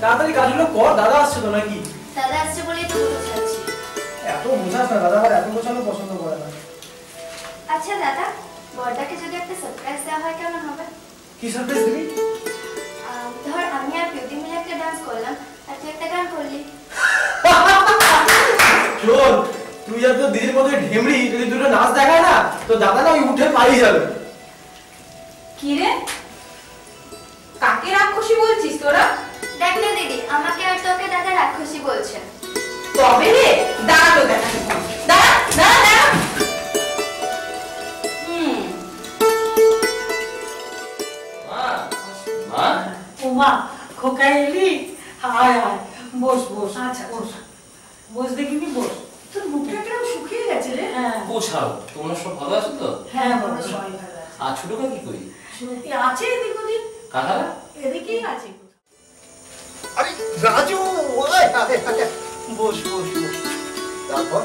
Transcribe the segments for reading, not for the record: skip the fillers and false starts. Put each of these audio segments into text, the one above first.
তাড়াতাড়ি কাজগুলো কর, দাদা আসছে তো নাকি? দাদা আসছে বলেই তো বসাচ্ছি। এত বোঝাস না, দাদা আবার এত বোঝানো পছন্দ করে না। আচ্ছা দাদা, বড়দাকে যদি একটা সারপ্রাইজ দেওয়া হয় কেমন হবে? কি সারপ্রাইজ দিবি? ধর আমি আর বিউটি মিলে একটা ডান্স করলাম আর তুই একটা গান করলি। চল, তুই আর তোর দিদির মধ্যে ঢেমড়ি যদি দুটো নাচ দেখায় না তো দাদা না ওই উঠে পালিয়ে যাবে। কি রে, কাকে রাক্ষসী বলছিস তোরা? দেখ না দিদি, আমাকে আর তোকে দাদা রাক্ষসী বলছে। তবে রে, দাঁড়া তো দেখা, দাঁড়া দাঁড়া দাঁড়া। মা খোকা এলি? হায় হায়, বস বস। আচ্ছা বস, বস দেখিনি, বস। তোর মুখটা কেমন শুকিয়ে গেছে রে? হ্যাঁ বসাও। তোমরা সব ভালো আছো তো? হ্যাঁ বাবা, সবাই ভালো আছে। আর ছোট কাকি কই? শুনতে আছে এদিক ওদিক। কাকা এদিকেই আছে। আরে রাজু, ওই আরে আরে বস বস বস। তারপর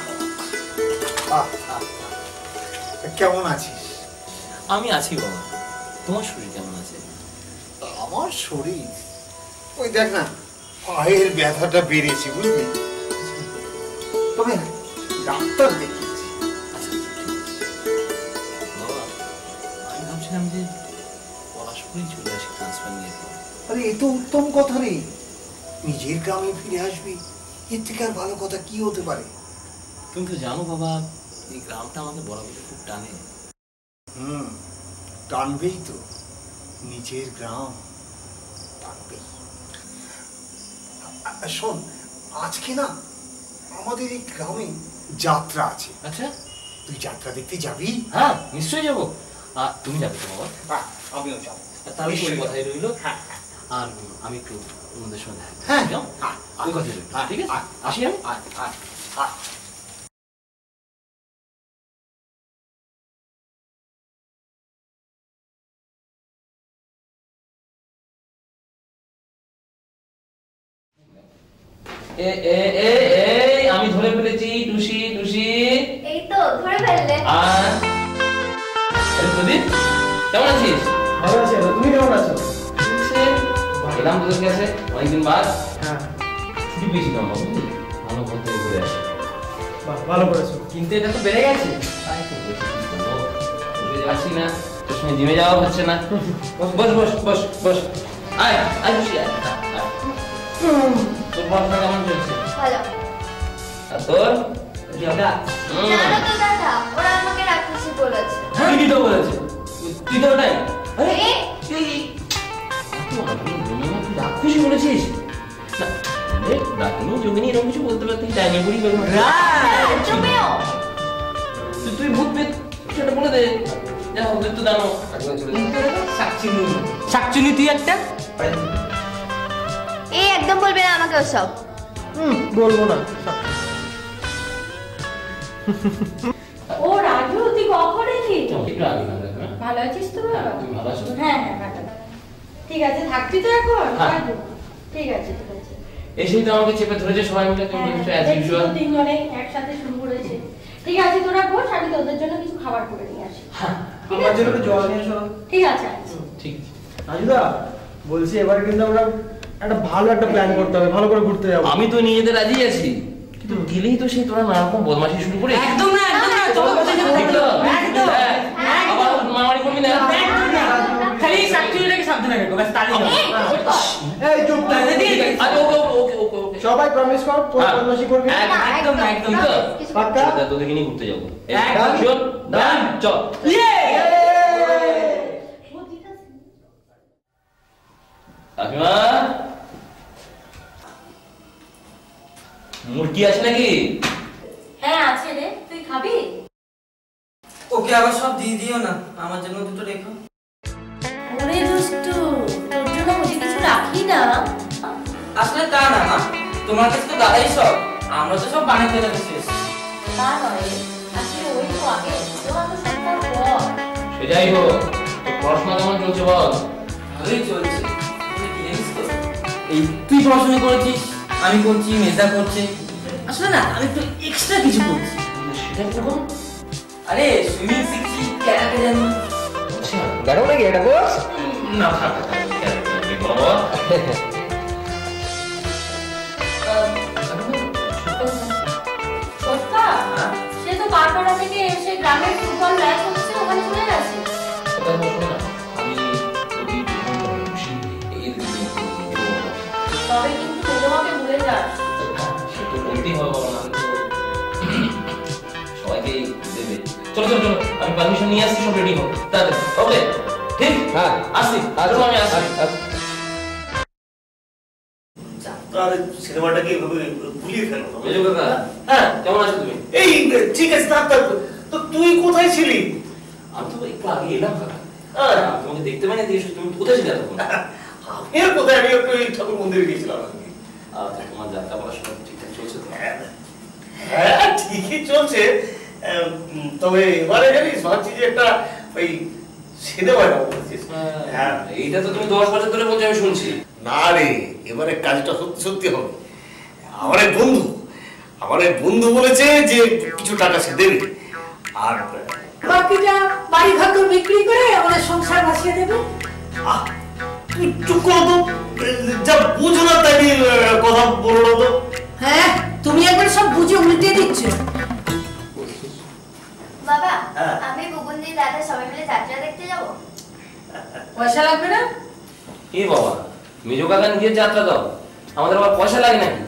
কেমন আছিস? আমি আছি বাবা। তোমার শরীর কেমন আছে? আমার শরীর ওই দেখ না, পায়ের ব্যথাটা বেড়েছে বুঝলি, তবে ডাক্তার দেখিয়েছি। আচ্ছা বাবা, আমি ভাবছিলাম যে পড়াশোনায় চলে আসি ট্রান্সফার নিয়ে। আরে এ তো উত্তম কথা রে, নিজের গ্রামে ফিরে আসবি, এর থেকে আর ভালো কথা কি হতে পারে? তুমি তো জানো বাবা, এই গ্রামটা আমাকে বরাবর খুব টানে। টানবেই তো, নিজের গ্রাম টানবেই। শোন, আজকে না আমাদের এই গ্রামে যাত্রা আছে। আচ্ছা, তুই যাত্রা দেখতে যাবি? হ্যাঁ নিশ্চয়ই যাবো। তুমি যাবে তো বাবা? হ্যাঁ আমিও যাবো। তাহলে ওই কথাই রইল। হ্যাঁ, আর আমি একটু তোমাদের সঙ্গে হ্যাঁ ওই কথাই রইল। ঠিক আছে, আসি আমি। আমি ধরে ফেলেছি টুসি টুসি। এই তো ধরে ফেললে। প্রদীপ, কেমন আছিস? ভালো আছি। তুমি কেমন আছো? এলাম তোদের কাছে অনেকদিন বাদ। হ্যাঁ, ছুটি পেয়েছিলাম বাবু, ভালো ঘর থেকে ঘুরে আসি। ভালো করেছো, কিন্তু এটা তো বেড়ে গেছে। তাই তো আসি না, তোর সঙ্গে জিমে যাওয়া হচ্ছে না। বস বস বস বস বস, আয় আয় বসি, আয়। তোর পড়াশোনা কেমন চলছে? ভালো। আর তোর? জানো তো দাদা, ওরা আমাকে রাক্ষসী বলেছে। তুই কি তো বলেছে? তুই তো ওটাই। আরে খুশি বলেছিস? ডাকিনি যোগিনী এরকম কিছু বলতে পারতে চাইনি। বুড়ি তুমিও তুই ভূত পেত সেটা বলে দে। যা হবে তো জানো। শাকচুনি তুই একটা। এই একদম বলবে না আমাকে ওসব। বলবো না। ও রাজু, তুই কখন এলি? একটু আগে না? ভালো আছিস তো বাবা? তুমি ভালো আছো? হ্যাঁ হ্যাঁ ভালো। ঠিক আছে, থাকবি তো এখন? হ্যাঁ। ঠিক আছে ঠিক আছে। এসেই তো আমাকে চেপে ধরেছে সবাই মিলে। তুমি বলছো অ্যাজ ইউজুয়াল। তিনজনে একসাথে শুরু করেছে। ঠিক আছে, তোরা বস, আমি তোদের জন্য কিছু খাবার করে নিয়ে আসি। আমার জন্য একটু জল নিয়ে এসো। ঠিক আছে। ঠিক আছে রাজুদা, বলছি এবারে কিন্তু আমরা একটা ভালো একটা প্ল্যান করতে হবে, ভালো করে ঘুরতে যাবো। আমি তো নিয়ে যেতে রাজি আছি, কিন্তু গেলেই তো সেই তোরা নানা রকম বদমাশি শুরু করে। একদম না, একদম না, চলো বসে যাবো। একদম আবার মারামারি করবি না। খালি সাকচুরিটাকে সাবধানে রাখো, বাস তালি দাও। এই চুপ থাক। আরে ওকে ওকে ওকে ওকে সবাই প্রমিস কর, কোন বদমাশি করবি না। একদম না, একদম না। পাক্কা? তোদেরকে নিয়ে ঘুরতে যাবো। একদম। ডান, চল। কাকিমা, মুরগি আছে নাকি? হ্যাঁ আছে রে, তুই খাবি? ওকে আবার সব দিয়ে দিও না, আমার জন্য দুটো রেখো। ওরে দুষ্টু, তোর জন্য মুঝে কিছু রাখি না। আসলে তা না মা, তোমার কাছে তো দাদাই সব, আমরা তো সব বানিয়ে ফেলে শেষ। তা নয়, আসলে ওই তো আগে তোমার তো সবটার পর। সে যাই হোক, তোর পড়াশোনা কেমন চলছে বল? ভালোই চলছে। তুই কি জানিস তো, এই তুই পড়াশোনা করেছিস, আমি করছি, মেজা করছে। আসলে না, আমি একটু এক্সট্রা কিছু করছি। সেটা কিরকম? আরে সুইমিং শিখছি, ক্যারাটে জানি। আচ্ছা, দেখো নাকি এটা বস? না থাক, বাবা তবে কিন্তু তোমাকে ভুলে যাস। সে তো বলতেই হবে বাবা, না তো সবাইকে দেবে। চলো চলো চলো, আমি পারমিশন নিয়ে আসছি, সব রেডি হোক তাড়াতাড়ি। ওকে ঠিক, হ্যাঁ আসছি, চলো আমি আসছি। তাহলে সিনেমাটাকে এভাবে ভুলিয়ে ফেলো। মেজো কাকা, হ্যাঁ কেমন আছো তুমি? এই ঠিক আছে, তো তুই কোথায় ছিলি? আমি তো একটু আগে এলাম কাকা। তোমাকে দেখতে পাই না, তুমি কোথায় ছিলে তখন? এর কোথায়, আমি একটু এই ঠাকুর মন্দিরে গিয়েছিলাম। আচ্ছা, তোমার যাত্রা পড়াশোনা ঠিকঠাক চলছে তো? হ্যাঁ ঠিকই চলছে, তবে এবারে জানিস ভাবছি যে একটা ওই সিনেমা বলছিস। হ্যাঁ এইটা তো তুমি 10 বছর ধরে বলছো, আমি শুনছি। না রে, এবারে কাজটা সত্যি সত্যি হবে। আমার এক বন্ধু বলেছে যে কিছু টাকা সে দেবে, আর বাকিটা বাড়ি ঘর বিক্রি করে আমাদের সংসার ভাসিয়ে দেবে। তুই চুপ করো তো, যা বুঝো না তাই কথা বলো না তো। হ্যাঁ, তুমি একবার সব বুঝে উল্টে দিচ্ছ। বাবা, আমি বুবুন্দি দাদা সবাই মিলে যাত্রা দেখতে যাব। পয়সা লাগবে না? এ বাবা, মেজো কাকা নিজের যাত্রা দাও, আমাদের আবার পয়সা লাগে নাকি?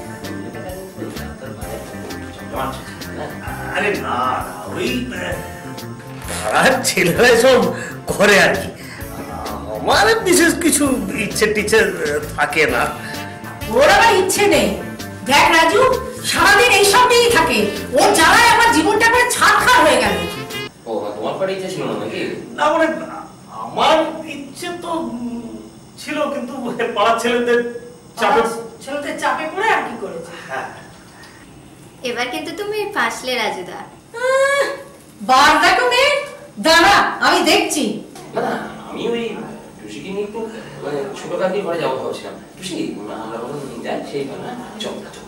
আরে না, ওই পাড়ার ছেলেরা সব করে আর কি, আমার বিশেষ কিছু ইচ্ছে টিচ্ছে থাকে না। ওর আবার ইচ্ছে নেই। দেখ রাজু, সারাদিন এইসব নিয়েই থাকে। ও জ্বালায় আমার জীবনটা করে ছাড়খাড় হয়ে গেল। ও তোমার পাড়ে ইচ্ছে ছিল না নাকি? না মানে আমার ইচ্ছে তো ছিল, কিন্তু পাড়ার ছেলেদের চাপে পড়ে আর কি করেছে। এবার কিন্তু তুমি ফাঁসলে রাজুদা। বার দেখো মেয়ে, দাঁড়া আমি দেখছি। না আমি ওই টুসিকে নিয়ে একটু মানে ছোট কাকি ঘরে যাবো ভাবছিলাম। টুসি আমরা বলুন যাই, সেই না চল চল।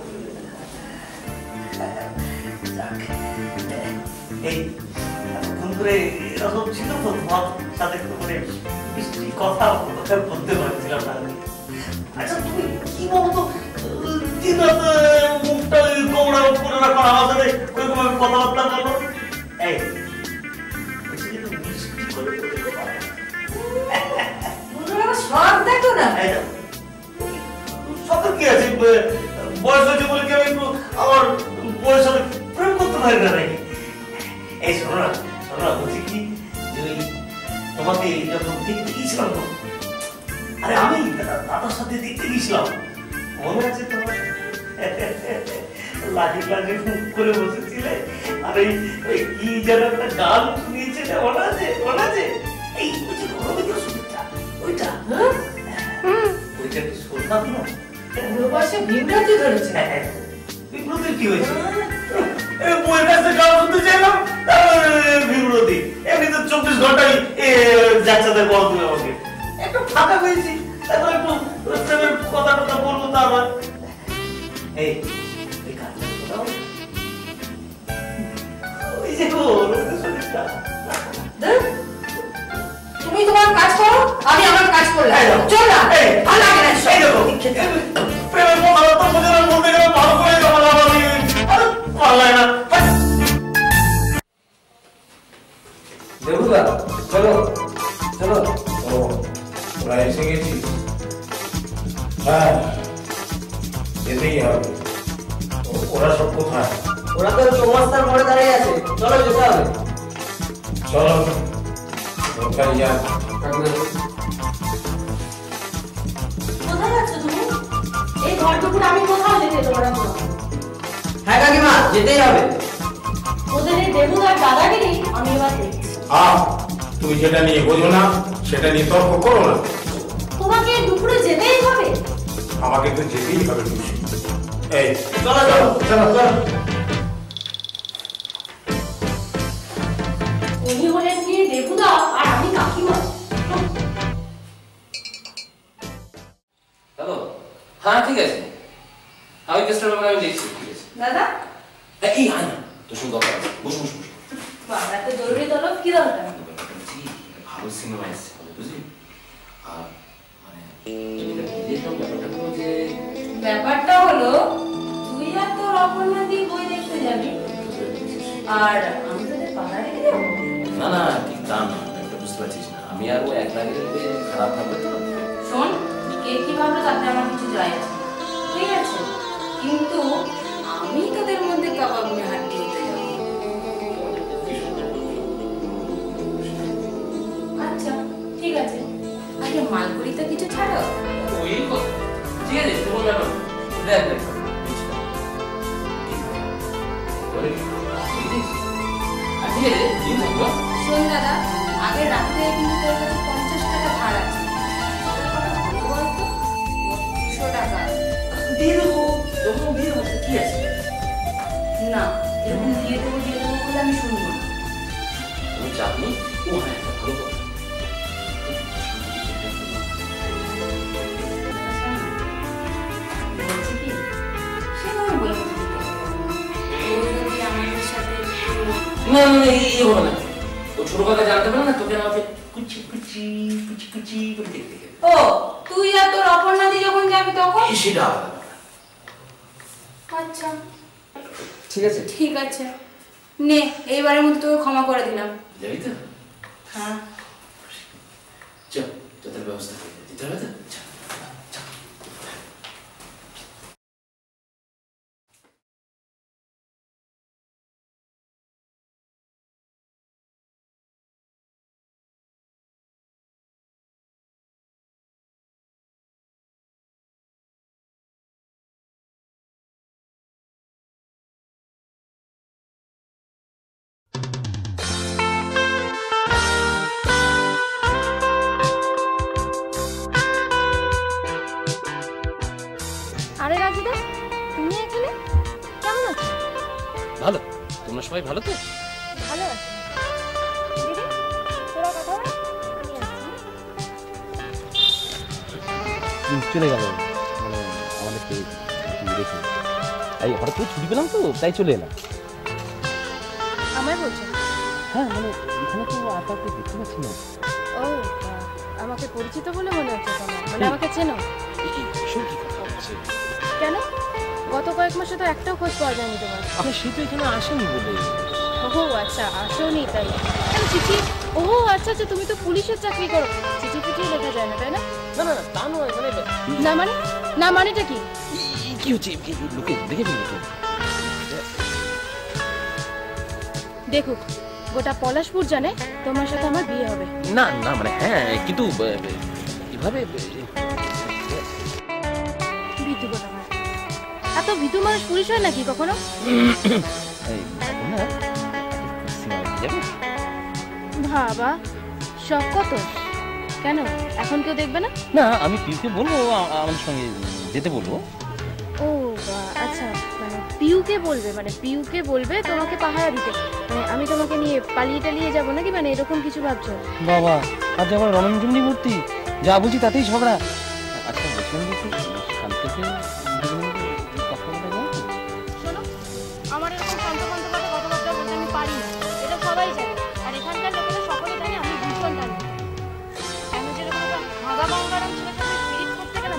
এই এতক্ষণ ধরে এরকম ছিল তো, তোমার সাথে মানে কথা বলতে পারছিলাম না। আচ্ছা তুমি কি বলতো, মুখটা কোমড়া করে রাখো, আমার সাথে ওইরকম কথাবার্তা বলো। এই সব দেখো না। সব কি আছে, বয়স হয়েছে বলে কি আমি একটু আমার বয়স সাথে প্রেম করতে পারি না নাকি? এই শোনো না বলছি কি, যে ওই তোমাকে যখন দেখতে গিয়েছিলাম, আরে আমি দাদার সাথে দেখতে গিয়েছিলাম, মনে আছে তোমার? লাঠি করে বসেছিলে, আর এই কি যেন একটা গান শুনিয়েছে, মনে আছে? এই বুঝি ঘরবিদ্যা সুবিধা ওইটা, ওইটা কি শোনা না? বয়সে বিভ্রান্তি ধরেছে। বিভ্রান্তি কি হয়েছে? বইয়ের কাছে গান শুনতে চাইলাম, বিভ্রান্তি। এমনি তো 24 ঘন্টাই যাচ্ছাদের বল তুমি আমাকে, একটু ফাঁকা হয়েছি, তারপর একটু প্রেমের কথা বলবো। তারপর এই গানটা শোনাও, ওই যে তুমি তোমার কাজ করো, আমি আমার কাজ করলাম। চল না, ভালো লাগে না সব। প্রেমের কথাবার্তা বলতে গেলে ভালো করে ভালো লাগে না। দেবুদা চলো চলো, ওরা এসে গেছি। হ্যাঁ যেতেই হবে। ওরা সব কোথায়? ওরা তো চৌরাস্তার মোড়ে দাঁড়িয়ে আছে, চলো যেতে হবে। চলো কোথায় যা। কোথায় যাচ্ছ তুমি? এই ঘরটুকুর আমি কোথাও যেতে দেবো না। হ্যাঁ কাকিমা, যেতেই হবে। ওদের এই দেবুদার দাদাগিরি আমি এবার দেখছি। তুমি যেটা নিয়ে বোঝো না সেটা নিয়ে তর্ক করো না। তোমাকে দুপুরে যেতেই হবে। আমাকে তো যেতেই হবে। এই চলো চলো চলো চলো। উনি হলেন গিয়ে দেবুদা আর আমি কাকিমা। হ্যালো, হ্যাঁ ঠিক আছে, আমি কেসটার ব্যাপারে আমি দেখছি। ঠিক আছে দাদা, এই আয় না, তোর সঙ্গে দরকার আছে, বসে বসে বসে। বাবা এত জরুরি তলব কি দরকার? ভালো সিনেমা এসছে বুঝলি, আর মানে ব্যাপারটা হলো যে ব্যাপারটা হলো তুই আর তোর অপর্ণা দি বই দেখতে যাবি, আর আমি তোদের পাড়া রেখে যাবো। না না ঠিক তা না, একটা বুঝতে পারছিস না, আমি আর ও একলা গেলে খারাপ হবে তো। শোন, কে কি ভাবলো তাতে আমার কিছু যায় আসে না, ঠিক আছে? কিন্তু আমি তোদের মধ্যে কাবাব নিয়ে হাঁটি হতে যাবো। আচ্ছা ঠিক আছে, আগে মালপুরিটা কিছু ছাড়ো। ওই কথা ঠিক আছে, তুমি বলো দেখ দেখ শোন দাদা, আগে রাতে কিন্তু তোর কাছে 50 টাকা ধার আছে, 200 টাকা দিয়ে দেবো, যখন দিয়ে দেবো কি আছে? না, এরকম দিয়ে দেবো বলে আমি শুনবো না। আমি চাপনি, ও হ্যাঁ ভালো কথা। বলছি কি, সেভাবে বলে যদি আমাদের সাথে না না এই হবে না, ও ছোট কথা জানতে পারে না, তোকে আমাকে কুচি কুচি কুচি কুচি করে দেখতে হবে। ও তুই আর তোর অপর্ণাদি যখন যাবি তখন সেটা আলাদা। আচ্ছা ঠিক আছে ঠিক আছে, নে এইবারের মতো তোকে ক্ষমা করে দিলাম। যাবি তো? হ্যাঁ চল, তোদের ব্যবস্থা করে দিতে হবে তো? চল। আরে রাজুদা, তুমি এখানে কেমন আছো? ভালো, তোমরা সবাই ভালো তো? ভালো আছি। দিদি তোরা কথা বল, আমি আসছি। চলে গেল মানে আমাদেরকে রেখে, এই হঠাৎ করে ছুটি পেলাম তো তাই চলে এলাম। আমায় বলছো? হ্যাঁ মানে এখানে তো আর কাউকে দেখতে পাচ্ছি না। ও আমাকে পরিচিত বলে মনে হচ্ছে তোমার, মানে আমাকে চেনো? ভীষণ কি কথা হচ্ছে? কেন গত কয়েক মাসে তো একটাও খোঁজ পাওয়া যায়নি তোমার। আপনি সে তো এখানে আসেনি বলে। ও আচ্ছা, আসোনি তাই? চিঠি, ও আচ্ছা আচ্ছা, তুমি তো পুলিশের চাকরি করো, চিঠি ফিঠি লেখা যায় না তাই না? না না তা নয়, মানে না মানে, না মানেটা কি? কি হচ্ছে লোকে দেখে ফেলবে তো। দেখুক গোটা পলাশপুর জানে তোমার সাথে আমার বিয়ে হবে। না না মানে হ্যাঁ, কিন্তু এভাবে ভীতু গোটা আমার, এত ভীতু মানুষ পুলিশ হয় নাকি কখনো? বাবা শখ কত, কেন এখন কেউ দেখবে না? না আমি পিউকে বলবো আমাদের সঙ্গে যেতে বলবো। ও আচ্ছা, মানে পিউকে বলবে, মানে পিউকে বলবে তোমাকে পাহারা দিতে, মানে আমি তোমাকে নিয়ে পালিয়ে টালিয়ে যাবো নাকি, মানে এরকম কিছু ভাবছো? বাবা আজ আমার রণঞ্জনী মূর্তি, যা বলছি তাতেই ঝগড়া। আচ্ছা বলছিলাম যে শান্তিকে কথা বলা যায়? শোনো, আমার এরকম শান্ত কথাবার্তা বলতে আমি পারি না, এটা সবাই জানে, আর এখানকার লোকেরা সকলে জানে আমি ভীষণ জানি। আমি যেরকম একটা ভাগা বাঙ্গারাম ছেলের সাথে স্পিরিট করতে গেলাম।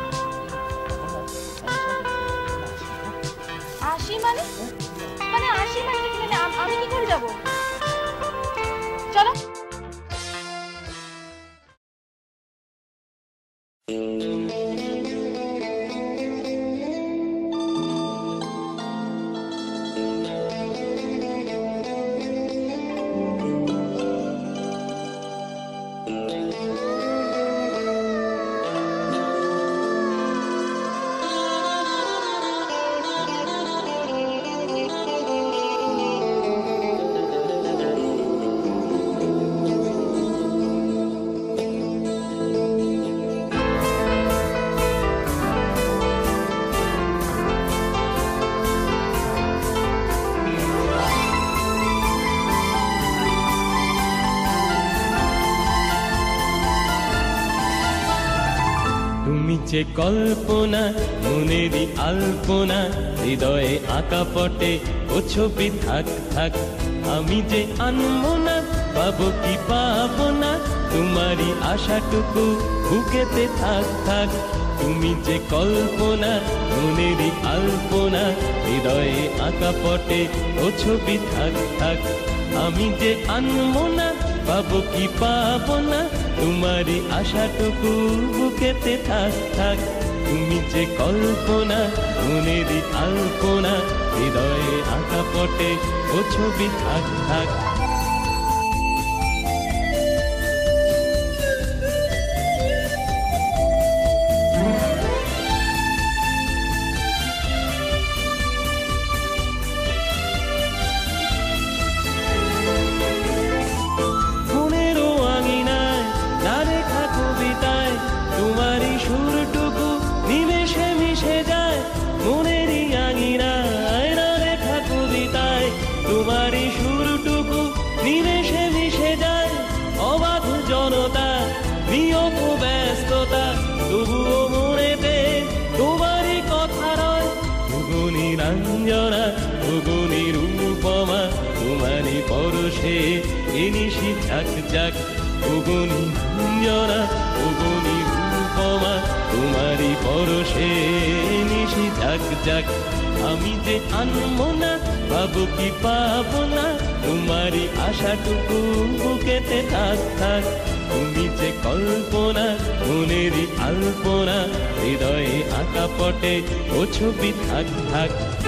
আসি মানে, মানে আসি মানে কি, মানে আমি কি করে যাবো? চলো। তুমি যে কল্পনা মনেরই আলপনা, হৃদয়ে আঁকা পটে ও ছবি থাক থাক, আমি যে আনবো না পাবো কি পাবো না, তোমারই আশাটুকু বুকেতে থাক থাক। তুমি যে কল্পনা মনেরই আলপনা, হৃদয়ে আঁকা পটে ও ছবি থাক থাক, আমি যে আনবো না পাবো কি পাবো না, তোমারই আশাটুকু বুকেতে থাক থাক। তুমি যে কল্পনা মনেরই আলপনা, হৃদয়ে আঁকা পটে ও ছবি থাক থাক। তোমারই সুরটুকু নিমেষে মিশে যায় মনেরই আঙিনায়, না রেখা কবিতায় তোমারই সুরটুকু নিমেষে মিশে যায়। অবাধ জনতা নিয়ত ব্যস্ততা, তবুও মনেতে তোমারই কথা রয়। ভুগুনি রঞ্জনা ভুগুনি রূপমা, তোমারই পরশে এনিশি ঝাক ঝাক। ভুগুনি রঞ্জনা ভুগুনি রূপমা, তোমারই পরশে নিশি ঝাক ঝাক। আমি যে আনবো না পাবো কি পাবো না, তোমারই আশাটুকু বুকেতে থাক থাক। তুমি যে কল্পনা মনেরই আলপনা, হৃদয়ে আঁকা পটে ও ছবি থাক থাক।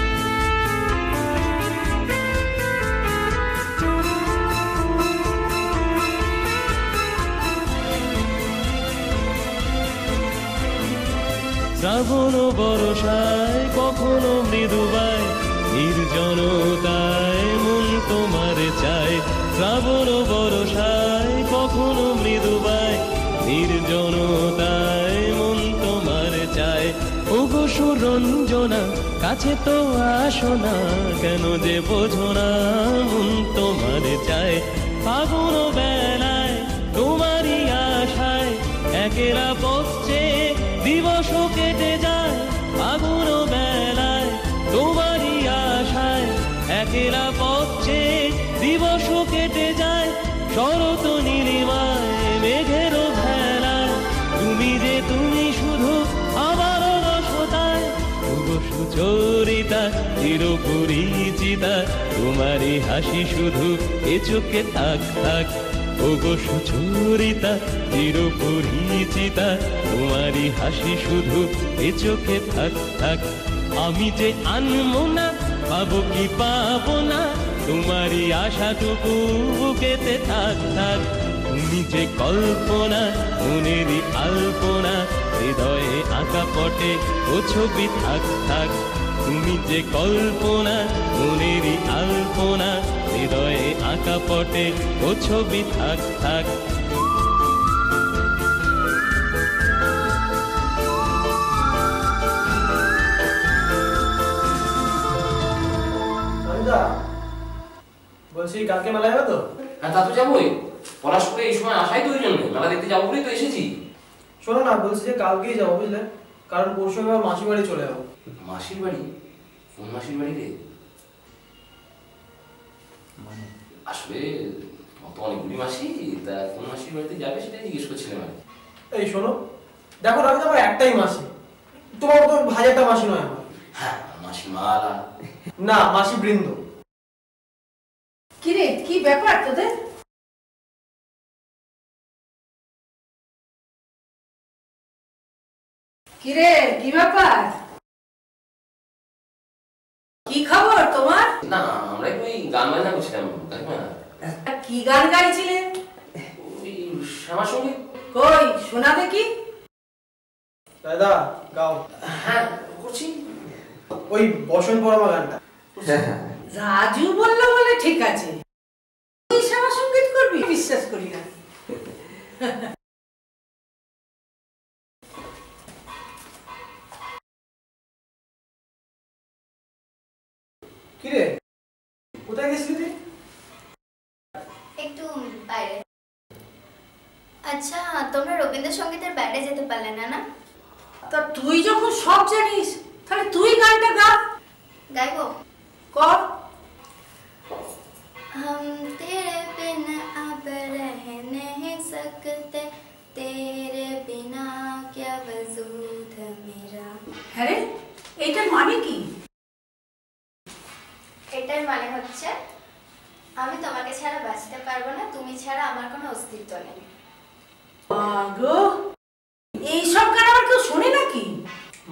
শ্রাবণ বরসায় কখনো মৃদুবায়, নির্জনতায় মন তোমার চায়। শ্রাবণ বরসায় কখনো মৃদুবায়, নির্জনতায় মন তোমার চায়। ওগো সুরঞ্জনা কাছে তো আসো না, কেন যে বোঝো না মন তোমার চায়। ফাগুন বেলায় তোমারই আশায় একেরা পথে দিবস কেটে যায়। ফাগুন বেলায় তোমারই আশায় একেরা পথে দিবস কেটে যায়। শরৎ নীলিমায় মেঘের ভেলায় তুমি যে তুমি শুধু আমার রসতায়। সুচরিতা চিরপরিচিতা, তোমারই হাসি শুধু এ চোখে থাক থাক। ওগো সুচরিতা চিরপরিচিতা, তোমারই হাসি শুধু এ চোখে থাক থাক। আমি যে আনবো না পাবো কি পাবো না, তোমারই আশাটুকু বুকেতে থাক থাক। তুমি যে কল্পনা মনেরই আলপনা, হৃদয়ে আঁকা পটে ও ছবি থাক থাক। তুমি যে কল্পনা মনেরই আলপনা, হৃদয়ে আঁকা পটে ও ছবি থাক থাক। বলছি কালকে মেলা যাবে তো? হ্যাঁ, তা তো যাবোই। পড়াশ করে এই সময় আসাই তো ওই জন্য, মেলা দেখতে যাবো বলেই তো এসেছি। শোনো না, বলছি যে কালকেই যাবো বুঝলে, কারণ পরশু আমি আমার মাসির বাড়ি চলে যাবো। মাসির বাড়ি? কোন মাসির বাড়ি রে? আসলে তো অনেকগুলি মাসি, তা কোন মাসির বাড়িতে যাবে সেটাই জিজ্ঞেস করছিলাম আমি। এই শোনো, দেখো আমি তো আমার একটাই মাসি, তোমার তো হাজারটা মাসি নয় আমার। হ্যাঁ, মাসি মালা না, মাসি বৃন্দ। কিরে কি ব্যাপার তোদের? কিরে কি ব্যাপার? কি খবর তোমার? না, আমরা একটু ওই গান বাজনা করছিলাম কাকিমা। কি গান গাইছিলে? ওই শ্যামা সঙ্গীত। কই শোনা দেখি। দাদা গাও। হ্যাঁ করছি, ওই বসন্ত পরমা গানটা। রাজু বললো বলে ঠিক আছে, তুই শ্যামা সঙ্গীত করবি? বিশ্বাস করি না। কিরে কোথায় গেছিলি তুই? একটু বাইরে। আচ্ছা, তোমরা রবীন্দ্রসঙ্গীতের বাইরে যেতে পারলে না? না, তা তুই যখন সব জানিস তাহলে তুই গানটা গা। গাইবো? কর। हम तेरे बिना अब रह नहीं सकते, तेरे बिना क्या वजूद है मेरा। হ্যাঁ রে, এইটার মানে কি? এটার মানে হচ্ছে আমি তোমাকে ছাড়া বাঁচতে পারবো না, তুমি ছাড়া আমার কোনো অস্তিত্ব নেই।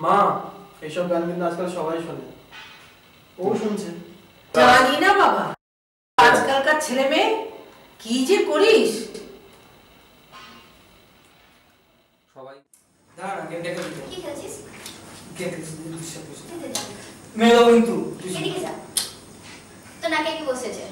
মা এইসব গান কিন্তু আজকাল সবাই শোনে, ও শুনছে। জানি না বাবা, আজকালকার ছেলে মেয়ে কি যে করিস। সবাই দাঁড়া গেম দেখে কি খেলছিস? গেম দেখে দিতে যা। মেয়ে দাও কিন্তু এদিকে যা। তো নাকে কি বসেছে?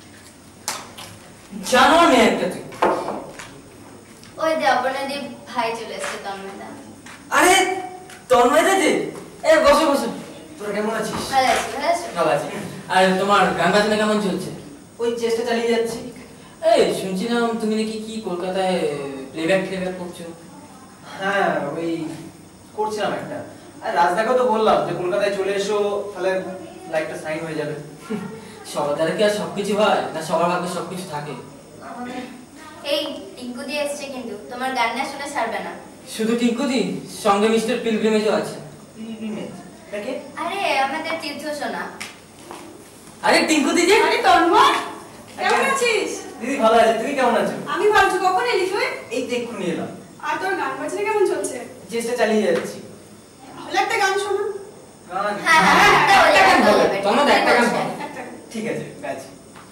জানো আমি একটা তুই। ওই দে অপর্ণাদি ভাই চলে এসেছে তন্ময়দা। আরে তন্ময়দা যে, এ বসে বসে। তোরা কেমন আছিস? ভালো আছি, ভালো আছো? ভালো আছি। আর তোমার গান বাজনা কেমন চলছে? ওই চেষ্টা চালিয়ে যাচ্ছি। এই শুনছিলাম তুমি নাকি কি কলকাতায় প্লেব্যাক করছো? হ্যাঁ ওই করছিলাম একটা। আর রাজদাকেও তো বললাম যে কলকাতায় চলে এসো, তাহলে লাইফটা সাইন হয়ে যাবে। সবার দ্বারা কি আর সবকিছু হয় না? সবার ভাগ্যে সবকিছু থাকে। এই টিঙ্কু দিয়ে এসেছে কিন্তু তোমার গান না শুনে ছাড়বে না। শুধু টিঙ্কু দি, সঙ্গে মিস্টার পিলগ্রিমেজও আছে। আরে আমাদের তীর্থ সোনা। আরে টিঙ্কু দি যে। আরে তন্ময়, কেমন আছিস? দিদি ভালো আছে, তুমি কেমন আছো? আমি ভালো আছি। কখন এলি তুই? এই তো এক্ষুনি এলাম। আর তোর গান বাজনা কেমন চলছে? চেষ্টা চালিয়ে যাচ্ছি। ভালো একটা গান শোনা। গান? হ্যাঁ হ্যাঁ একটা বলে তোমার একটা গান বল। ঠিক আছে, গাইছি।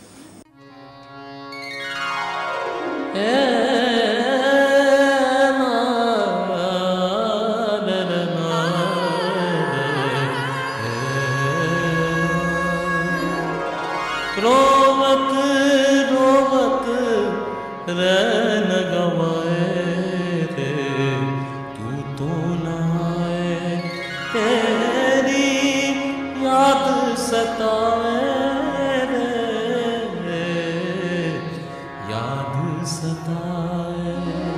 रोवत रोवत रैन गवाए रे, तू तो ना आए, तेरी याद सताए रे, याद सताए।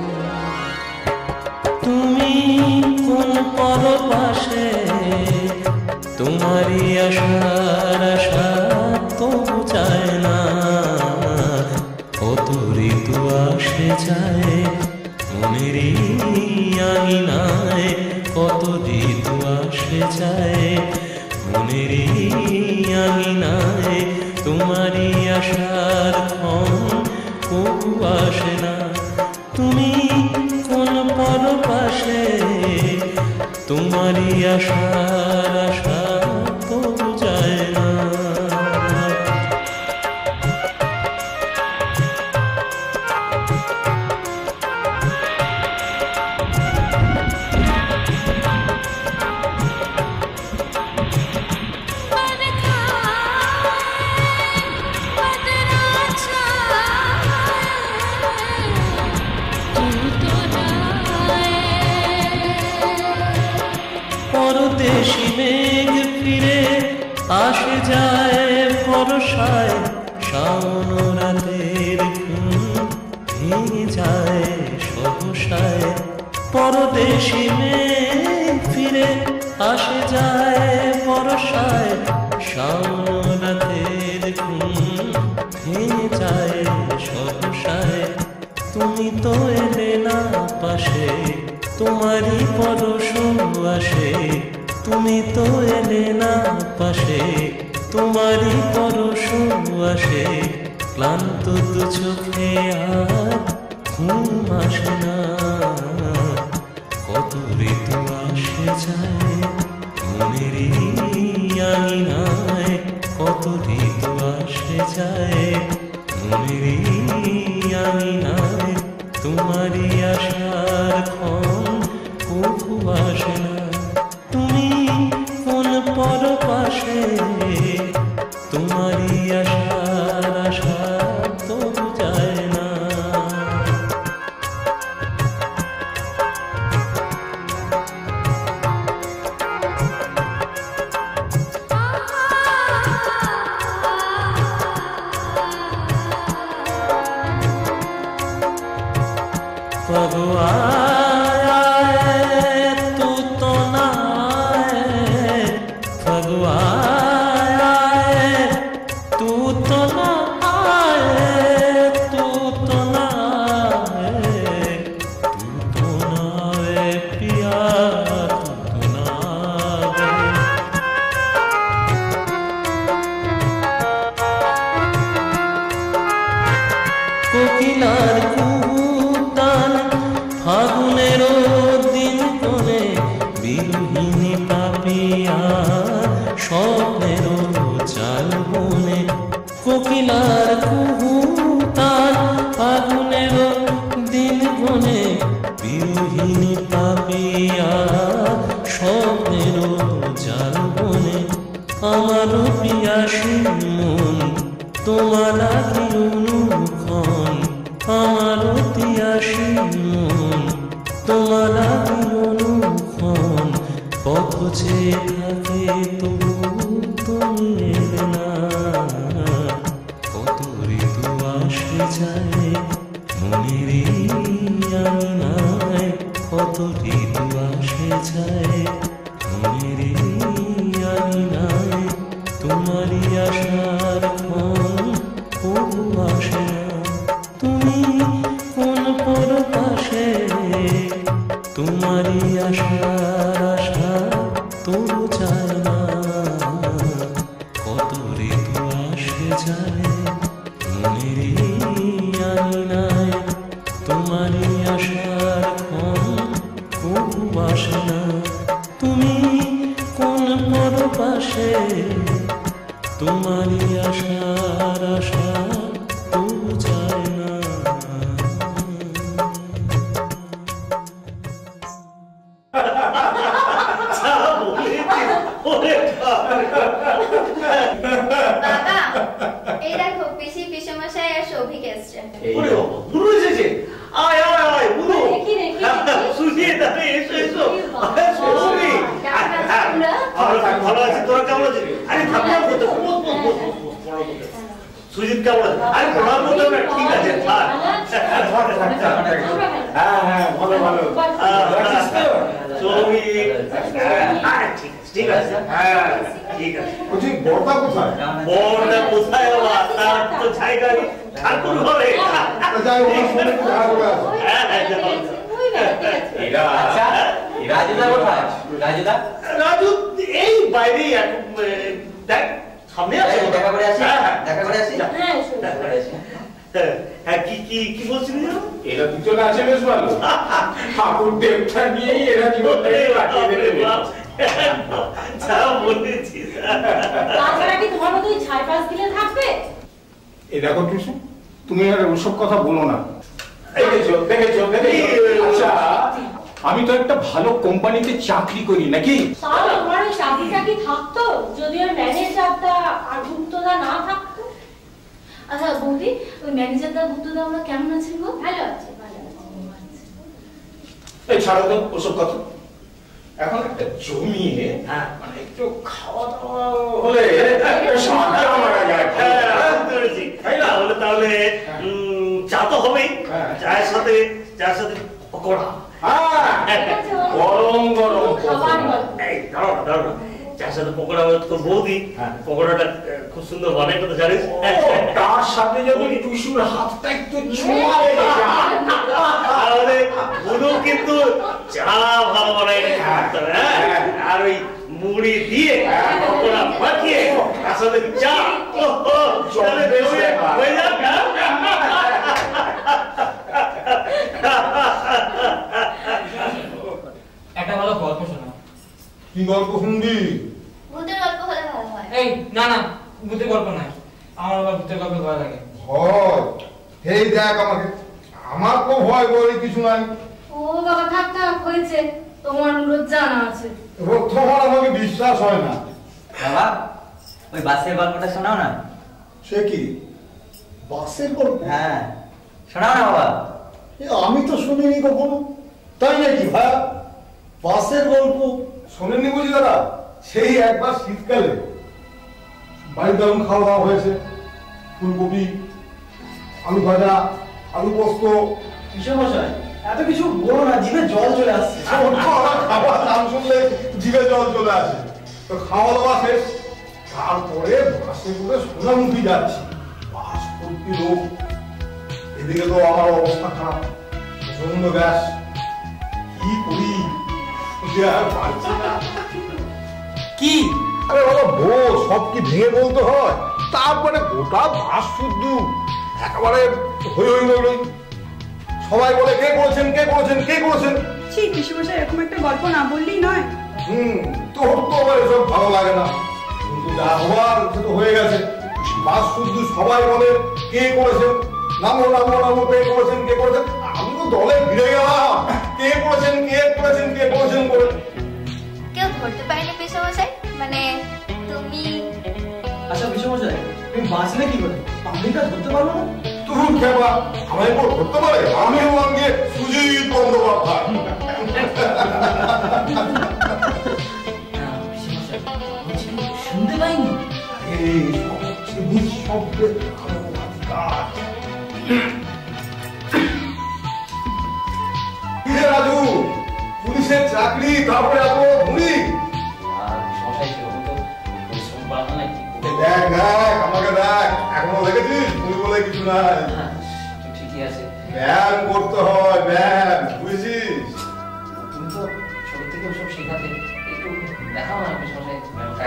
তুমি কোন পরপাশে, তোমারই আশার আশা তো চায় না, কত ঋতু আসে যায় মনেরই আঙিনায়, কত ঋতু আসে যায় মনেরই আঙিনায়, তোমারই আশার ক্ষণ কবু আসে না। তুমি কোন পরপাশে, তোমারই আশার আশা তবু যায় না। পরদেশি মেঘ ফিরে আসে যায় বর্ষায়, শাওন রাতের ঘুম ভেঙে যায় সহসায়। পরদেশি মেঘ ফিরে আসে যায় বর্ষায়, শাওন রাতের ঘুম ভেঙে যায় সহসায়। তুমি তো এলে না পাশে, তোমারই পরশ আসে, তুমি তো এলে না পাশে, তোমারই পরশ আসে। ক্লান্ত দু চোখে আর ঘুম আসে না, কত ঋতু আসে যায় মনেরই আঙিনায়, কত ঋতু আসে যায় মনেরই আঙিনায়, তোমারই আশার ক্ষণ কবু আসে না। তুমি কোন পরপাশে, তোমারই আশার আশা তবু যায় না। कब आया तू तो বিরোহিনী পাপিয়া স্বপ্নেরও চাল বনে কোকিলার কুহু তার আগুনেরও দিন বনে বিরোহিনী পাপিয়া স্বপ্নেরও চাল বনে আমারও পিয়াসী মন তোমার লাগি অনুক্ষণ আমারও পিয়াসী মন তোমার লাগি অনুক্ষণ পথ চেয়ে থাকে তবু তুমি এলে না কত ঋতু আসে যায় মনের আঙিনায় কত ঋতু আসে যায় মনের আঙিনায় তোমারই আশার ক্ষণ তবু আসে না তুমি কোন পরপাশে তোমারই আশার আশা তবু চায় না কত ঋতু আসে যায় মনের আঙিনায় তোমারই আশার ক্ষণ তবু আসে না তুমি কোন পরপাশে তোমারই আশার আশা তবু চায় না বাবা এই দেখো পিসি পিসমশাই আর সৌভিক এসছে। ওরে বাবা বুড়ো এসেছে আয় আয় আয় বুড়ো সুজিয়ে দাঁড়ে এসো এসো সৌভিক ভালো আছি তোরা কেমন আছিস আরে থাকলাম করতে সুজিত কেমন আছে আরে প্রণাম করতে না ঠিক আছে থাক হ্যাঁ হ্যাঁ ভালো ভালো সৌভিক ঠিক আছে হ্যাঁ ঠিক আছে বলছি বড়টা কোথায়? বড়টা কোথায় বাবা তার তো জায়গা নেই ঠাকুর ঘরে যাই ওরা শুনে একটু দেখা করে আসো। রাজুদা কোথায়? রাজুদা রাজু এই বাইরেই দেখ সামনে আছে দেখা করে আসি দেখা করে আসি হ্যাঁ কি বলছিলি যেন এরা দুজনে আছে বেশ ভালো ঠাকুর দেবতা নিয়েই এরা জীবনটাকে কাটিয়ে দেবে যা বলেছিস তাছাড়া কি তোমার মতো ওই ছাই পাশ দিলে থাকবে? এই দেখো টুসু তুমি আর ওসব কথা বলো না দেখেছো আচ্ছা আমি তো একটা ভালো কোম্পানিতে চাকরি করি নাকি তাহলে তোমার ওই চাকরিটা কি থাকতো যদি ওই ম্যানেজারটা আর গুপ্তদা না থাকতো? আচ্ছা বৌদি ওই ম্যানেজারদা গুপ্তদা ওরা কেমন আছেন গো? ভালো আছে ভালো আছে এই ছাড়ো তো ওসব কথা এখন একটা জমিয়ে মানে একটু খাওয়া দাওয়া হলে তাহলে চা তো হবেই চায়ের সাথে পকোড়া গরম গরম এই দাঁড়াও দাঁড়াও চার সাথে পকোড়া তোর বৌদি পকোড়াটা খুব সুন্দর বানায় তো জানিস তার সাথে যদি টুসুর হাতটা একটু ছোঁয়ালে তাহলে বুড়ো কিন্তু চা ভালো বানায় আর ওই মুড়ি দিয়ে পকোড়া মাখিয়ে তার সাথে চা হয়ে যাক একটা ভালো গল্প শোনা। কি গল্প শুনবি? ভূতের গল্প হলে ভালো হয়। এই না না ভূতের গল্প নাই, আমার আবার ভূতের গল্প ভয় লাগে। ভয়? এই দেখ আমাকে, আমার তো ভয় বলে কিছু নাই। ও বাবা থাক থাক হয়েছে, তোমার অনুরোধ জানা আছে। এবার তোমার আমাকে বিশ্বাস হয় না। বাবা ওই বাসের গল্পটা শোনাও না। সে কি বাসের গল্প? হ্যাঁ শোনাও না বাবা। আমি তো শুনিনি কখনো। তাই নাকি ভাই? বাসের গল্প শোনেননি বুঝি দাদা? সেই একবার শীতকালে বাড়িতে তেমন খাওয়া দাওয়া হয়েছে, ফুলকপি, আলু ভাজা, আলু পোস্ত। কিসব মশাই এত কিছু বলো না, জিভে জল চলে আসছে। খাবার নাম শুনলে জিভে জল চলে আসে। তো খাওয়া দাওয়া শেষ, তারপরে বাসে করে সোনামুখী যাচ্ছি। বাস ভর্তি লোক, এদিকে তো আমার অবস্থা খারাপ, প্রচন্ড গ্যাস। কি করি পারছি না। কি আরে বাবা বল, সব কি ভেঙে বলতে হয়? তারপরে গোটা বাস শুদ্ধ একেবারে হই হই হই। সবাই বলে কে করেছেন কে করেছেন কে করেছেন। ছি পিসেমশাই এরকম একটা গল্প না বললেই নয়। তোর তো আবার এসব ভালো লাগে না, কিন্তু যা হবার সে তো হয়ে গেছে। বাস শুধু সবাই বলে কে করেছেন, নামো নামো নামো, কে করেছেন কে করেছেন। আমি তো দলে ভিড়ে গেলাম, কে করেছেন কে করেছেন কে করেছেন করে। কেউ ধরতে পারেনি পিসমশাই, মানে তুমি? আচ্ছা পিসমশাই, তুমি বাঁচলে কি করে? পাবলিকটা ধরতে পারবো না? তুমি খেবা আমায় কেউ ধরতে পারে? আমি আগে সুজিত বন্দ্যোপাধ্যায়। শুনতে পাইনি। রাজু, পুলিশের চাকরি, তারপরে এত ধনী। দেখ দেখ আমাকে দেখ, এখনো দেখেছিস ভুল বলে কিছু নাই। ঠিকই আছে, ব্যায়াম করতে হয়, ব্যায়াম, বুঝেছিস? তুমি তো ছোট থেকে ওসব শেখাতে, একটু দেখাও না পিসমশাই।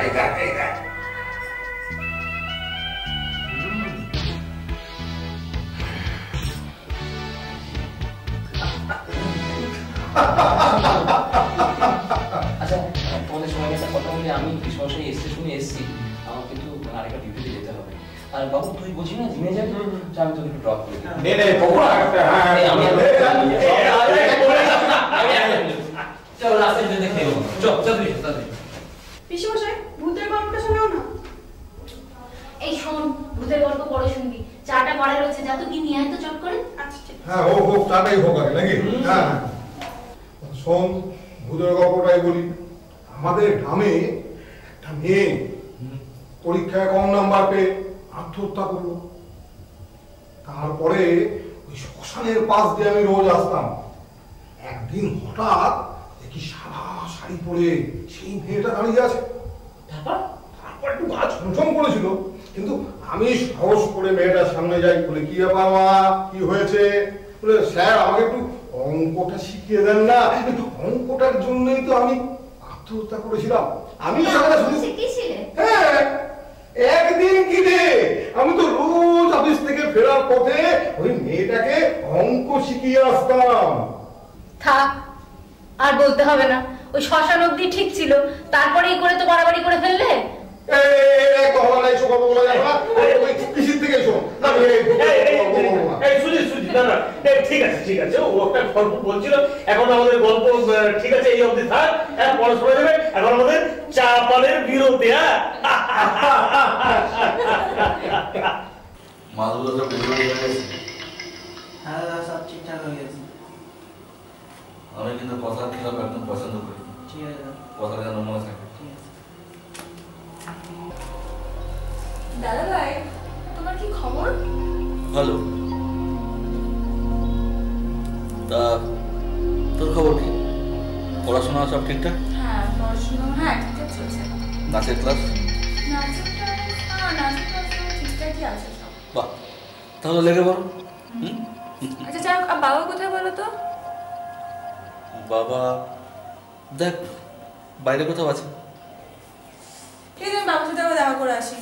আচ্ছা তোমাদের সবাই একটা কথা বলি, আমি পিসমশাই এসছে শুনে এসছি, আমার কিন্তু আরেকটা ডিউটিতে যেতে হবে। আর বাবু তুই বুঝি না জিমে যাবি, আমি তোকে একটু ড্রপ করে দিই। চল রাস্তায় যেতে দেখে চল চল পিসমশাই, ভূতের গল্পটা শোনাও না। এই শোন, ভূতের গল্প পরে শুনবি। চাটা করা রয়েছে, যা তো কি নিয়ে আয় তো চট করে। আচ্ছা ঠিক হ্যাঁ হোক হোক, চাটাই হোক আগে নাকি? হ্যাঁ শোন, ভূতের গল্পটাই বলি। আমাদের গ্রামে একটা মেয়ে পরীক্ষায় কম নাম্বার পেয়ে আত্মহত্যা করলো। তারপরে ওই শ্মশানের পাশ দিয়ে আমি রোজ আসতাম। একদিন হঠাৎ দেখি সাদা শাড়ি পরে সেই মেয়েটা দাঁড়িয়ে আছে। তারপর একটু গা ছমছম করেছিল, কিন্তু আমি সাহস করে মেয়েটার সামনে যাই, বলে কি ব্যাপার মা, কি হয়েছে? বলে স্যার আমাকে একটু অঙ্কটা শিখিয়ে দেন না, একটু অঙ্কটার জন্যই তো আমি আত্মহত্যা করেছিলাম। আমি হ্যাঁ একদিন কি রে, আমি তো রোজ অফিস থেকে ফেরার পথে ওই মেয়েটাকে অঙ্ক শিখিয়ে আসতাম। থাক, আর বলতে হবে না। ওই শ্মশান অব্দি ঠিক ছিল, তারপরেই করে তো বাড়াবাড়ি করে ফেললে। ঠিক আছে ঠিক আছে, ও একটা গল্প বলছিল, এখন আমাদের গল্প ঠিক আছে এই অবধি থাক, পড়াশোনা যাবে। এখন আমাদের চা পানের বিরতি। মালগুলো সব ডেলিভারি হয়ে গেছে? হ্যাঁ দাদা, সব ঠিকঠাক হয়ে গেছে। আমি কিন্তু কথার খেলাপ একদম পছন্দ করি। ঠিক আছে দাদা, কথা যেন মনে থাকে। ঠিক আছে। দাদা ভাই, তোমার কি খবর? ভালো। তা তোর খবর কি? পড়াশোনা সব ঠিকঠাক? হ্যাঁ পড়াশোনা হ্যাঁ ঠিকঠাক চলছে। নাচের ক্লাস? নাচের ক্লাস ঠিকঠাকই আছে সব। বাহ, তাহলে লেগে পড়ো। আচ্ছা যাই হোক, বাবা কোথায় বলো তো? বাবা দেখ বাইরে কোথাও আছে। ঠিক আছে, বাবার সাথে আবার দেখা করে আসি।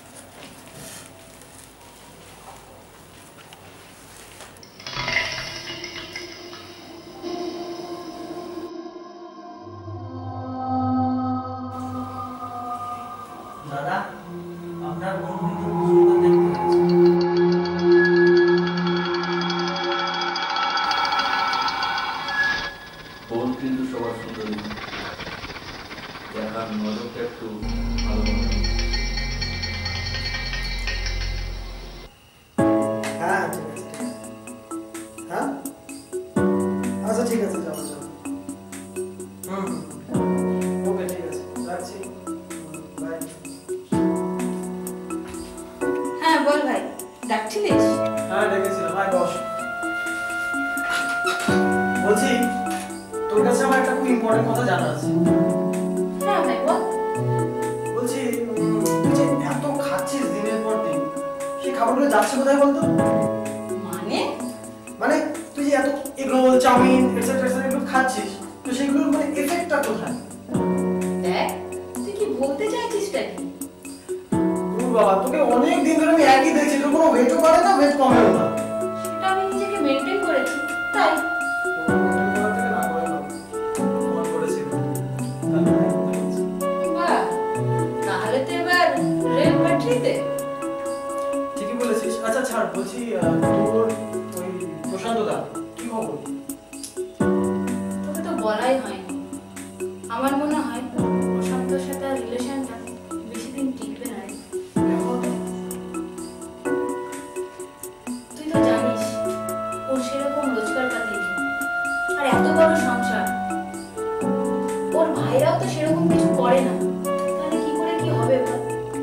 দাদা, আপনার বোন কিন্তু সুন্দর দেখতে হয়েছে। বোন কিন্তু সবার সুন্দরী, দেখার নজরটা একটু ভালো। হ্যাঁ ঠিক আছে, হ্যাঁ আচ্ছা ঠিক আছে, যাবো যাবো। ওকে ঠিক আছে, রাখছি, বাই। হ্যাঁ বল ভাই, ডাকছিলিস? হ্যাঁ ডেকেছিলাম, ভাই বস। বলছি তোর কাছে আমার একটা খুব ইম্পর্টেন্ট কথা জানা আছে। হ্যাঁ ভাই বল। বলছি তুই যে এত খাচ্ছিস দিনের পর দিন, সেই খাবারগুলো যাচ্ছে কোথায় বলতো? মানে? মানে তুই যে এত এগরোল চাউমিন এটসেট্রা এগুলো খাচ্ছিস, তো সেগুলোর মানে এফেক্টটা কোথায়? দেখ, তুই কি বলতে চাইছিসটা কি? বাবা, তোকে অনেক দিন ধরে আমি একই দেখছি, তোর কোনো ওয়েটও বাড়ে না, ওয়েট কমেও না। সেটা আমি নিজেকে মেনটেন করেছি, তাই। ফোন করেছিল। ছাড়, বলছি তোর ওই প্রশান্ত দা কি খবর? তোকে তো বলাই হয়নি। আমার মনে হয় প্রশান্তর সাথে রিলেশনটা বেশি দিন টিকবে না রে। তুই তো জানিস ওর সেরকম রোজগার পাতি নেই, আর এত বড় সংসার। ওর ভাইরাও তো সেরকম কিছু করে না, তাহলে কি করে কি হবে বল?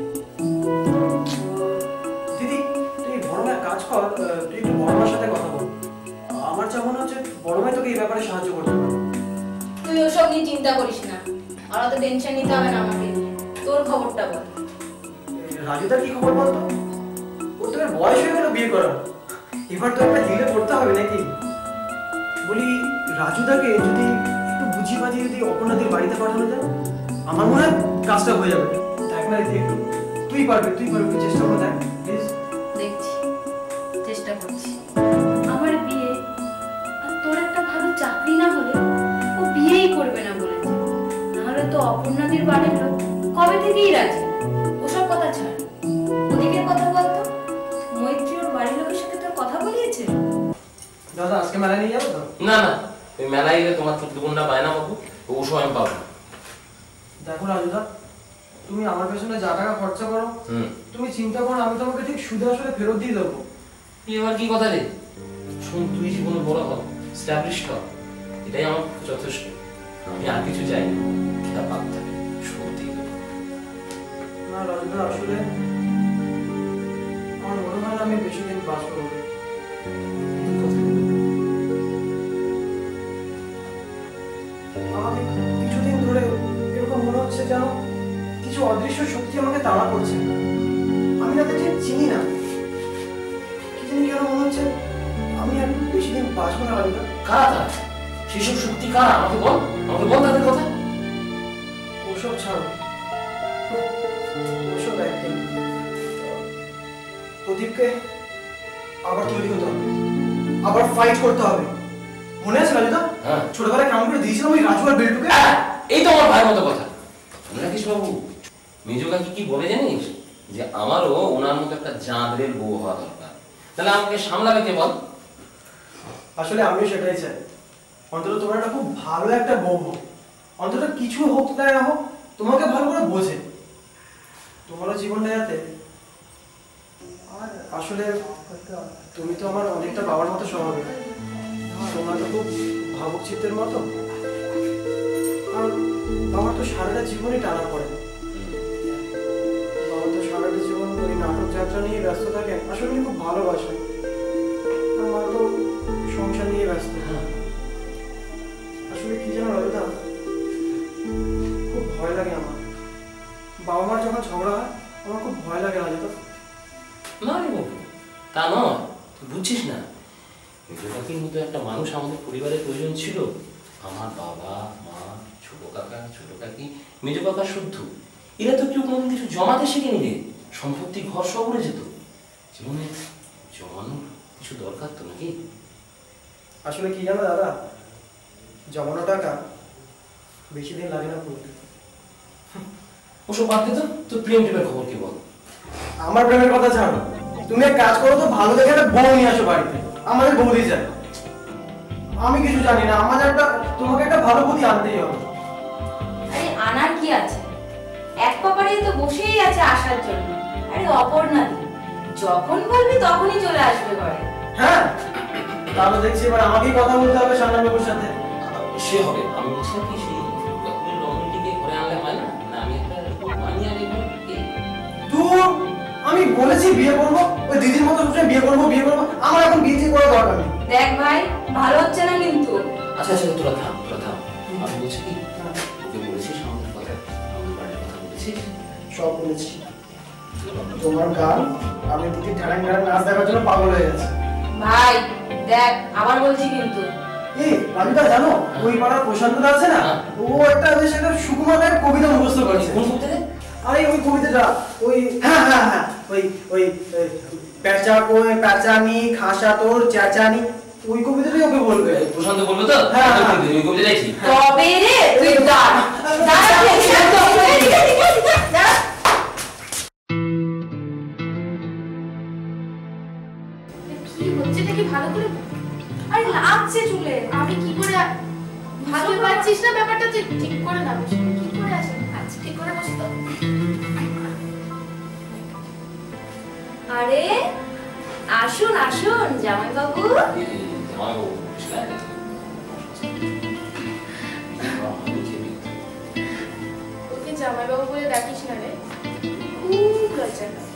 দিদি তুই বড় মায়ের কাজ কর, তুই একটু বড় মায়ের সাথে কথা বল। আমার যা মনে হচ্ছে বড় মাই তোকে এই ব্যাপারে সাহায্য করতে পারে। তুই ওসব নিয়ে চিন্তা করিস না, আর অত টেনশন নিতে হবে না আমাকে নিয়ে। তোর খবরটা বল। রাজুদার কি খবর বলতো? ওর তো বয়স হয়ে গেল বিয়ে করার, এবার তো একটা দিলে করতে হবে নাকি? বলি রাজুদাকে যদি একটু বুঝিয়ে বাজিয়ে যদি অপর্ণাদের বাড়িতে পাঠানো যায়, আমার মনে হয় কাজটা হয়ে যাবে। দেখ না দিদি, একটু তুই পারবি একটু চেষ্টা করে দেখ প্লিজ। দেখছি, চেষ্টা করছি। আমার বিয়ে আর তোর একটা ভালো চাকরি না হলে ও বিয়েই করবে না বলেছে। নাহলে তো অপর্ণাদের বাড়ির লোক কবে থেকেই রাজি। ওসব কথা ছাড়, ওদিকের কথা বলতো। মৈত্রী ওর বাড়ির লোকের সাথে তোর কথা বলিয়েছে? দাদা আজকে মেলায় নিয়ে যাবো তো? না না, ওই মেলায় গেলে তোমার তো দুগুণটা পায় না বাবু, ও সময় আমি পাবো না। দেখো রাজুদা, তুমি আমার পেছনে যা টাকা খরচা করো তুমি চিন্তা করো, আমি তোমাকে ঠিক সুদে আসলে ফেরত দিয়ে দেবো। এবার কি কথা রে? শোন, তুই জীবনে বড় হ, স্ট্যাবলিশ হ, এটাই আমার যথেষ্ট। আমি আর কিছু চাই না, খেয়া পাক থাকে সত্যি। না রাজুদা, আসলে আমার মনে হয় না আমি বেশি দিন বাস করবো। আমাকে কিছুদিন ধরে এরকম মনে হচ্ছে যেন কিছু অদৃশ্য শক্তি আমাকে তাড়া করছে। আমি না ঠিক চিনি না, কি জানি কেন মনে হচ্ছে আমি আর বেশি দিন বাঁচবো না। রাজুদা, কারা তারা? সেসব শক্তি কারা? আমাকে বল তাদের কথা। ওসব ছাড়ো, ওসব একদিন প্রদীপকে আবার তৈরি হতে হবে, আবার ফাইট করতে হবে। মনে আছে রাজুদা? হ্যাঁ, ছোটবেলায় কেমন করে দিয়েছিলাম ওই রাজু আর বেল্টুকে? এই তো আমার ভাইয়ের মতো কথা। রাকেশ বাবু, মেজো কাকি কি বলে জানিস? যে আমারও ওনার মতো একটা জাঁদরের বউ হওয়া দরকার, তাহলে আমাকে সামলাবে কে বল? আসলে আমিও সেটাই চাই, অন্তত তোমার একটা খুব ভালো একটা বউ হোক, অন্তত কিছু হোক তাই না হোক তোমাকে ভালো করে বোঝে, তোমারও জীবনটা যাতে। আর আসলে তুমি তো আমার অনেকটা বাবার মতো স্বভাবের, তোমার তো খুব ভাবুক চিত্তের মতো। আর বাবার তো সারাটা জীবনই টানা পড়ে, বাবা তো সারাটা জীবন ওই নাটক যাত্রা নিয়ে ব্যস্ত থাকে। আসলে উনি খুব ভালোবাসেন, আর মা তো সংসার নিয়ে ব্যস্ত। আসলে কি জানো রাজুদা, খুব ভয় লাগে আমার। বাবা মার যখন ঝগড়া হয় আমার খুব ভয় লাগে রাজুদা। না রে বাবু, তা নয়, তুই বুঝছিস না। মেজো কাকির মতো একটা মানুষ আমাদের পরিবারের প্রয়োজন ছিল। আমার বাবা মা, ছোট কাকা, ছোট কাকি, মেজো কাকা শুদ্ধ, এরা তো কেউ কোনোদিন কিছু জমাতে শেখেনি রে। সম্পত্তি ঘর সব উড়ে যেত। জীবনে জমানোর কিছু দরকার তো নাকি? আসলে কি জানো দাদা, জমানো টাকা বেশি দিন লাগে না পড়তে। ওসব বাদ দে তো, তোর প্রেম টেমের খবর কি বল? আমার প্রেমের কথা ছাড়ো, তুমি এক কাজ করো তো, ভালো দেখে একটা বউ নিয়ে আসো বাড়িতে, আমাদের বৌদি যায়। আমি কিছু জানি না, আমাদের একটা তোমাকে একটা ভালো বৌদি আনতেই হবে। আরে আনার কি আছে, এক পাপারেই তো বসেই আছে আসার জন্য। আরে অপর্ণা দি, যখন বলবি তখনই চলে আসবে ঘরে। হ্যাঁ, তাহলে দেখছি এবার আমাকেই কথা বলতে হবে সামনে বাবুর সাথে। সে হবে, আমি বলছিলাম কি সেই রমণীটিকে ঘরে আনলে হয় না? না আমি একটা মানিয়ে আনি তুই, আমি বলেছি বিয়ে করবো, ওই দিদির মতো সবসময় বিয়ে করবো। আমার এখন বিয়ে ঠিক করার দরকার নেই। দেখ ভাই, ভালো হচ্ছে না কিন্তু। আচ্ছা তোরা থাম। আমি বলছি কি, তোকে বলেছিস আমাদের কথা, আমাদের বাড়ির কথা বলেছিস? সব বলেছি। তোমার গান আমি দিদি ঢাড়াং নাচ দেখার জন্য পাগল হয়ে গেছে। ভাই দেখ, আবার বলছি কিন্তু। রাজুদা জানো, ওই পাড়ার প্রশান্তদা আছে না, ও একটা বেশ একটা সুকুমার গায়ের কবিতা মুখস্থ করেছে। কোন কবিতা? আরে ওই কবিতাটা, ওই হ্যাঁ ওই পেঁচা কই পেঁচানি খাসা তোর চেঁচানি, ওই কবিতাটাই ওকে বলবে। প্রশান্ত বলবে তো? হ্যাঁ ওই কবিতাটাই ঠিক। তবে রে তুই দাঁড়া। আমি কি করে ভাবতে পারছিস না ব্যাপারটা, তুই ঠিক করে না বসে কি করে আছে। আচ্ছা ঠিক করে বসে তো। আরে আসুন আসুন জামাই বাবু। ওকে জামাই বাবু বলে ডাকিস না রে, খুব লজ্জা লাগে।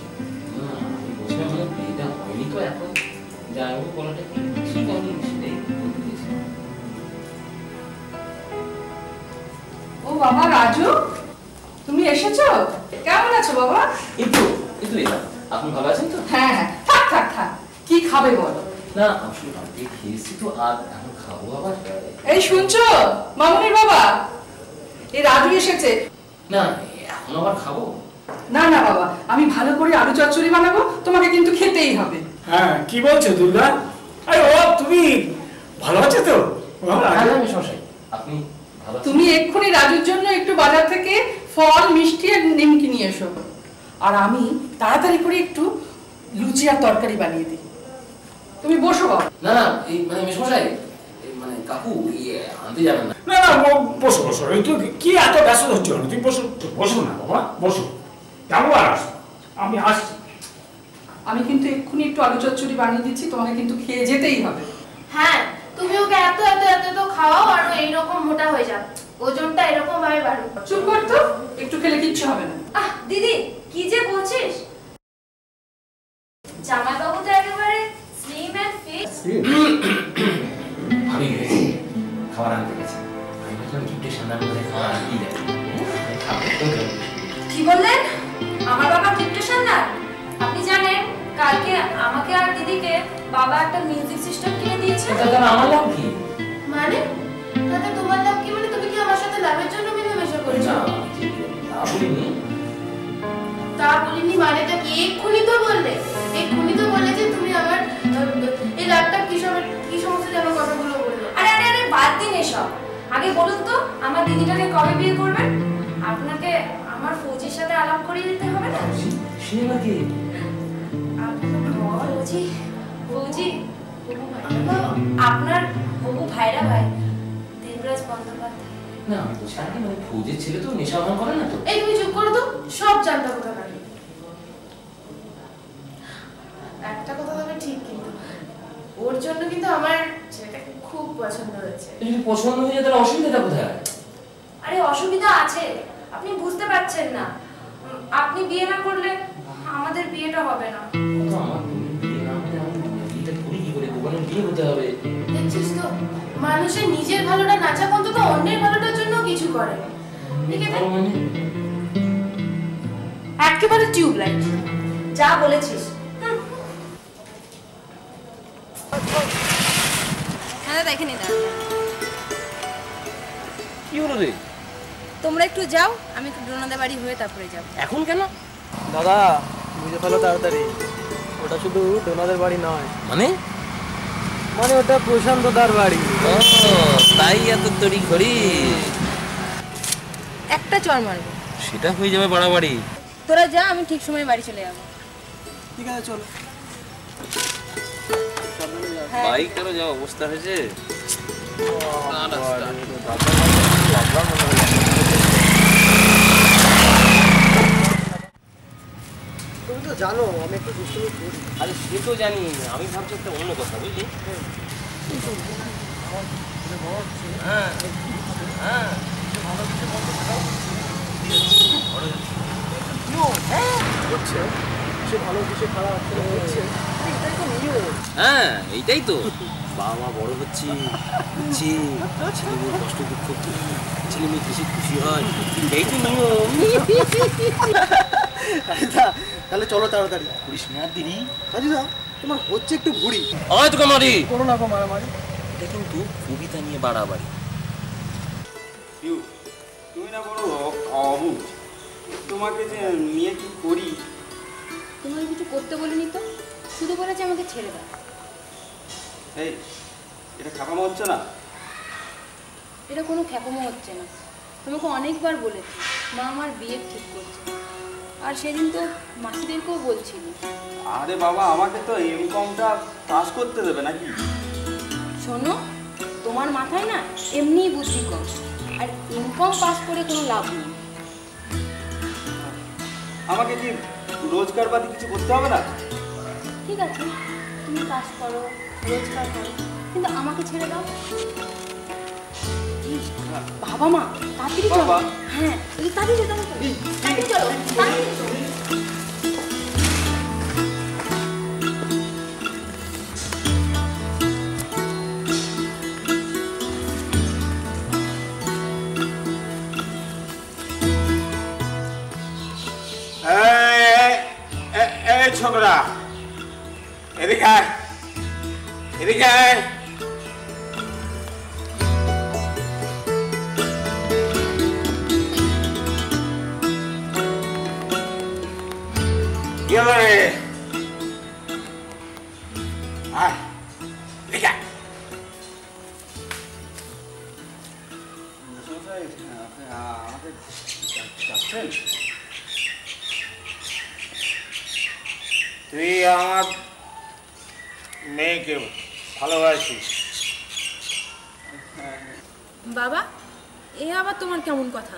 ও বাবা রাজু, তুমি এসেছো? কেমন আছো বাবা? আপনি ভালো আছেন তো? হ্যাঁ হ্যাঁ, থাক থাক থাক, কি খাবে বলো? না আসলে আমি খেয়েছি তো, আর এখন খাবো আবার। এই শুনছো মামুনির বাবা, এই রাজু এসেছে। না এখন আবার খাবো না না বাবা, আমি ভালো করে আলু চচ্চড়ি বানাবো, তোমাকে কিন্তু খেতেই হবে। হ্যাঁ কি বলছো দুর্গা? আরে ও তুমি ভালো আছো তো? আপনি ভালো? তুমি এক্ষুনি রাজুর জন্য একটু বাজার থেকে ফল মিষ্টি আর নিমকি নিয়ে এসো, আর আমি তাড়াতাড়ি করে একটু লুচি আর তরকারি বানিয়ে দিই। তুমি বসো বাবা। না না এই মানে মেশমশাই, মানে কাকু আনতে যাবেন না? না না বসো বসো, তুই কি এত ব্যস্ত হচ্ছে? তুমি বসো বসো না বাবা, বসো। কেমন আস? আমি আসছি। আমি কিন্তু এক্ষুনি একটু আলু চচ্চড়ি বানিয়ে দিচ্ছি, তোমাকে কিন্তু খেয়ে যেতেই হবে। হ্যাঁ তুমি ওকে এত এত এত তো খাওয়াও আর এইরকম মোটা হয়ে যাবে, ওজনটা এরকম ভাবে বাড়বে। চুপ কর তো, একটু খেলে কিচ্ছু হবে না। আহ দিদি কি যে বলছিস, জামাই বাবু তো একেবারে স্লিম এন্ড ফিট। ভাবি গেছি খাবার আনতে গেছে, আমি ভাবলাম গিফটের সামনে আমাদের খাবার আনতেই যাবে। কি বললেন? আমার বাবা ডিপ্রেশন না? আপনি জানেন কালকে আমাকে আর দিদিকে বাবা একটা মিউজিক সিস্টেম কিনে দিয়েছে। তাহলে আমার লাভ কি? মানে তাতে তোমার লাভ কি? মানে তুমি কি আমার সাথে লাভের জন্য মেলামেশা করেছো? তা বলিনি। তা বলিনি মানেটা কি? এক্ষুনি তো বললে, এক্ষুনি তো বললে যে তুমি আমার এই লাভটা কি সমস্ত যেন কথাগুলো বললো। আরে আরে আরে বাদ দিন এসব, আগে বলুন তো আমার দিদিটাকে কবে বিয়ে করবেন? আপনাকে আমার ফৌজির সাথে আলাপ করিয়ে দিতে হবে না? সে নাকি ফৌজি, ফৌজি আপনার বহু ভাইরা ভাই দেবরাজ বন্দ্যোপাধ্যায়। না বুঝলাম কি, মানে ফৌজির ছেলে তো নেশা ভান করে না তো? এই তুমি চুপ করো তো, সব জানতা কথা কাটে। একটা কথা তবে ঠিক, কিন্তু ওর জন্য কিন্তু আমার ছেলেটাকে খুব পছন্দ হয়েছে। যদি পছন্দ হয়ে যায় তাহলে অসুবিধাটা কোথায়? আরে অসুবিধা আছে, আপনি বুঝতে পারছেন না। আপনি বিয়ে না করলে আমাদের বিয়েটা হবে না। তো আমার বিয়ে না হলে আমি বিয়েটা করি কি করে? দোকানে বিয়ে হতে হবে। দেখছিস তো, মানুষের নিজের ভালোটা না চাক অন্তত অন্যের ভালোটার জন্য কিছু করে। মানে একেবারে টিউবলাইট যা বলেছিস। হ্যাঁ দাদা এখানে দাঁড়া। কি হলো রে? তোমরা একটু যাও, আমি একটু ডোনাদের বাড়ি হয়ে তারপরে যাব। এখন কেন? দাদা বুঝে ফেলো তাড়াতাড়ি, ওটা শুধু ডোনাদের বাড়ি নয়। মানে মানে ওটা প্রশান্তদার বাড়ি। ও তাই এত তড়ি ঘড়ি? একটা চড় মারবো, সেটা হয়ে যাবে বাড়াবাড়ি। তোরা যা, আমি ঠিক সময় বাড়ি চলে যাবো। ঠিক আছে চলো। বাইক আরো যা অবস্থা হয়েছে। তুমি তো জানো আমি একটু দুষ্টুমি করি। আরে সে তো জানি, আমি ভাবছি একটা অন্য কথা, বুঝলি? হ্যাঁ হ্যাঁ হচ্ছে সে ভালো কিছু খারাপ হচ্ছে, এটাই তো নিয়ম। হ্যাঁ এইটাই তো, বাবা মা বড় হচ্ছে, যে ছেলে মেয়ের কষ্ট দুঃখ কি, ছেলে মেয়ে বেশি খুশি হয়, এই তো নিয়ম। তাহলে চলো তাড়াতাড়ি। করিস না দিদি। রাজিদা তোমার হচ্ছে একটু ভুড়ি। হয়তো মারি কোনো না কোনো মারামারি। এটা কিন্তু কবিতা নিয়ে বাড়াবাড়ি। তুমি না বড় অবুঝ, তোমাকে যে নিয়ে কি করি। তোমাকে কিছু করতে বলিনি তো, শুধু বলেছে আমাকে ছেড়ে দাও। এই এটা খাপামো হচ্ছে না? এটা কোনো খ্যাপামো হচ্ছে না, তোমাকে অনেকবার বলেছি মা আমার বিয়ে ঠিক করছে, আর সেদিন তো মাসিদেরকেও বলছিল। আরে বাবা আমাকে তো এমকমটা পাস করতে দেবে নাকি? শোনো, তোমার মাথায় না এমনিই বুদ্ধি কম, আর ইনকাম পাস করে কোনো লাভ নেই। আমাকে কি রোজগার বাদে কিছু করতে হবে না? ঠিক আছে, তুমি কাজ করো, রোজগার করো, কিন্তু আমাকে ছেড়ে দাও। বাবা মা তাড়াতাড়ি চলো। হ্যাঁ তাড়াতাড়ি চলো, তাড়াতাড়ি চলো, তাড়াতাড়ি চলো। ছোকরা এদিকে আয়, এদিকে আয়। কি হলো রে? আয় এদিকে আয়। আমাকে ডাকছেন? তুই আমার মেয়েকে ভালোবাসিস? বাবা, এ আবার তোমার কেমন কথা?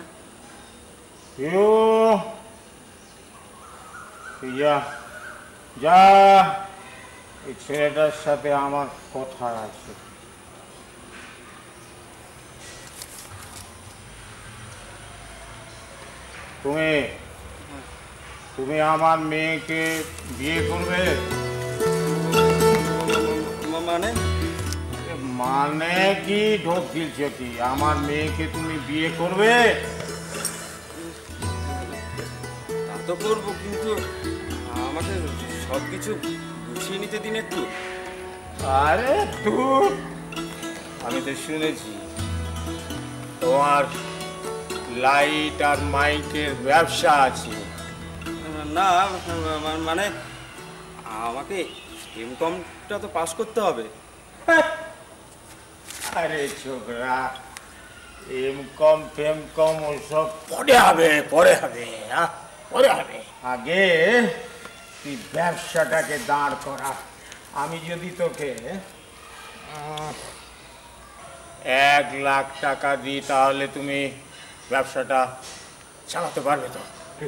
যা, এই ছেলেটার সাথে আমার কথা আছে। তুমি আমার মেয়েকে বিয়ে করবে? মানে কি ঢোক গিলছ কি? আমার মেয়েকে তুমি বিয়ে করবে? তা তো করবো, কিন্তু আমাকে সবকিছু গুছিয়ে নিতে দিন একটু। আরে তুই, আমি তো শুনেছি তোমার লাইট আর মাইকের ব্যবসা আছে। না মানে আমাকে ইনকামটা তো পাস করতে হবে। আরে ছোকরা, ইনকাম ফেমকম ওসব পরে হবে, পরে হবে, পরে হবে। আগে তুই ব্যবসাটাকে দাঁড় করা। আমি যদি তোকে 1 লাখ টাকা দিই তাহলে তুমি ব্যবসাটা চালাতে পারবে তো?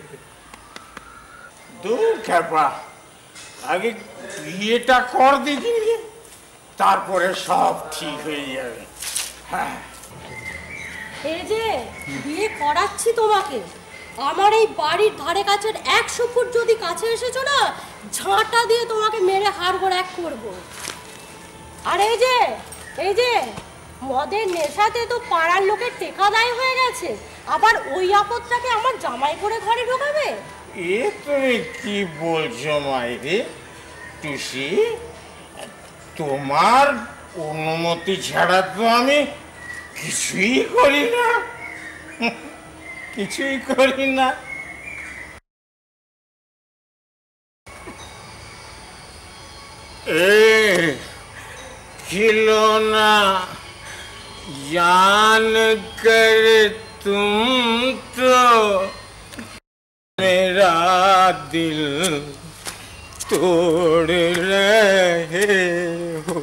দূর খেপা, আগে বিয়েটা কর দেখি, তারপরে সব ঠিক হয়ে যাবে। হ্যাঁ, এই যে বিয়ে করাচ্ছি তোমাকে, আমার এই বাড়ির ধারে কাছের 100 ফুট যদি কাছে এসেছো না, ঝাঁটা দিয়ে তোমাকে মেরে হাড়গোড় এক করবো। আর এই যে মদের নেশাতে তো পাড়ার লোকের টেকাদায় হয়ে গেছে, আবার ওই আপদটাকে আমার জামাই করে ঘরে ঢোকাবে? এ তুমি কি বলছো মাইরি টুসি? তোমার অনুমতি ছাড়া তো আমি কিছুই করি না, কিছুই করি না। खिलौना जान कर तुम तो मेरा दिल तोड़ रहे हो।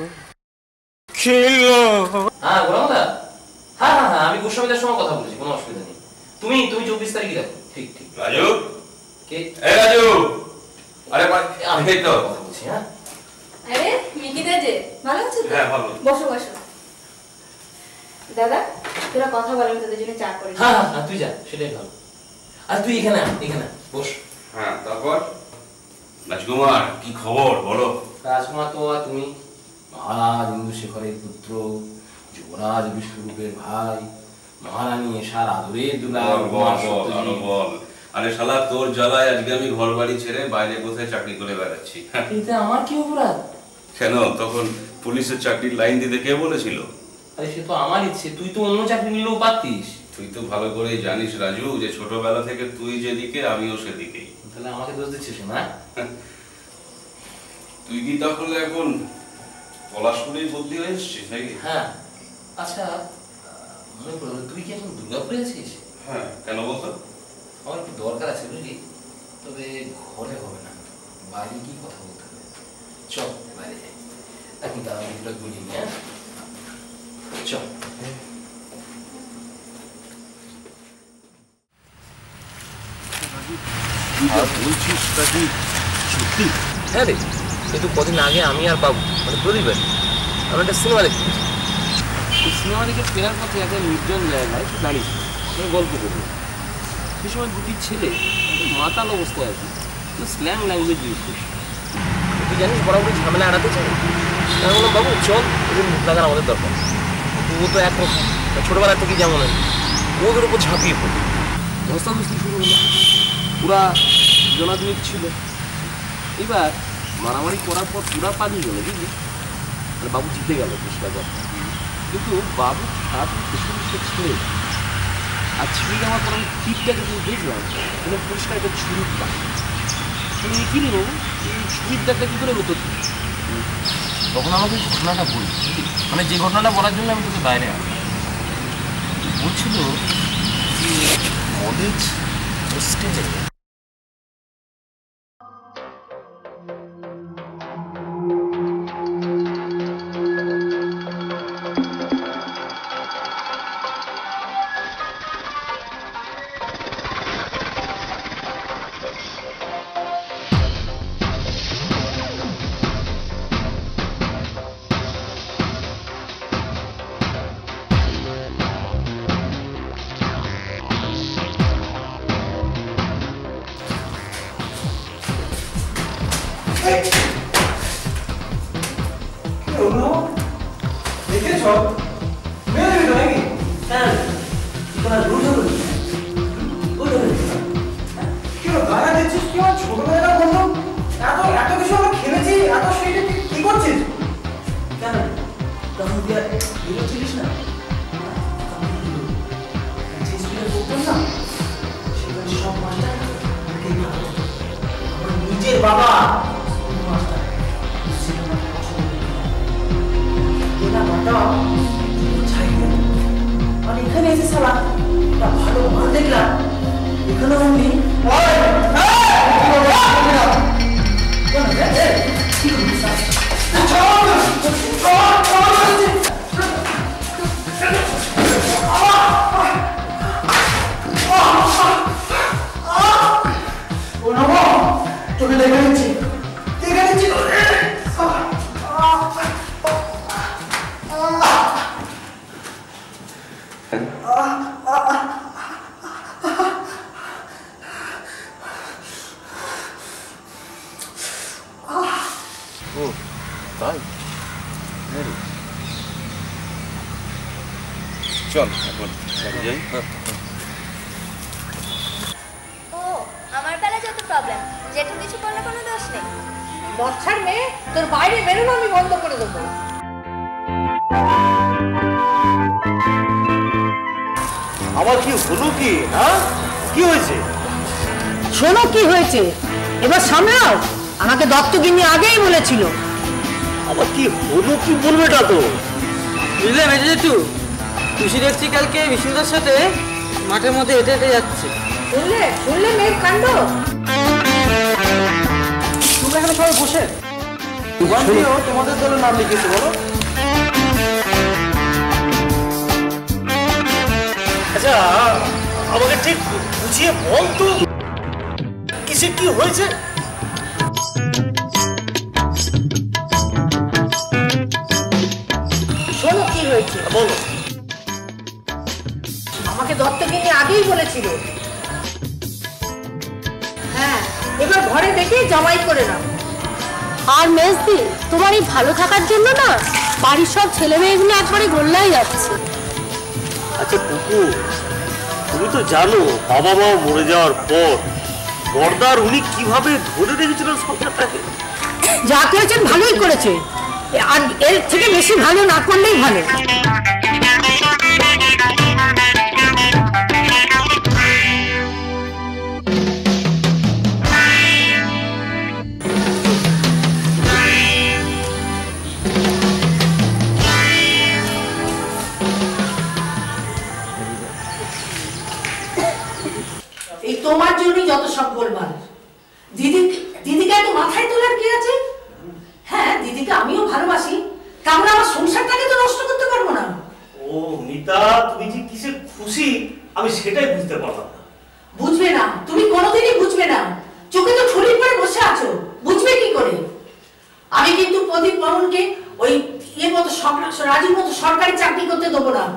खिलो হ্যাঁ গোলামদা, হ্যাঁ হ্যাঁ হ্যাঁ, আমি গোস্বামীদের সঙ্গে কথা বলেছি, কোনো অসুবিধা নেই। তুমি 24 তারিখে রাখো। ঠিক ঠিক। রাজু, কে? এই রাজু, আরে আমি তো কথা বলছি। হ্যাঁ, আরে মিকিদা যে ভালো আছো তো? হ্যাঁ ভালো। বসো বসো। দাদা, তোরা কথা বলেন, তোদের জন্য চা করে। হ্যাঁ হ্যাঁ, তুই যা, সেটাই ভালো। আর তুই এখানে বস। হ্যাঁ, তারপর রাজকুমার কি খবর বলো? রাজকুমার তো তুমি মহারাজ ইন্দুশেখরের পুত্র, যুবরাজ বিষ্ণুরূপের ভাই, মহারানী এশার আদরের দুলাল। বল। আরে শালা, তোর জ্বালায় আজকে আমি ঘর বাড়ি ছেড়ে বাইরে কোথায় চাকরি করে বেড়াচ্ছি। এতে আমার কি অপরাধ? কেন, তখন পুলিশের চাকরির লাইন দিতে কে বলেছিল? আরে সে তো আমার ইচ্ছে, তুই তো অন্য চাকরি নিলেও পারতিস। তুই তো ভালো করেই জানিস রাজু, যে ছোটবেলা থেকে তুই যেদিকে আমিও সেদিকেই। তাহলে আমাকে দোষ দিচ্ছিস না? তুই কি তাহলে এখন পলাশপুরেই বদলি হয়ে এসছিস নাকি? হ্যাঁ। আচ্ছা, মনে পড়লো, তুই কি এখন দুর্গাপুরে আছিস? হ্যাঁ, কেন বলতো? আমার একটু দরকার আছে বুঝলি, তবে ঘরে হবে না, বাইরে কি কথা বলতে হবে। চল বাইরে যাই, এখন তার আমি বলি। হ্যাঁ চল। বলছিস নাকি সত্যি? হ্যাঁ রে, কিন্তু কদিন আগে আমি আর বাবু মানে প্রদীপের আমরা একটা সিনেমা দেখতে গেছি। এই সিনেমা দেখে ফেরার পথে একটা নির্জন জায়গায় একটু দাঁড়িয়ে গল্প করবো। সেই সময় দুটি ছেলে মাতাল অবস্থায় আছে, স্ল্যাং ল্যাঙ্গুয়েজ ইউজ করছে। তুই জানিস বরাবরই ঝামেলা এড়াতে চাই। আমি বললাম বাবু চল, ওদের মুখ লাগার আমাদের দরকার। ও তো একরকম ছোটবেলা থেকে যেমন ওদের উপর ঝাঁপিয়ে পড়ে ধস্তাধস্তি শুরু হলো। পুরা জনাদুনিক ছিল। এবার মারামারি করার পর পুরা পালিয়ে গেল, বুঝলি? আর বাবু জিতে গেল পরিষ্কার কথা। কিন্তু বাবু খারাপ পেছনে ছেড়ে আর ছিঁড়ে যাওয়ার পর আমি টিপটাকে কিন্তু দেখলাম মানে পরিষ্কার একটা ছুরির দাগ। মানে কি রে বাবু, এই ছুরির দাগটা কি করে হতো? তখন আমাকে ঘটনাটা বলি, মানে যে ঘটনাটা বলার জন্য আমি তোকে বাইরে আসলাম। বলছিল যে কলেজ হোস্টেলে চল যাই। ও আমার বেলা যত প্রবলেম, যেটু কিছু করলে কোনো দোষ নেই। বর্ষার মেয়ে, তোর বাইরে বেরোনো আমি বন্ধ করে দেবো। আমার কি হলো কি? হ্যাঁ কি হয়েছে? শোনো কি হয়েছে, এবার সামলাও। আমাকে দত্তগিন্নি আগেই বলেছিল। আবার কি হলো কি বলবে এটা তো? বুঝলে মেজে জেঠু, খুশি দেখছি কালকে বিষ্ণুদার সাথে মাঠের মধ্যে হেঁটে হেঁটে যাচ্ছে। শুনলে শুনলে মেয়ের কাণ্ড। তোমরা এখানে সবাই বসে তোমাদের দলের নাম লিখেছে বলো। আচ্ছা আমাকে ঠিক বুঝিয়ে বল তো কিসে কি হয়েছে? শোনো কি হয়েছে বলো। আমাকে দত্তগিন্নি আগেই বলেছিল। হ্যাঁ, এবার ঘরে দেখে জামাই করে নাও। আর মেজদি, তোমার এই ভালো থাকার জন্য না বাড়ির সব ছেলে মেয়েগুলো একবারে গোল্লাই যাচ্ছে। আচ্ছা পুকু, তুমি তো জানো বাবা মা মরে যাওয়ার পর বর্দার উনি কিভাবে ধরে রেখেছিলেন সংসারটাকে। যা করেছেন ভালোই করেছে, আর এর থেকে বেশি ভালো না করলেই ভালো। এই তোমার জন্যই যত সব গোলমাল। দিদিকে এত মাথায় তোলার কি আছে? হ্যাঁ, দিদিকে আমিও ভালোবাসি, তাহলে আমার সংসারটাকে তো নষ্ট করতে পারবো না। ও ও মিতা, তুমি যে কিসে খুশি আমি সেটাই বুঝতে পারলাম না। বুঝবে না, তুমি কোনোদিনই বুঝবে না। চোখে তো ঠুলি পরে বসে আছো, বুঝবে কি করে? আমি কিন্তু প্রদীপ বর্মনকে ওই রাজুর মতো সরকারি চাকরি করতে দেবো না।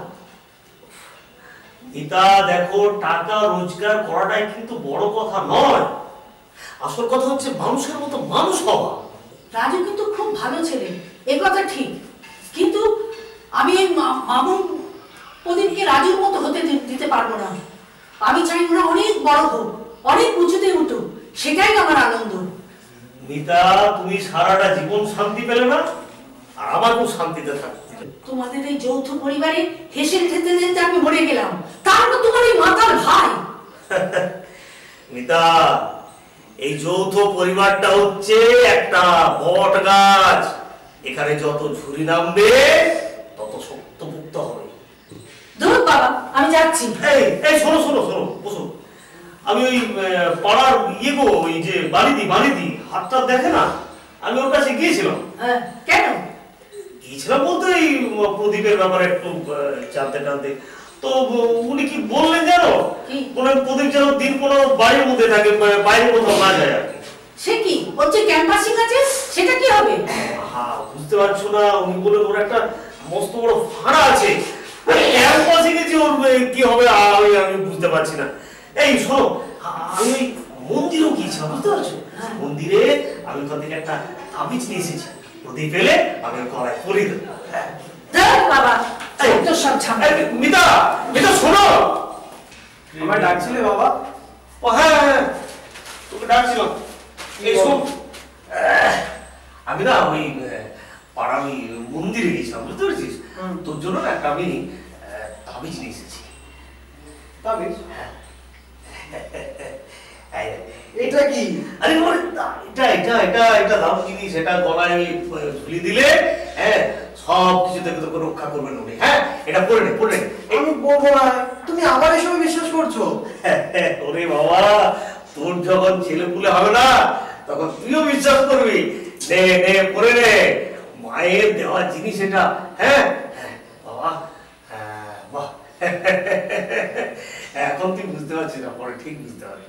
মিতা দেখো, টাকা রোজগার করাটাই কিন্তু বড় কথা নয়, আসল কথা হচ্ছে মানুষের মতো মানুষ হওয়া। রাজু কিন্তু খুব ভালো ছেলে, এ কথা ঠিক, কিন্তু আমি এই মামুন প্রদীপকে রাজুর মতো হতে দিতে পারবো না। আমি চাই ওরা অনেক বড় হোক, অনেক উঁচুতে উঠুক, সেটাই আমার আনন্দ। মিতা, তুমি সারাটা জীবন শান্তি পেলে না, আর আমার খুব শান্তিতে থাকতে। তোমাদের এই যৌথ পরিবারে হেসে খেতে যেতে আমি মরে গেলাম, তারপর তোমার এই মাতাল ভাই। মিতা, এই যৌথ পরিবারটা হচ্ছে একটা বট গাছ, এখানে যত ঝুরি নামবে তত শক্তপুক্ত হবে। ধুর বাবা, আমি যাচ্ছি। এই শোনো শোনো শোনো, বসো। আমি ওই পাড়ার গো, ওই যে বালিদি হাতটা দেখে না, আমি ওর কাছে গিয়েছিলাম। কেন গিয়েছিলাম বলতে এই প্রদীপের ব্যাপারে একটু জানতে টানতে। তো উনি কি বললেন জানো, প্রদীপ যেন দিন কোনো বাড়ির মধ্যে থাকে, বাইরে কোথাও না যায় আর কি। সে কি হচ্ছে ক্যাম্পাসিং আছে, সেটা কি হবে? হ্যাঁ, বুঝতে পারছো না, উনি বলে ওর একটা মস্ত বড় ফাঁড়া আছে, ক্যাম্পাসিং এ যে ওর কি হবে আমি বুঝতে পারছি না। এই শোনো, আমি ওই মন্দিরেও গিয়েছিলাম, বুঝতে পারছো? মন্দিরে আমি ওখান থেকে একটা তাবিজ নিয়ে এসেছি, প্রদীপ এলে আমি গলায় পরিয়ে দেবো। বাবা তো সব ঝামেলা। মিতা, মিতা শোনো, আমায় ডাকছিলে বাবা? ও হ্যাঁ, তোকে ডাকছিলাম। এই শোন, আমি না ওই পাড়া ওই মন্দিরে গেছিলাম, বুঝতে পেরেছিস? তোর জন্য না একটা আমি তাবিজ নিয়ে এসেছি। তাবিজ? এটা কি? আরে এটা দাম জিনিস, এটা গলায় ঝুলি দিলে হ্যাঁ সব কিছু থেকে তোকে রক্ষা করবেন উনি। হ্যাঁ, এটা পড়ে নে। আমি বলবো না, তুমি আবার এসব বিশ্বাস করছো? ওরে বাবা, তোর যখন ছেলে পুলে হবে না তখন তুইও বিশ্বাস করবি। নে পড়ে নে, মায়ের দেওয়া জিনিস এটা। হ্যাঁ বাবা, বাহ, এখন তুই বুঝতে পারছিস না, পরে ঠিক বুঝতে পারবি।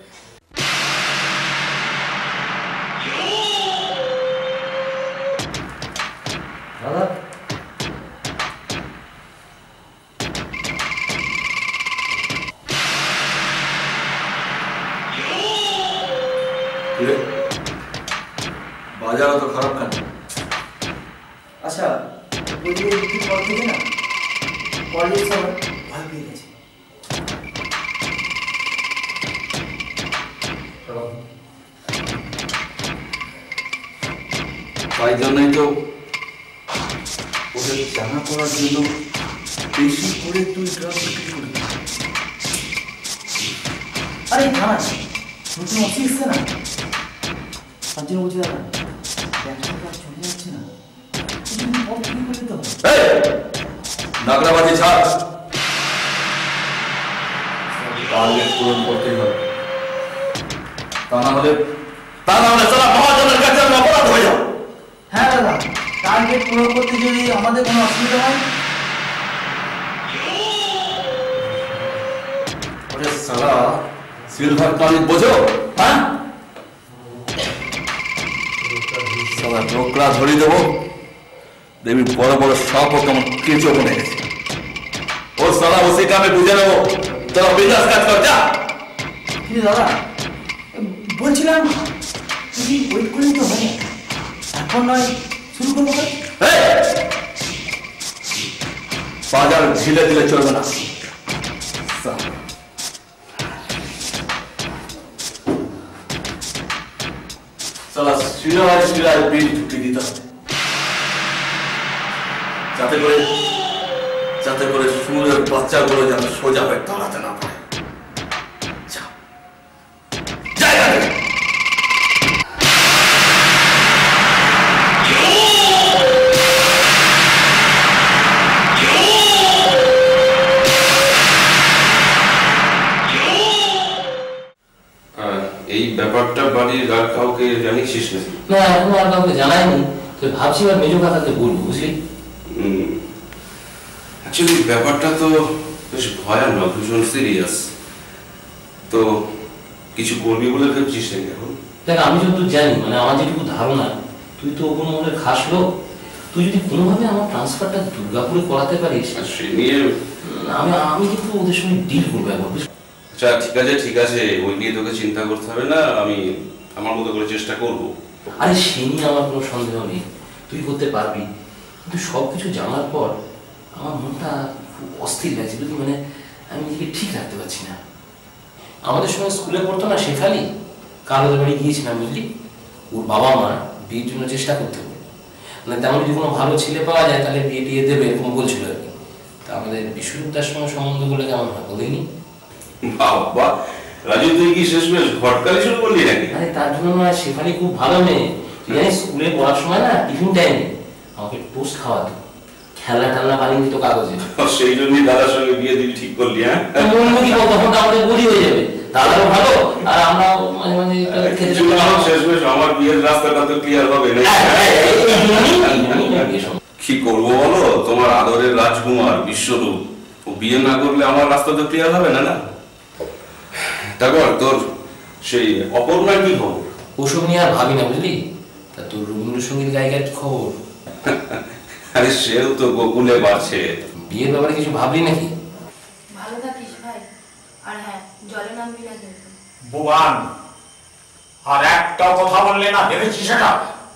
দাদা, বাজার তো খারাপ কেন? আচ্ছা, বলছি পর থেকে না কলেজ সময় ভয় পেয়ে গেছে। তাই জন্যই তো ওদের জানা করার জন্য বেশি করে তুই ড্রাগ বিক্রি করবি। আরে না, নতুন অফিস না, তার জন্য বলছি দাদা ব্যবসা কাজ চলে যাচ্ছে না, নাগরাবাজি ছাড়, টার্গেট পূরণ করতেই হবে, তা না হলে সারা মহাজনের কাছে আমি অপরাধ হয়ে যাবো। হ্যাঁ দাদা, টার্গেট পূরণ করতে যদি আমাদের কোনো অসুবিধা হয়, সারা সিলভার কালি বোঝো? হ্যাঁ, সারা ঢোকরা ধরি দেবো, দেবী বড় বড় সাপ কেমন কেঁচো বনে গেছে। ও সারা ওসিকে আমি বুঝে নেবো, তোরা বিন্দাস কাজ কর যা। কিন্তু দাদা বলছিলাম তুমি ওয়েট করলেই তো হয় না, এখন নয় শুরু করবো। বাজার ঢিলে দিলে চলবে না, সালা শিরায় বিল ঢুকে দিতে হবে, যাতে করে সুরের বাচ্চাগুলো যেন সোজা হয়ে দাঁড়াতে না পারে। এই ব্যাপারটা বাড়ির আর কাউকে জানিয়েছিস নাকি? না, এখনো আর কাউকে জানাইনি, তো ভাবছি আর মেজো কাকাকে বলবো, বুঝলি? অ্যাকচুয়ালি ব্যাপারটা তো বেশ ভয়ানক, ভীষণ সিরিয়াস। তো কিছু করবি বলে ভেবছিস নাকি এখন? দেখ, আমি যতদূর জানি, মানে আমার যেটুকু ধারণা, তুই তো ওপর মহলের খাস লোক, তুই যদি কোনোভাবে আমার ট্রান্সফারটা দুর্গাপুরে করাতে পারিস, সে নিয়ে আমি কিন্তু ওদের সঙ্গে ডিল করবো একবার। আচ্ছা ঠিক আছে, ওই নিয়ে তোকে চিন্তা করতে হবে না, আমি আমার মতো করে চেষ্টা করব। আরে সে নিয়ে আমার কোনো সন্দেহ নেই, তুই করতে পারবি। কিন্তু সব কিছু জানার পর আমার মনটা খুব অস্থির লাগছে, বুঝলি, মানে আমি নিজেকে ঠিক রাখতে পারছি না। আমাদের সঙ্গে স্কুলে পড়তো না শেফালি, কারোর বাড়ি গিয়েছিলাম, বুঝলি, ওর বাবা মা বিয়ের জন্য চেষ্টা করতে হবে, মানে তেমন যদি কোনো ভালো ছেলে পাওয়া যায় তাহলে বিয়ে টিয়ে দেবে এরকম বলছিল আর কি। তা আমাদের বিশ্বরূপটার সঙ্গে সম্বন্ধ করলে কেমন হয় বলিনি? বাবা রাজু, তুই কি শেষমেশ ঘটকালি শুরু করলি নাকি? আরে তার জন্য নয়, শেফালি খুব ভালো মেয়ে। তুই জানিস, স্কুলে পড়ার সময় না টিফিন টাইমে আমাকে টোস্ট খাওয়াতো, খেলনা টেলনা বানিয়ে দিত কাগজে। সেই জন্যই দাদার সঙ্গে বিয়ে দিবি ঠিক করলি? হ্যাঁ, তখন আমাদের বলি হয়ে যাবে, দাদারও ভালো আর আমরা মাঝে মাঝে শেষমেশ আমার বিয়ের রাস্তাটা তো ক্লিয়ার হবে না। কি করবো বলো, তোমার আদরের রাজকুমার বিশ্বরূপ, ও বিয়ে না করলে আমার রাস্তা তো ক্লিয়ার হবে না। তারপর তোর সেই অপর্ণার কি খবর? ওসব নিয়ে আর ভাবি না, বুঝলি। তা তোর রবীন্দ্রসঙ্গীত গায়িকার কি খবর? আরে সেও তো গোকুলে বাড়ছে। বিয়ের ব্যাপারে কিছু ভাবলি নাকি? ভালো থাকিস ভাই, আর হ্যাঁ, জলে নামবি না কিন্তু। ভুবন, আর একটাও কথা বললে না, ভেবেছি সেটা?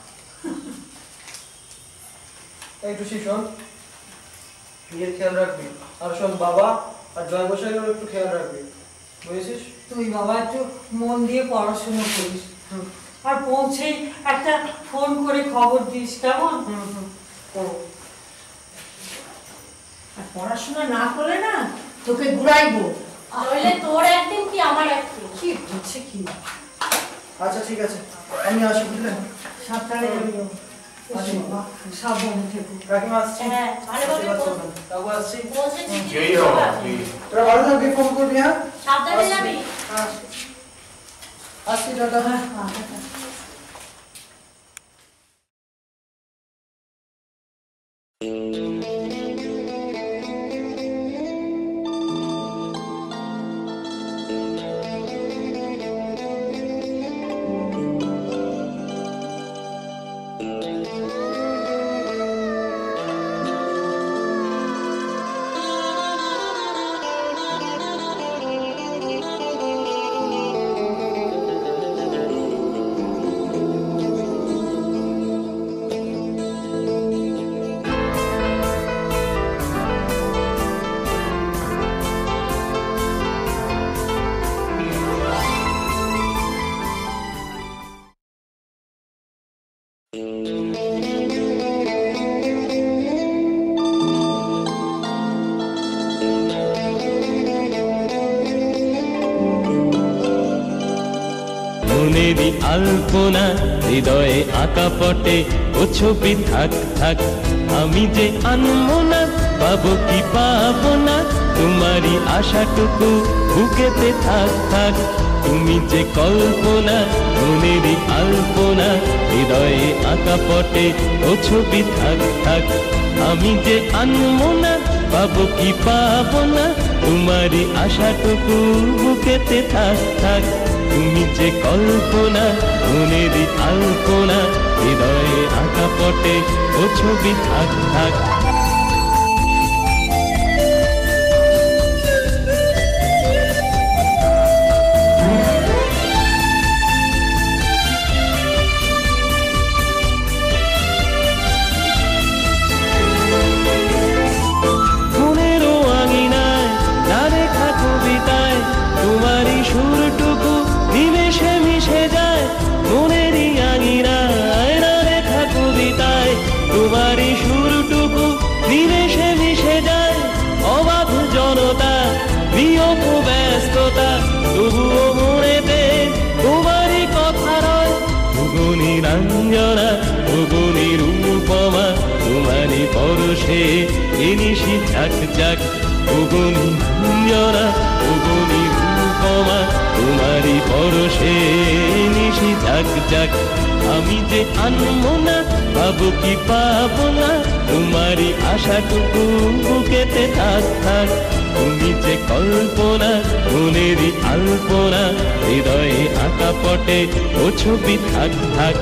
একটু শোন, বিয়ের খেয়াল রাখবি, আর শোন বাবা আর জয় বসাইয়েরও একটু খেয়াল রাখবি, বুঝেছিস? তুই বাবা একটু মন দিয়ে পড়াশোনা করিস, আর পৌঁছেই একটা ফোন করে খবর দিস, কেমন? আর পড়াশোনা না করলে না তোকে ঘুরাইবো, নইলে তোর একদিন কি আমার একদিন। কি হচ্ছে কি? আচ্ছা ঠিক আছে, আমি আসি, বুঝলেন? সাবধানে যাবি, সাবধানে থেকো। কাকিমা আসছি। হ্যাঁ, ভালো করে কাকু আসছি। তোরা ভালো থাকবি, ফোন করবি। হ্যাঁ, সাবধানে যাবি। আসছি দাদা। হ্যাঁ, মনেরই আলপনা হৃদয়ে আঁকা পটে, ও ছবি থাক থাক আমি যে আনবো না, পাবো কি পাবো না, তোমারই আশাটুকু বুকেতে থাক থাক। তুমি যে কল্পনা, মনেরই আলপনা হৃদয়ে আঁকা পটে, ও ছবি থাক থাক আমি যে আনবো না, পাবো কি পাবো না, তোমারই আশাটুকু বুকেতে থাক থাক। তুমি যে কল্পনা, মনেরই আলপনা হৃদয়ে আঁকা পটে, ও ছবি থাক থাক। মনেরও আঙিনায় না রেখা কবিতায় তোমারই সুরটুকু নিমেষে মিশে যায়। মনেরই আঙিনায় না রেখা কবিতায় তোমারই সুরটুকু নিমেষে মিশে যায়। অবাধ জনতা, নিয়ত ব্যস্ততা, তবুও মনেতে তোমারই কথা রয়। ভুবনী রঞ্জনা, ভুবনী রূপমা, তোমারই পরশে নিশি ঝাক ঝাক। ভুবনী রঞ্জনা, ভুবনী রূপমা, তোমারই পরশে নিশি ঝাক ঝাক আমি যে আনবো না, পাবো কি পাবো না তোমারই আশাটুকু বুকেতে থাক থাক। তুমি যে কল্পনা মনেরই আলপনা হৃদয়ে আঁকা পটে ও ছবি থাক থাক।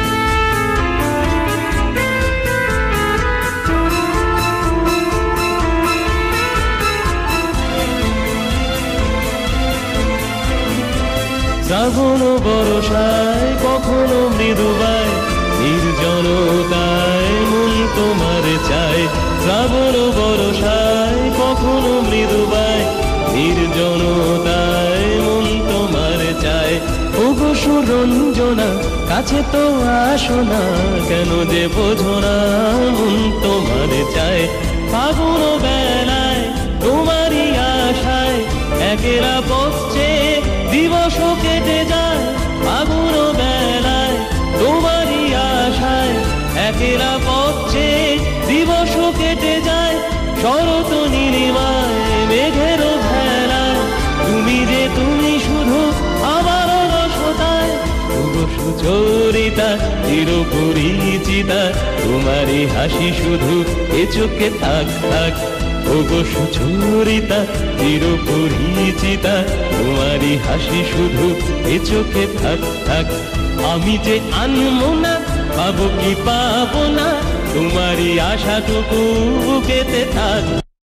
শ্রাবণ বরষায় কখনো মৃদুবায় নির্জনতায় মন তোমার চায়। শ্রাবণ বরষায় কখনো মৃদুবায় নির্জনতায় মন তোমার চায়। ওগো সুরঞ্জনা কাছে তো আসো না কেন যে বোঝো না মন তোমার চায়। ফাগুন বেলায় তোমারই আশায় একেরা পথে দিবস কেটে যায়। ফাগুন বেলায় তোমারই আশায় একেরা পথে দিবস কেটে যায়। শরৎ নীলিমায় মেঘের ভেলায় তুমি যে তুমি শুধু আমার রসতায়। তবু সুচরিতা চিরপরিচিতা তোমারই হাসি শুধু এ চোখে থাক থাক। ওগো সুচরিতা চিরপরিচিতা তোমারই হাসি শুধু এ চোখে থাক থাক। আমি যে আনবো না পাবো কি পাবো না তোমারই আশাটুকু বুকেতে থাক।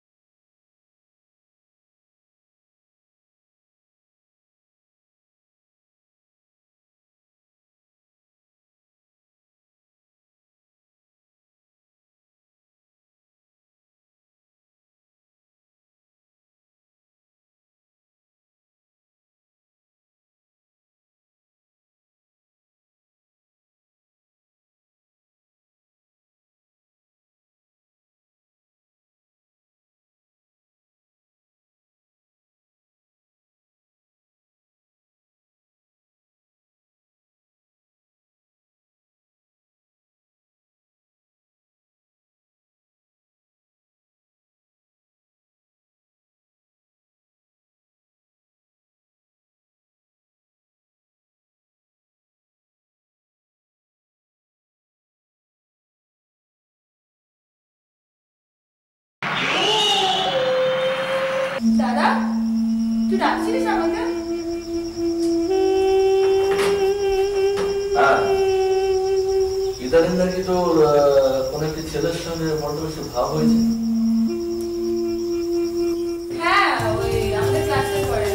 দাদা তুই ডাকছিলিস আমাকে? হ্যাঁ, ইদানিং নাকি তোর কোন একটি ছেলের সঙ্গে বড্ড বেশি ভাব হয়েছে। হ্যাঁ, ওই আমাদের ক্লাসে পড়ে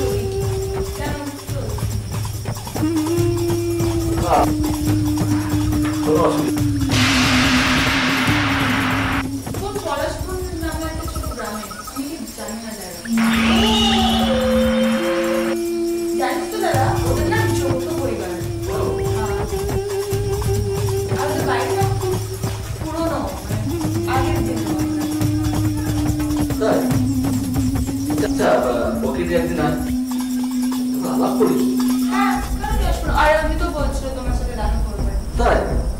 কোনো অসুবিধা কোন পলাশপুর নামে একটা ছোট গ্রামে, আমি জানি না জায়গা। জানিস তো দাদা, ওদের নাম যৌথ পরিবার। আর ওদের বাড়িটা খুব পুরোনো, আগের দিন। তাই আচ্ছা, প্রকৃতি একদিন আলাপ করিস। হ্যাঁ, আর আমি তো বলছিল তোমার সাথে দেখা করবে। তাই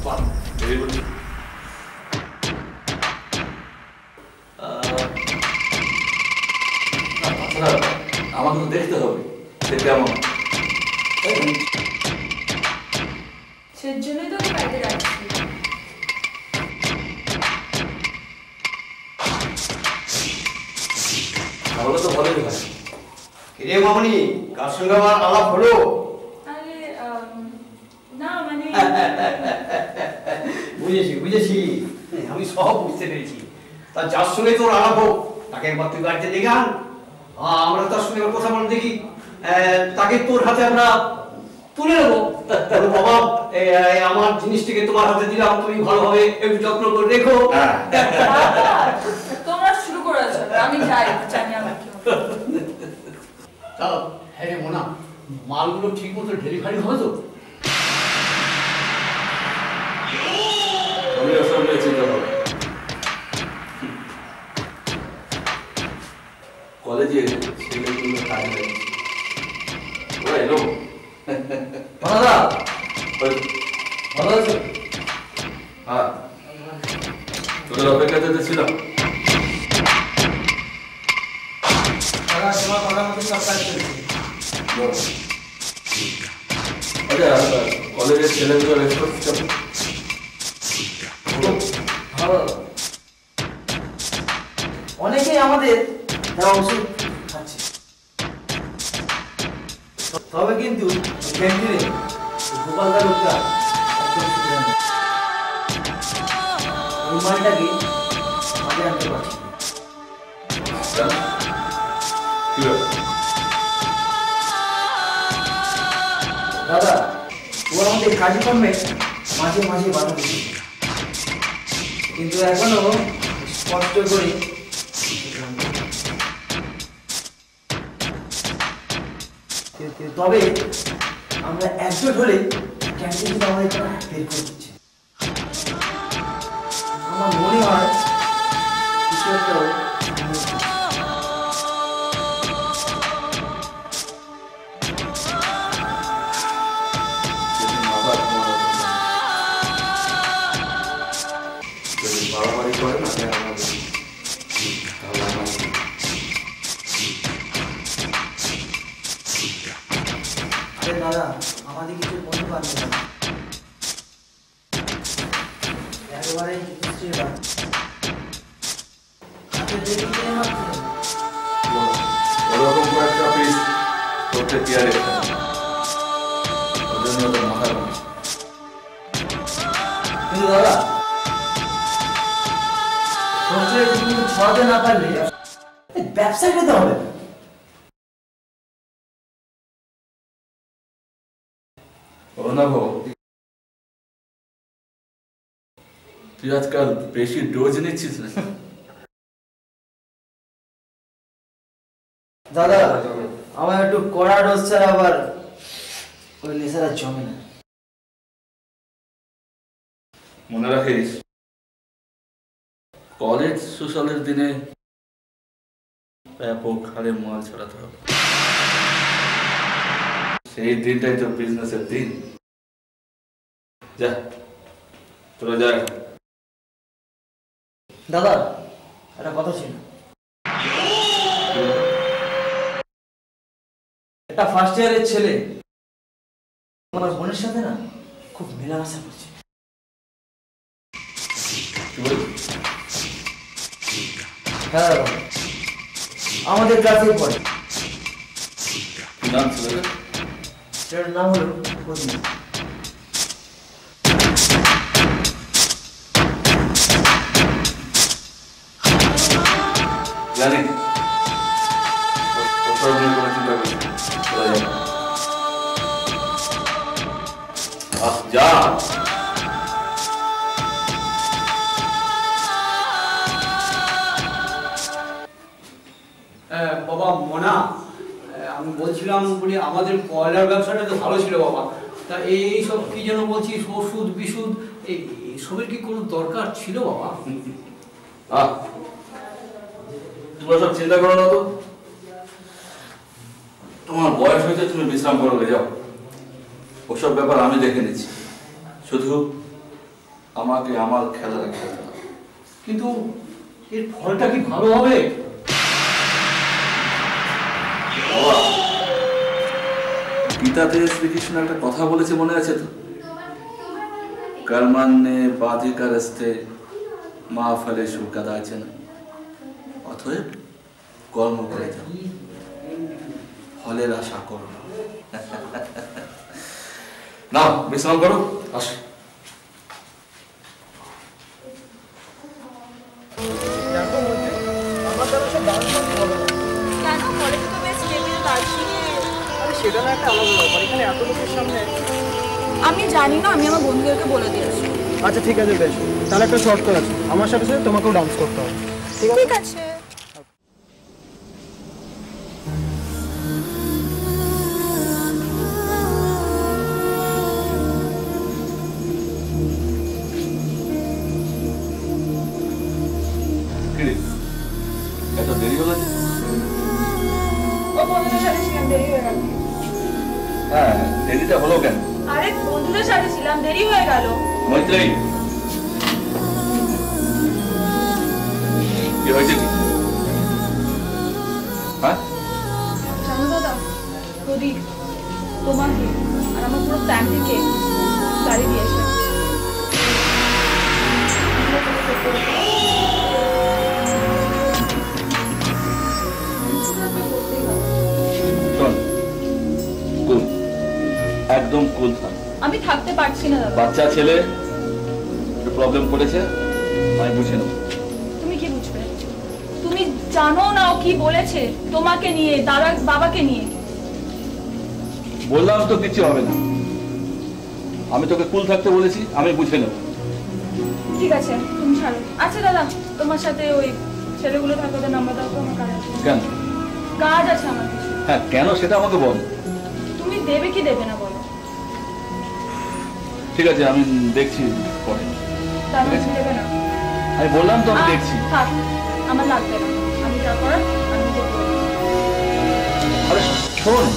আমাকে তো দেখতে হবে সে কেমন। সেজন্যই তো বাড়িতে যাচ্ছি। তাহলে তো ভালোই হয়। কিরে মামনি, কার সঙ্গে আমার আলাপ হলো? আরে না মানে বুঝেছি, আমি সব বুঝতে পেরেছি। তা যার সঙ্গে তোর আলাপ হোক তাকে একবার তুই বাড়িতে ডেকে আন, আমরা তার সঙ্গে কথা বলে দেখি, তাকে তোর হাতে আমরা তুলে নেবো। বাবা, আমার জিনিসটিকে তোমার হাতে দিলাম, তুমি ভালোভাবে একটু যত্ন করে রেখো। তোমরা শুরু করেছো, আমি যাই, জানি আমি কি হবে। হ্যাঁ রে মোনা, মালগুলো ঠিক মতো ডেলিভারি হবে তো? আমি ওসব নিয়ে চিন্তা করবো। কলেজে ছেলেগুলো কাজে লাগছে, ওরা এলো। দাদা ভালো আছে? হ্যাঁ, তোদের অপেক্ষাতে ছিলাম। আচ্ছা, কলেজের ছেলেগুলো রেসপন্স কেমন? অনেকেই আমাদের দেওয়া ওষুধ খাচ্ছে, তবে কিন্তু ক্যান্টিনে গোপালদা লোকটা একদম সুবিধা নেই। ওই মালটাকে আগে আনতে পারছি দাদা। ও আমাদের কাজকর্মে মাঝে মাঝে বাধা দিচ্ছে, কিন্তু এখনো স্পষ্ট করে তবে আমরা একজোট হলে ক্যান্টিন থেকে আমাদের বের করে দিচ্ছে। আমার মনে হয় কিছু একটা বাড়াবাড়ি করে না দাদা, আমাদের কিছু বন্ধু বান্ধব একবারে ওরকম কয়েকটা পিস করতে তৈরি ওর জন্য তো মাথা গরম। কিন্তু দাদা ছড়াতে না পারলে ব্যবসা খেতে হবে। তুই আজকাল বেশি ডোজ নিচ্ছিস না দাদা? আমার একটু কড়া ডোজ ছাড়া আবার ওই নেশাটা জমে না। মনে রাখিস, কলেজ সোশ্যালের দিনে ব্যাপক হারে মাল ছড়াতে হবে। সেই দিনটাই তো বিজনেসের দিন। যা তোরা যা। দাদা একটা কথা ছিল, একটা ফার্স্ট ইয়ারের ছেলে আমার বোনের সাথে না খুব মেলামেশা করছে। হ্যাঁ দাদা, আমাদের ক্লাসে পড়ে। নাম ছিল? সেটার নাম হলো প্রদীপ। জানি ওসব নিয়ে কোনো চিন্তা করি যা। বাবা মোনা, আমি বলছিলাম বলি আমাদের কয়লার ব্যবসাটা তো ভালো ছিল বাবা, তা এই সব কি যেন বলছিস ওষুধ বিশুদ্ধ এইসবের কি কোনো দরকার ছিল বাবা? তোমরা সব চিন্তা করো না তো, তোমার বয়স হয়েছে, তুমি বিশ্রাম করবে, যাও। ওসব ব্যাপার আমি দেখে নিচ্ছি, শুধু আমাকে আমার খেলা রাখতে হবে। কিন্তু এর ফলটা কি ভালো হবে? গীতাতে শ্রীকৃষ্ণ একটা কথা বলেছে, মনে আছে তো? কর্মান্নে বাধিকারস্তে মা ফলেষু কদাচন। অতএব কর্ম করে যাও, ফলের আশা করো না। বিশ্রাম করো, আসো। কেন কলেজে তো বেশ টেবিল বাড়ছি। সেটা না একটা আলাদা ব্যাপার, এখানে এত লোকের সামনে। আমি জানি না, আমি আমার বন্ধুদেরকে বলে দিয়েছি। আচ্ছা ঠিক আছে, বেশ, তাহলে একটা শর্ত আছে, আমার সাথে সাথে তোমাকেও ডান্স করতে হবে। ঠিক আছে। এত দেরি হলো? ও বন্ধুদের সাথে ছিলাম, দেরি হয়ে গেল। হ্যাঁ, দেরিটা হলো কেন? আরে বন্ধুদের সাথে ছিলাম, দেরি হয়ে গেল। মৈত্রী, কি হয়েছে কি? হ্যাঁ, জানো দাদা, প্রদীপ তোমাকে আর আমার পুরো ফ্যামিলিকে গাড়ি দিয়েছে। একদম কুল থাক। আমি থাকতে পারছি না দাদা। বাচ্চা ছেলে প্রবলেম করেছে, আমি বুঝে নেব। তুমি কি বুঝবে? তুমি জানো না ও কি বলেছে তোমাকে নিয়ে, দাদা বাবাকে নিয়ে। বললাম তো কিছু হবে না, আমি তোকে কুল থাকতে বলেছি, আমি বুঝে নেব। ঠিক আছে তুমি ছাড়ো। আচ্ছা দাদা, তোমার সাথে ওই ছেলেগুলো থাকে, ওদের নাম্বার দাও তো, আমার কাজ আছে। কেন? কাজ আছে আমার কিছু। হ্যাঁ কেন সেটা আমাকে বল। তুমি দেবে কি দেবে না বলো। ঠিক আছে আমি দেখছি পরে। তাহলে দেবে না? আমি বললাম তো আমি দেখছি। থাক, আমার লাগবে না, আমি যা করার আমি যে করব। আরে শোন,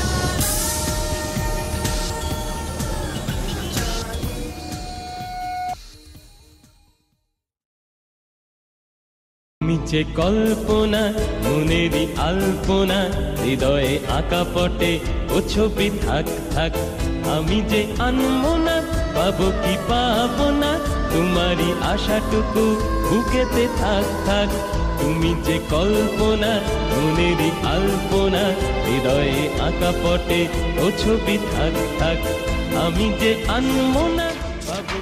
আমি যে কল্পনা মনেরই আলপনা হৃদয়ে আঁকা পটে ও ছবি থাক থাক আমি যে আনমনা পাবো কি পাবো না তোমারই আশাটুকু বুকেতে থাক থাক তুমি যে কল্পনা মনেরই আলপনা হৃদয়ে আঁকা পটে ও ছবি থাক থাক আমি যে আনমনা পাবো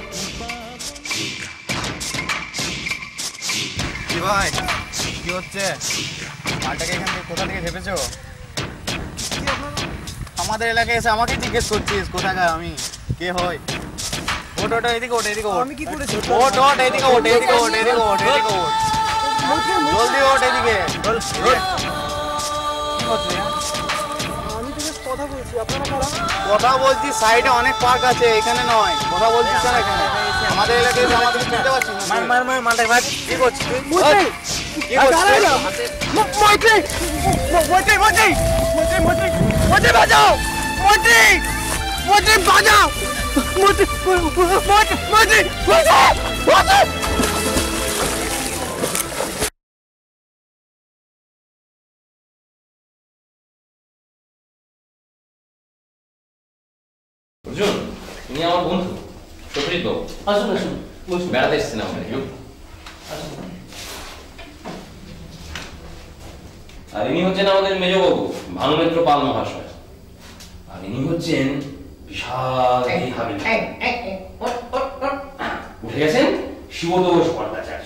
কি ভাই কি হচ্ছে? মালটাকে এখান থেকে কোথা থেকে ভেবেছো? আমাদের এলাকায় এসে আমাকে জিজ্ঞেস করছিস কোথাকার আমি, কে হই? ওট ওট এদিকে ওট, এদিকে ওট। আমি কি করেছি? ওট ওট এদিকে ওট, এদিকে ওট, এদিকে ওট, এদিকে ওট। জলদি ওট এদিকে। কি করছিস? আমি তো জাস্ট কথা বলছি, আপনারা কারা? কথা বলছি, সাইডে অনেক পার্ক আছে, এখানে নয়। কথা বলছিস না এখানে? আমাদের এলাকায় এসে আমাদের চিনতে পারছিস না? মার মার মার মালটা মার। কি করছিস তুই? কি করছিস? মৈত্রী মৈত্রী মৈত্রী মৈত্রী মৈত্রী মৈত্রী বাজাও, মৈত্রী মৈত্রী বাজাও, মৈত্রী মৈত্রী মৈত্রী মৈত্রী। অর্জুন, ইনি আমার বন্ধু সুপ্রীত বাবু। আসুন আসুন বসুন। বেড়াতে এসেছেন আমাদের। আর ইনি হচ্ছেন আমাদের মেজবাবু ভানুমিত্র পাল মহাশয়। আর ইনি হচ্ছেন বিশাল উঠে গেছেন শিবতোষ ভট্টাচার্য।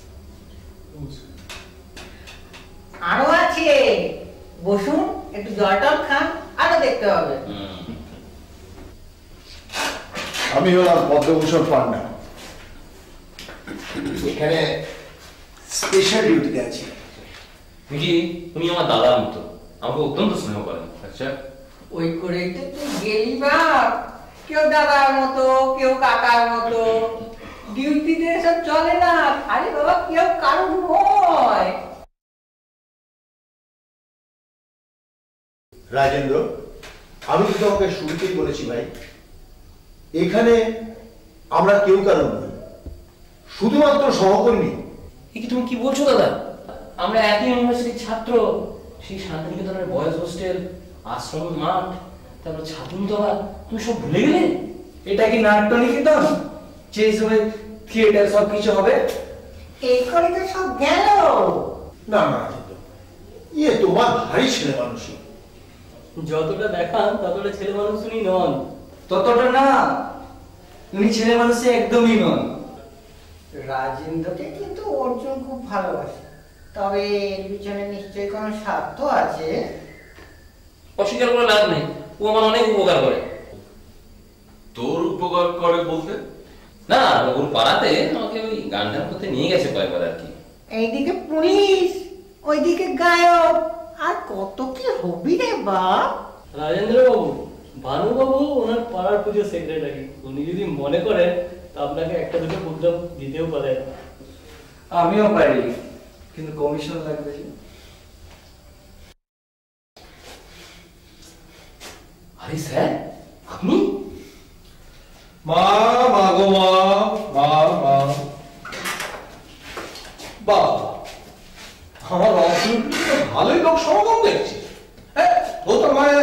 আরো আছে, বসুন একটু জল টল খান, আরো দেখতে হবে। আমি হলাম পদ্মভূষণ পান্ডা, এখানে স্পেশাল ডিউটিতে আছি। মিকি, উনি আমার দাদার মতো, আমাকে অত্যন্ত স্নেহ করেন। আচ্ছা ওই করেই তো তুই গেলি বাপ, কেউ দাদার মতো কেউ কাকার মতো। ডিউটিতে এসব চলে না, আরে বাবা কেউ কারণ নয়। রাজেন্দ্র, আমি তো তোমাকে শুরুতেই বলেছি ভাই, এখানে আমরা কেউ কারণ নই, শুধুমাত্র সহকর্মী। কি তুমি কি বলছো দাদা? আমরা একই ইউনিভার্সিটির ছাত্র। সেই শান্তিনিকেতনের বয়েজ হোস্টেল, আশ্রম মাঠ, তারপর ছাতুনতলা, তুমি সব ভুলে গেলে? এটা কি নাট্যনিকেতন যে হিসেবে থিয়েটার সবকিছু হবে? এই করে তো সব গেল। না না ইয়ে তোমার ভারী ছেলে মানুষ। যতটা দেখান ততটা ছেলে মানুষ উনি নন। ততটা না, উনি ছেলে মানুষে একদমই নন। রাজেন্দ্রকে কিন্তু অর্জুন খুব ভালোবাসে, তবে এর পিছনে নিশ্চয়ই কোনো স্বার্থ আছে। অস্বীকার করে লাভ নেই, ও আমার অনেক উপকার করে। তোর উপকার করে বলতে? না, ওর পাড়াতে আমাকে ওই গানটার করতে নিয়ে গেছে কয়েকবার আর কি। এইদিকে পুলিশ, ওইদিকে গায়ক, আর কত কি হবি রে বাপ। রাজেন্দ্র বাবু, ভানু বাবু ওনার পাড়ার পুজো সেক্রেটারি। উনি যদি মনে করেন তা আপনাকে একটা দুটো প্রোগ্রাম দিতেও পারেন। আমিও পারি, কিন্তু কমিশন লাগবে। আরে স্যার, আপনি? মা মা গো মা মা মা। বাহ, আমার অসুখ ভালোই লোক সমাগম দেখছি। হ্যাঁ ও তো মায়ের।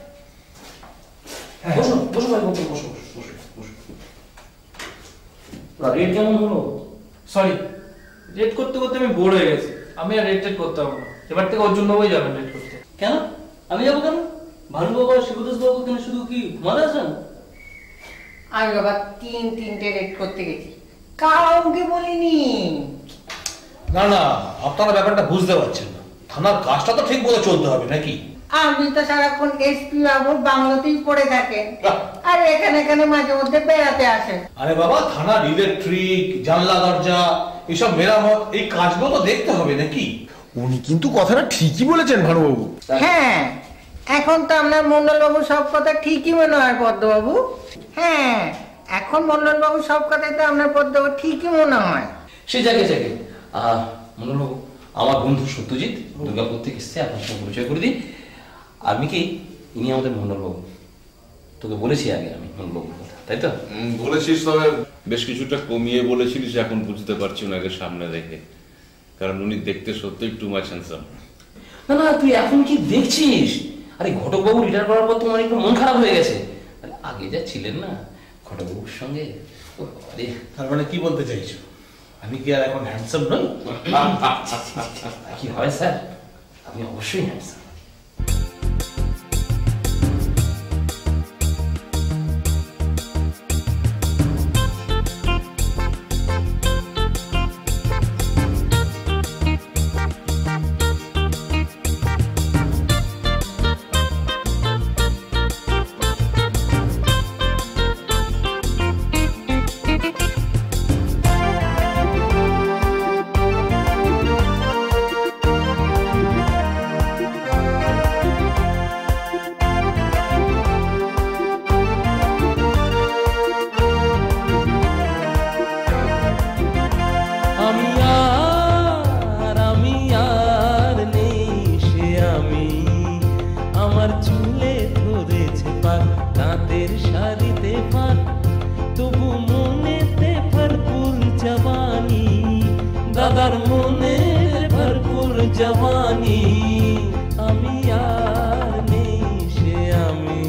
বসো বসো ভাই, বসো বসো বসো বসো। রেট কেমন হলো? সরি, রেড করতে করতে আমি বোর হয়ে গেছি। আমি আর রেড করতে হবে না, এবার থেকে অর্জুন বাবুই যাবেন রেড করতে। কেন আমি যাবো কেন? ভানু বাবা শিবদাস বাবু কেন শুধু কি ঘুমাতে আসেন? আমি বাবা তিনটে রেড করতে গেছি, কাউকে বলিনি। না না, আপনারা ব্যাপারটা বুঝতে পারছেন না। থানার কাজটা তো ঠিক মতো চলতে হবে নাকি? আপনি তো সারাক্ষণ এসপি বাবুর বাংলোতেই পড়ে থাকেন, আর এখানে মাঝে মধ্যে বেড়াতে আসেন। আরে বাবা, থানার ইলেকট্রিক, জানলা দরজা, এসব মেরামত, এই কাজগুলো তো দেখতে হবে নাকি? উনি কিন্তু কথাটা ঠিকই বলেছেন ভানুবাবু। হ্যাঁ, এখন তো আপনার মন্ডল বাবু সব কথা ঠিকই মনে হয় পদ্মবাবু। হ্যাঁ, এখন মন্ডল বাবু সব কথাই তো আপনার পদ্মবাবু ঠিকই মনে হয়। সে জায়গায় মন্ডল বাবু, আমার বন্ধু সত্যজিৎ দুর্গাপুর থেকে এসছে, আপনার সঙ্গে পরিচয় করে দিই। আমি কি, ইনি আমাদের মন্ডল বাবু। তোকে বলেছি আগে আমি মন্ডল বাবুর কথা, তাই তো? বলেছিস, তবে বেশ কিছুটা কমিয়ে বলেছিলিস। এখন বুঝতে পারছি ওনাকে সামনে দেখে, কারণ উনি দেখতে সত্যিই টু মাচ হ্যান্ডসাম। না না, তুই এখন কি দেখছিস? আরে ঘটক বাবু রিটায়ার করার পর তোমার একটু মন খারাপ হয়ে গেছে। আগে যা ছিলেন না ঘটক বাবুর সঙ্গে, তার মানে কি বলতে চাইছো? আমি কি আর এখন হ্যান্ডসাম নই? কি হয় স্যার, আপনি অবশ্যই হ্যান্ডসাম। দাদার মনের ভরপুর জওয়ানি, আমি আর নেই সে আমি।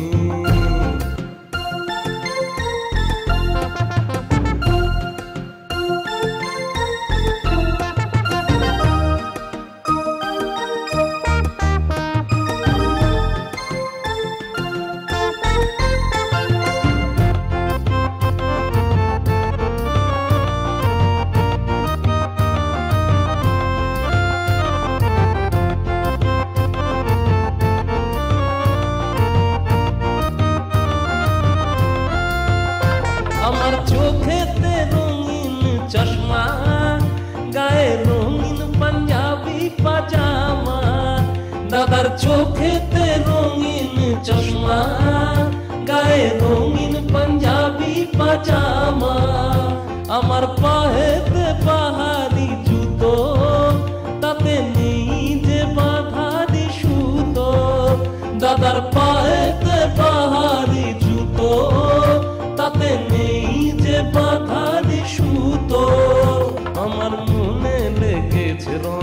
আমার চোখেতে রঙিন চশমা, গায়ে রঙিন পাঞ্জাবি পাজামা। দাদার চোখেতে রঙিন চশমা, গায়ে রঙিন পাঞ্জাবি পাজামা। আমার পায়েতে পাহাড়ি জুতো, তাতে নেই যে বাঁধারি সুতো। দাদার পায়েতে পাহাড়ি জুতো, তাতে নেই যে বাঁধারি সুতো। আমার মনে লেগেছে রং,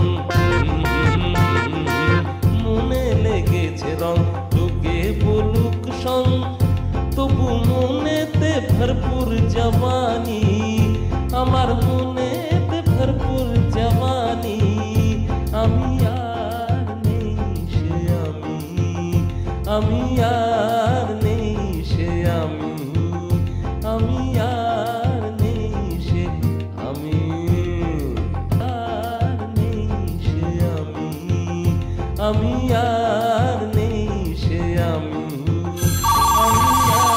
মনে লেগেছে রং, তোকে বলুক সং, তবু মনেতে ভরপুর জওয়ানি। আমার মনেতে ভরপুর জওয়ানি, আমি আর নেই সে আমি, আমি আর নেই সে আমি, আমি আর নেই সে আমি, আর নেই সে আমি, আমি আর নেই সে আমি, আমি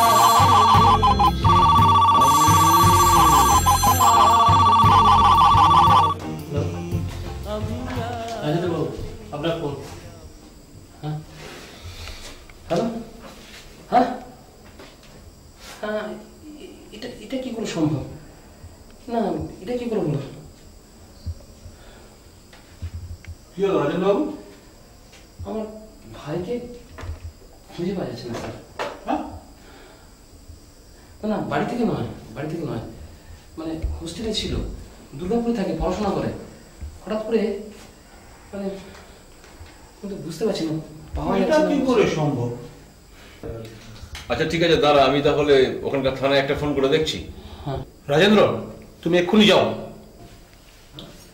আর নেই সে আমি। আপনার ফোন। হ্যাঁ, হ্যালো, হ্যাঁ হ্যাঁ, এটা এটা কি করে সম্ভব? না, এটা কি করে হলো? কি হলো রাজেন বাবু? আমার ভাইকে খুঁজে পাওয়া যাচ্ছে না স্যার। না না, বাড়ি থেকে নয়, বাড়ি থেকে নয়, মানে হোস্টেলে ছিল, দুর্গাপুরে থাকে, পড়াশোনা করে। হঠাৎ করে মানে কিন্তু বুঝতে পারছি না পাওয়া এটা যাচ্ছে কি না। করে সম্ভব? আচ্ছা ঠিক আছে, দাঁড়া, আমি তাহলে ওখানকার থানায় একটা ফোন করে দেখছি। রাজেন্দ্র, তুমি এক্ষুনি যাও,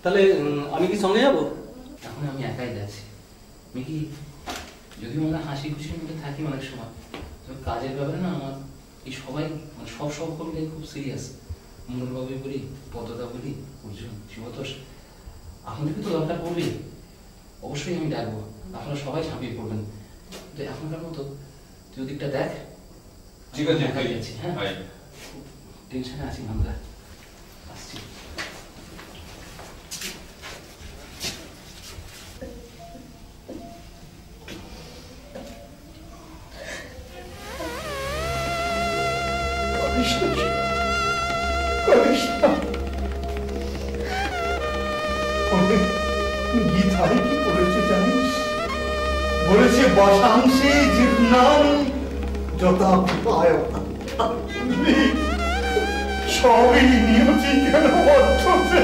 তাহলে আমি কি সঙ্গে যাবো? এখন আমি একাই যাচ্ছি। মিকি, যদিও আমরা হাসি খুশির মধ্যে থাকি অনেক সময়, তবে কাজের ব্যাপারে না আমার এই সবাই মানে সব সহকর্মীরা খুব সিরিয়াস। মঙ্গলবাবু বলি, পদ্মদা বলি, অর্জুন, শিবতোষ, আপনাদেরকে তো দরকার পড়বে, অবশ্যই আমি ডাকবো, আপনারা সবাই ঝাঁপিয়ে পড়বেন। তো এখনকার মতো তুই ওদিকটা দেখ। ঠিক আছে, একাই যাচ্ছি। হ্যাঁ, টেনশনে আছি আমরা, আসছি। গীতায় কি বলেছে জানিস? বলেছে বসাংশে জীর্ণানি যথা বিপায়। সবই নিয়তি কেন অর্থে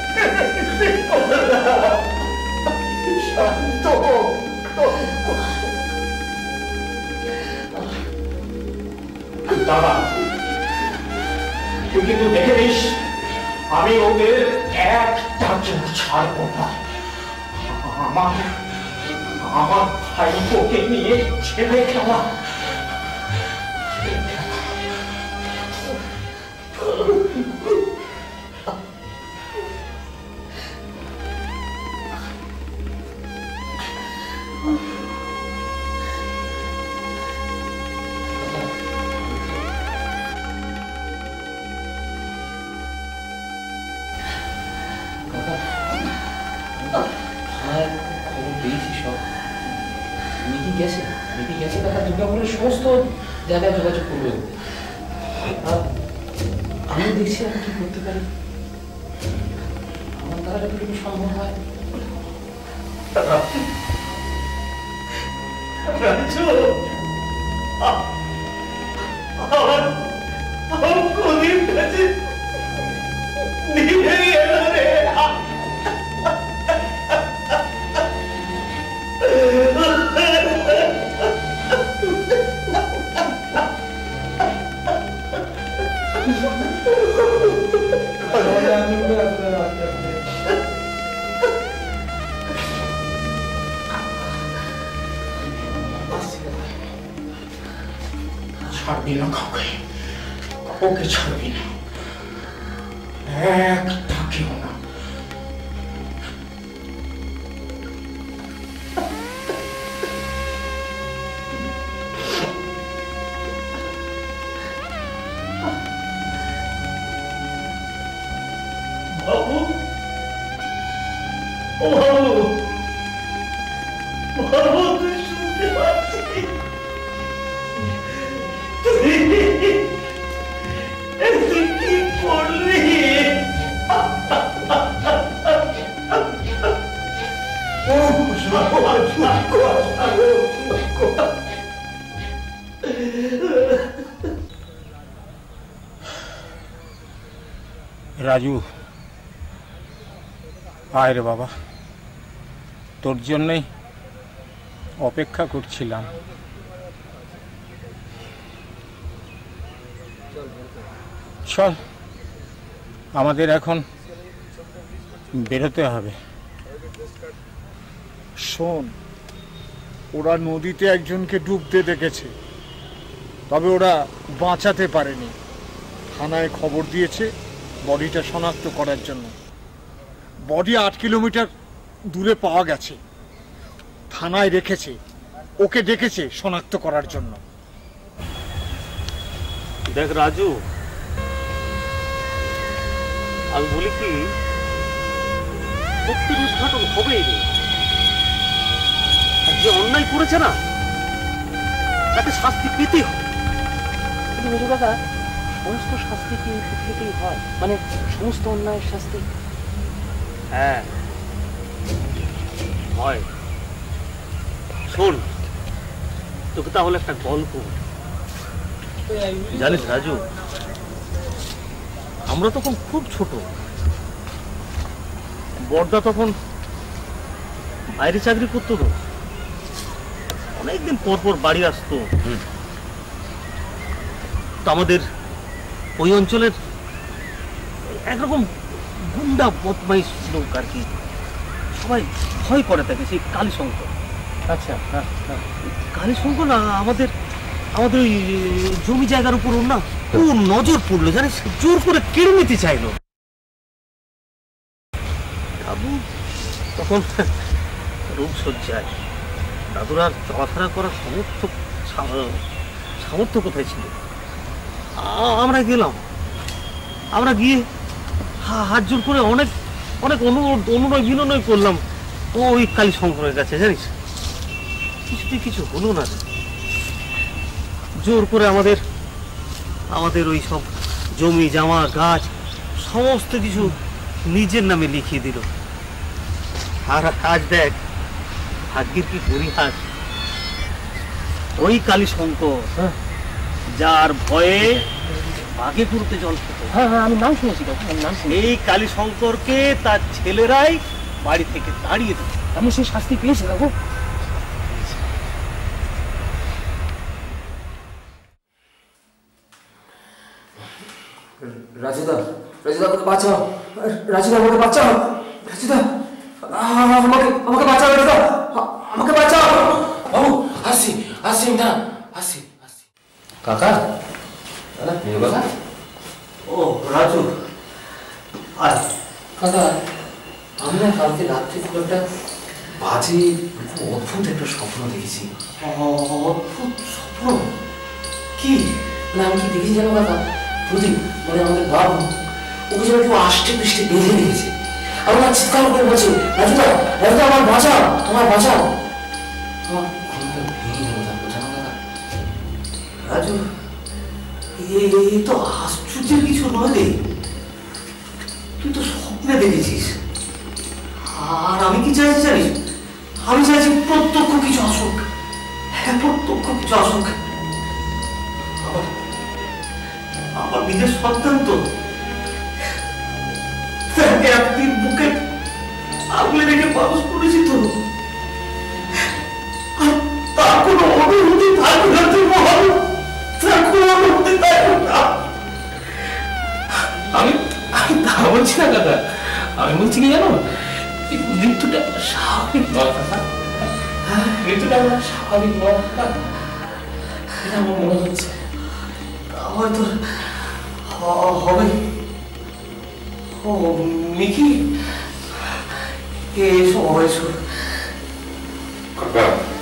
শান্ত। দাদা, তুই কিন্তু দেখে নিস, আমি ওদের একটা চোখ ছাড়বো না। আমার ভাইপোকে নিয়ে ছেলে খেলা। দুর্গাপুরের সমস্ত জায়গায় যোগাযোগ করবে। আমি দেখছি আমি কি করতে পারি, আমার দ্বারা যতটুকু সম্ভব হয়। ছাড়বি না কাউকে, কাউকে ছাড়বি না, একটা কেউ না। বাবু, ও বাবু, বাবু তুই শুনতে পাচ্ছিস? তুই কি করলি? রাজু, আয় রে বাবা, তোর জন্যই অপেক্ষা করছিলাম। চল, আমাদের এখন বেরোতে হবে। শোন, ওরা নদীতে একজনকে ডুবতে দেখেছে, তবে ওরা বাঁচাতে পারেনি। থানায় খবর দিয়েছে বডিটা শনাক্ত করার জন্য। বডি 8 কিলোমিটার দূরে পাওয়া গেছে, থানায় রেখেছে, ওকে ডেকেছে শনাক্ত করার জন্য। দেখ রাজু, আমি বলি কি, সত্যির উদ্ঘাটন হবেই রে। আর যে অন্যায় করেছে না, তাকে শাস্তি পেতে হবে। কিন্তু মেজো কাকা, সমস্ত শাস্তি কি প্রত্যেকেই হয়? মানে সমস্ত অন্যায়ের শাস্তি? হ্যাঁ হয়। শোন, তোকে তাহলে একটা গল্প। জানিস রাজু, আমরা তখন খুব ছোট, বড়দা তখন বাইরে চাকরি করতো, তো অনেকদিন পর পর বাড়ি আসতো। তো আমাদের ওই অঞ্চলের একরকম গুন্ডা বদমাইশ লোক আর কি, সবাই ভয় করে থাকে সেই কালীশঙ্কর। আচ্ছা, হ্যাঁ হ্যাঁ। কালীশঙ্কর না আমাদের আমাদের ওই জমি জায়গার উপর ওর না ও নজর পড়লো জানিস, জোর করে কেড়ে নিতে চাইলো। বাবু তখন রোগ সজ্জায়, দাদুর আর চলাফেরা করার সামর্থ্য কোথায় ছিল। আমরা গেলাম, আমরা গিয়ে হাত জোর করে অনেক অনেক অনুনয় বিনয় করলাম ওই কালীশঙ্করের কাছে, জানিস কিছুতেই কিছু হলো না। জোর করে আমাদের ওই সব জমি জামা গাছ সমস্ত কিছু নিজের নামে লিখিয়ে দিল। আর আজ দেখ ভাগ্যের কি পরিহাস, ওই কালীশঙ্কর যার ভয়ে বাঘে পুরোতে জল খেত। হ্যাঁ হ্যাঁ, আমি নাম শুনেছি, এই কালীশঙ্করকে তার ছেলেরাই বাড়ি থেকে তাড়িয়ে দিল। আমি সেই শাস্তি পেয়েছি বাবু। রাজুদা, রাজুদা আমাকে বাঁচাও, রাজুদা আমাকে বাঁচাও, রাজুদা আমাকে বাঁচাও, রাজুদা আমাকে বাঁচাও। বাবু আসছি আসছি, না আসছি আসছি। কাকা, দাদা প্রিয় কাকা। ও রাজু, আয় কাকা। আমি না কালকে রাত্রে খুব একটা বাজে অদ্ভুত একটা স্বপ্ন দেখেছি। অদ্ভুত স্বপ্ন? কি না আমি কি দেখেছি জানো কাকা? প্রদীপ মানে আমাদের বাবু, ওকে যেন কেউ আষ্টে পৃষ্ঠে বেঁধে রেখেছে। আমার চিৎকার করে বলছে, রাজুদা রাজুদা আমার বাঁচাও, তোমার বাঁচাও। আমার ঘুমটা ভেঙে গেল তারপর জানো কাকা। রাজু এই তো আশ্চর্যের কিছু নয় রে, তুই তো স্বপ্নে দেখেছিস। আর আমি কি চাইছি জানিস? আমি চাইছি প্রত্যক্ষ কিছু আসুক, হ্যাঁ প্রত্যক্ষ কিছু আসুক। আমার নিজের সন্তান তো, তাকে একদিন বুকে আগলে রেখে মানুষ করেছি তো, আর তার কোনো অনুভূতি থাকবে না, তুই বল, তার কোনো অনুভূতি থাকবে না। আমি তা বলছি না দাদা, আমি বলছি কি জানো, মৃত্যুটা স্বাভাবিক নয় কাকা, মৃত্যুটা স্বাভাবিক নয় কাকা, এটা আমার মনে হচ্ছে। হয়তো হবে। ও মিকি, এসো এসো। কাকা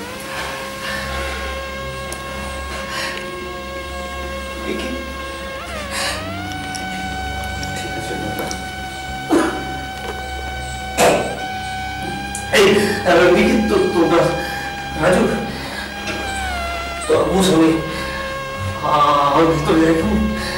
মিকি ঠিক আছে কাকা। এই মিকি তোমরা রাজু তোর বুঝ আমি ভিতরে যাই।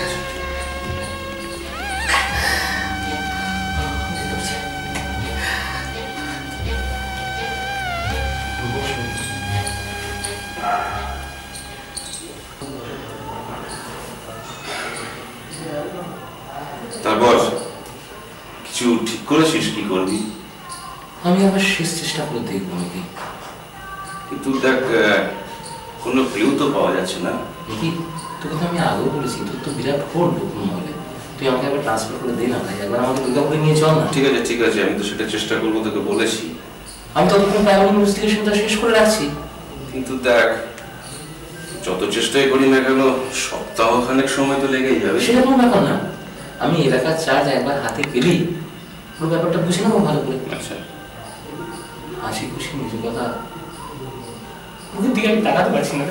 তারপর কিছু ঠিক করেছিস কি করবি? আমি আবার শেষ চেষ্টা করে দেখবো নাকি, কিন্তু দেখ কোনো ক্লিউ তো পাওয়া যাচ্ছে না। দেখি তোকে তো আমি আগেও বলেছি, তোর তো বিরাট ফোন ঢুকুন হলে, তুই আমাকে একবার ট্রান্সফার করে দে না ভাই, একবার আমাকে দুর্গাপুরে নিয়ে চল না। ঠিক আছে ঠিক আছে, আমি তো সেটা চেষ্টা করবো, তোকে বলেছি। আমি ততক্ষণ প্রাইমারি ইনভেস্টিগেশনটা শেষ করে রাখছি। কিন্তু দেখ যত চেষ্টাই করি না কেন সপ্তাহখানেক সময় তো লেগেই যাবে। সেটা কোনো ব্যাপার না, আমি এলাকার চার্জ একবার হাতে পেলেই পুরো ব্যাপারটা বুঝে নেবো ভালো করে। আচ্ছা হাসি খুশি নিজের কথা মুখের দিকে আমি তাকাতে পারছি না।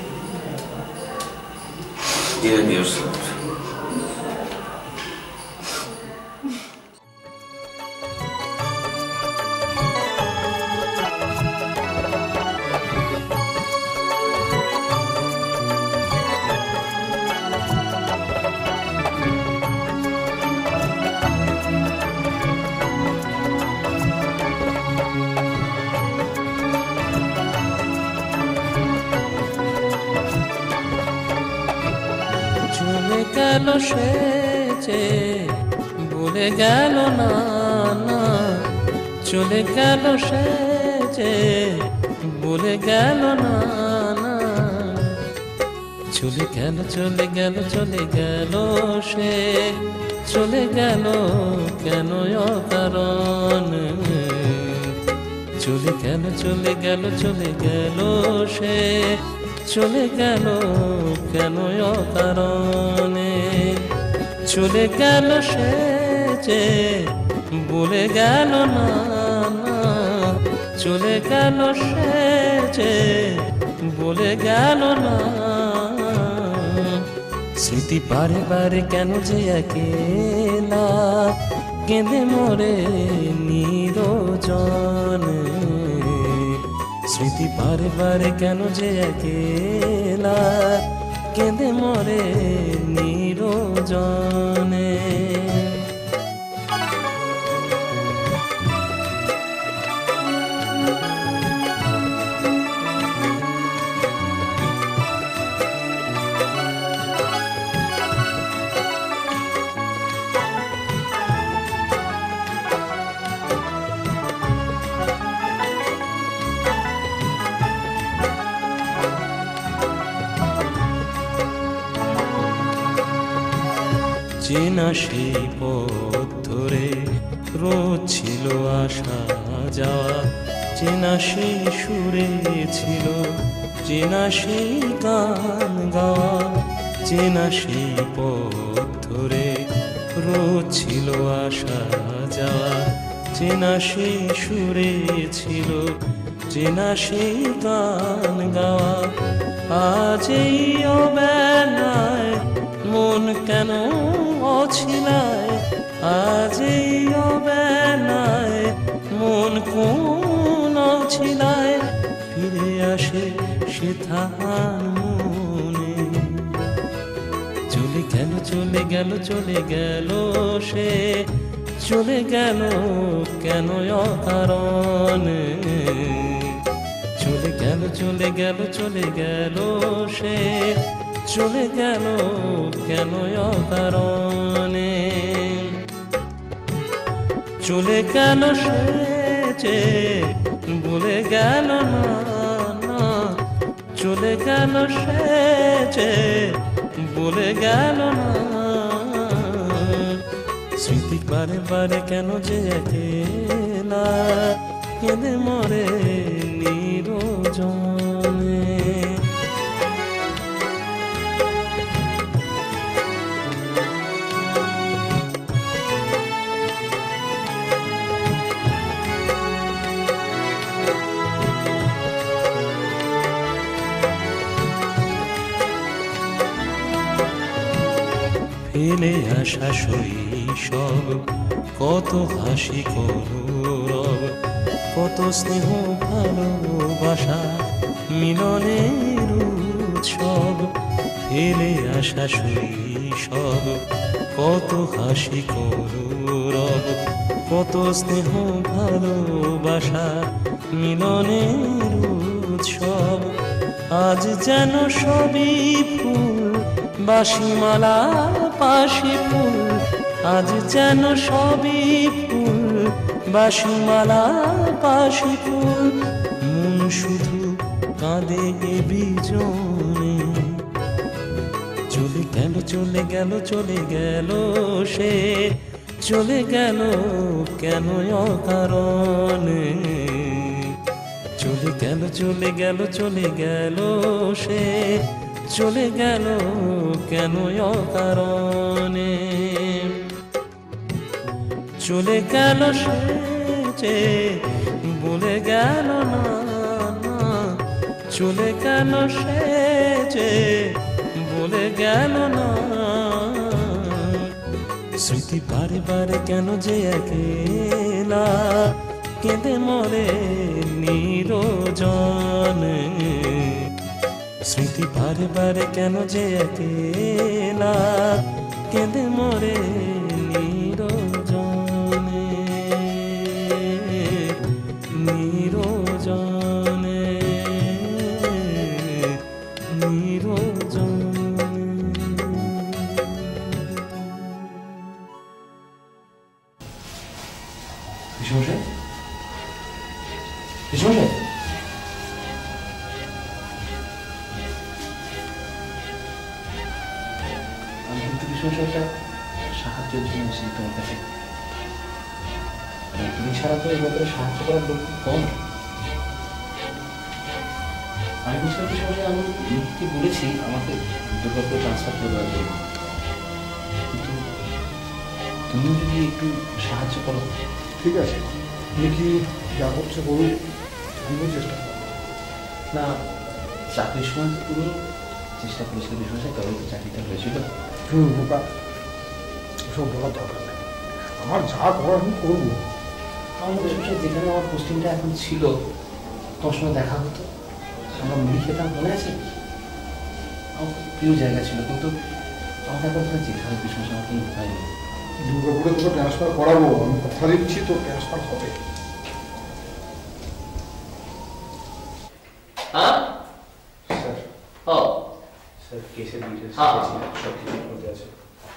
চলে গেল সে যে বলে গেল না না, চলে গেল সে যে বলে গেল না না, চলে গেল চলে গেল চলে গেল সে, চলে গেল কেন অকারণে। চলে গেল চলে গেল চলে গেল সে, চলে গেল কেন অকারণে। চলে গেল সে যে বলে গেল না, চলে গেল সে যে বলে গেল না। স্মৃতি বারে বারে কেন যে একেলা কেঁদে মরে নিরজনে। স্মৃতি বারে বারে কেন যে একেলা কেঁদে মরে নিরজনে। চেনা সেই পথ ধরে রোজ ছিল আসা যাওয়া, চেনা সেই সুরে ছিল চেনা সেই গান গাওয়া। চেনা সেই পথ ধরে রোজ ছিল আসা যাওয়া, চেনা সেই সুরে ছিল চেনা সেই গান গাওয়া। আজ এই অবেলায় মন কেন অছিলায়, আজ এই অবেলায় মন কোন অছিলায় ফিরে আসে সে থান মনে। চলে গেল চলে গেল চলে গেল সে, চলে গেল কেন অকারণে। চলে গেল চলে গেল চলে গেল সে, চলে গেল কেন অকারণে। চলে গেল সে যে বলে গেল না, চলে গেল সে যে বলে গেল না। স্মৃতি বারে বারে কেন যে একেলা কেঁদে মরে নিরজনে। ফেলে আসা শৈশব কত হাসি কৌরব, কত স্নেহ ভালোবাসা মিলনের উৎসব। ফেলে আসা শৈশব কত হাসি কৌরব, কত স্নেহ ভালোবাসা মিলনের উৎসব। আজ যেন সবই ফুল বাঁশিমালা পাশি ফুল, আজ যেন সবই ফুল বাঁশিমালা পাশি ফুল। মন শুধু কাঁদে এ বিজনে। চলে গেল চলে গেল চলে গেল সে, চলে গেল কেন অকারণে। চলে গেল চলে গেল চলে গেল সে, চলে গেল কেন অকারণে। চলে গেল সে যে বলে গেল না, চলে গেল সে যে বলে গেল না। স্মৃতি বারে বারে কেন যে একেলা কেঁদে মরে নিরজনে। স্মৃতি বারে বারে কেন যে একেলা কেঁদে মরে নিরজনে, নিরজনে, নিরজনে। বিশ্বমশাই, বিশ্বমশাই, আমি কিন্তু ভীষণ একটা সাহায্যের জন্য এসেছি তোমার কাছে। তুমি ছাড়া তো এই ব্যাপারে সাহায্য করার লোক খুব কম। আমি বুঝলাম কি সময় আমি মিথ্যে বলেছি আমাকে দুর্গাপুরে ট্রান্সফার করে দেওয়ার জন্য, কিন্তু তুমিও যদি একটু সাহায্য করো। ঠিক আছে, তুমি কি যা করছো বলুন, আমিও চেষ্টা করবো। না, চাকরির সময় তো তুমি চেষ্টা করেছিলে বিষয়, তবে তো চাকরিটা হয়েছিল। বোকা, এসব বলার দরকার নেই, আমার যা করার আমি করবো। আমাদের বিষয় যেখানে আমার পোস্টিংটা এখন ছিল, তোমার সঙ্গে দেখা হতো, আমরা মুড়ি খেতাম, মনে আছে? আমার প্রিয় জায়গা ছিল, কিন্তু আমাদের এখন ওখানে যেতে হবে বিষয়, আমার কোনো উপায় নেই। দুর্গাপুরে তোকে ট্রান্সফার করাবো, আমি কথা দিচ্ছি তো ট্রান্সফার হবে। হ্যাঁ স্যার, ও স্যার কেসের ডিটেলস সব কিছু মধ্যে আছে।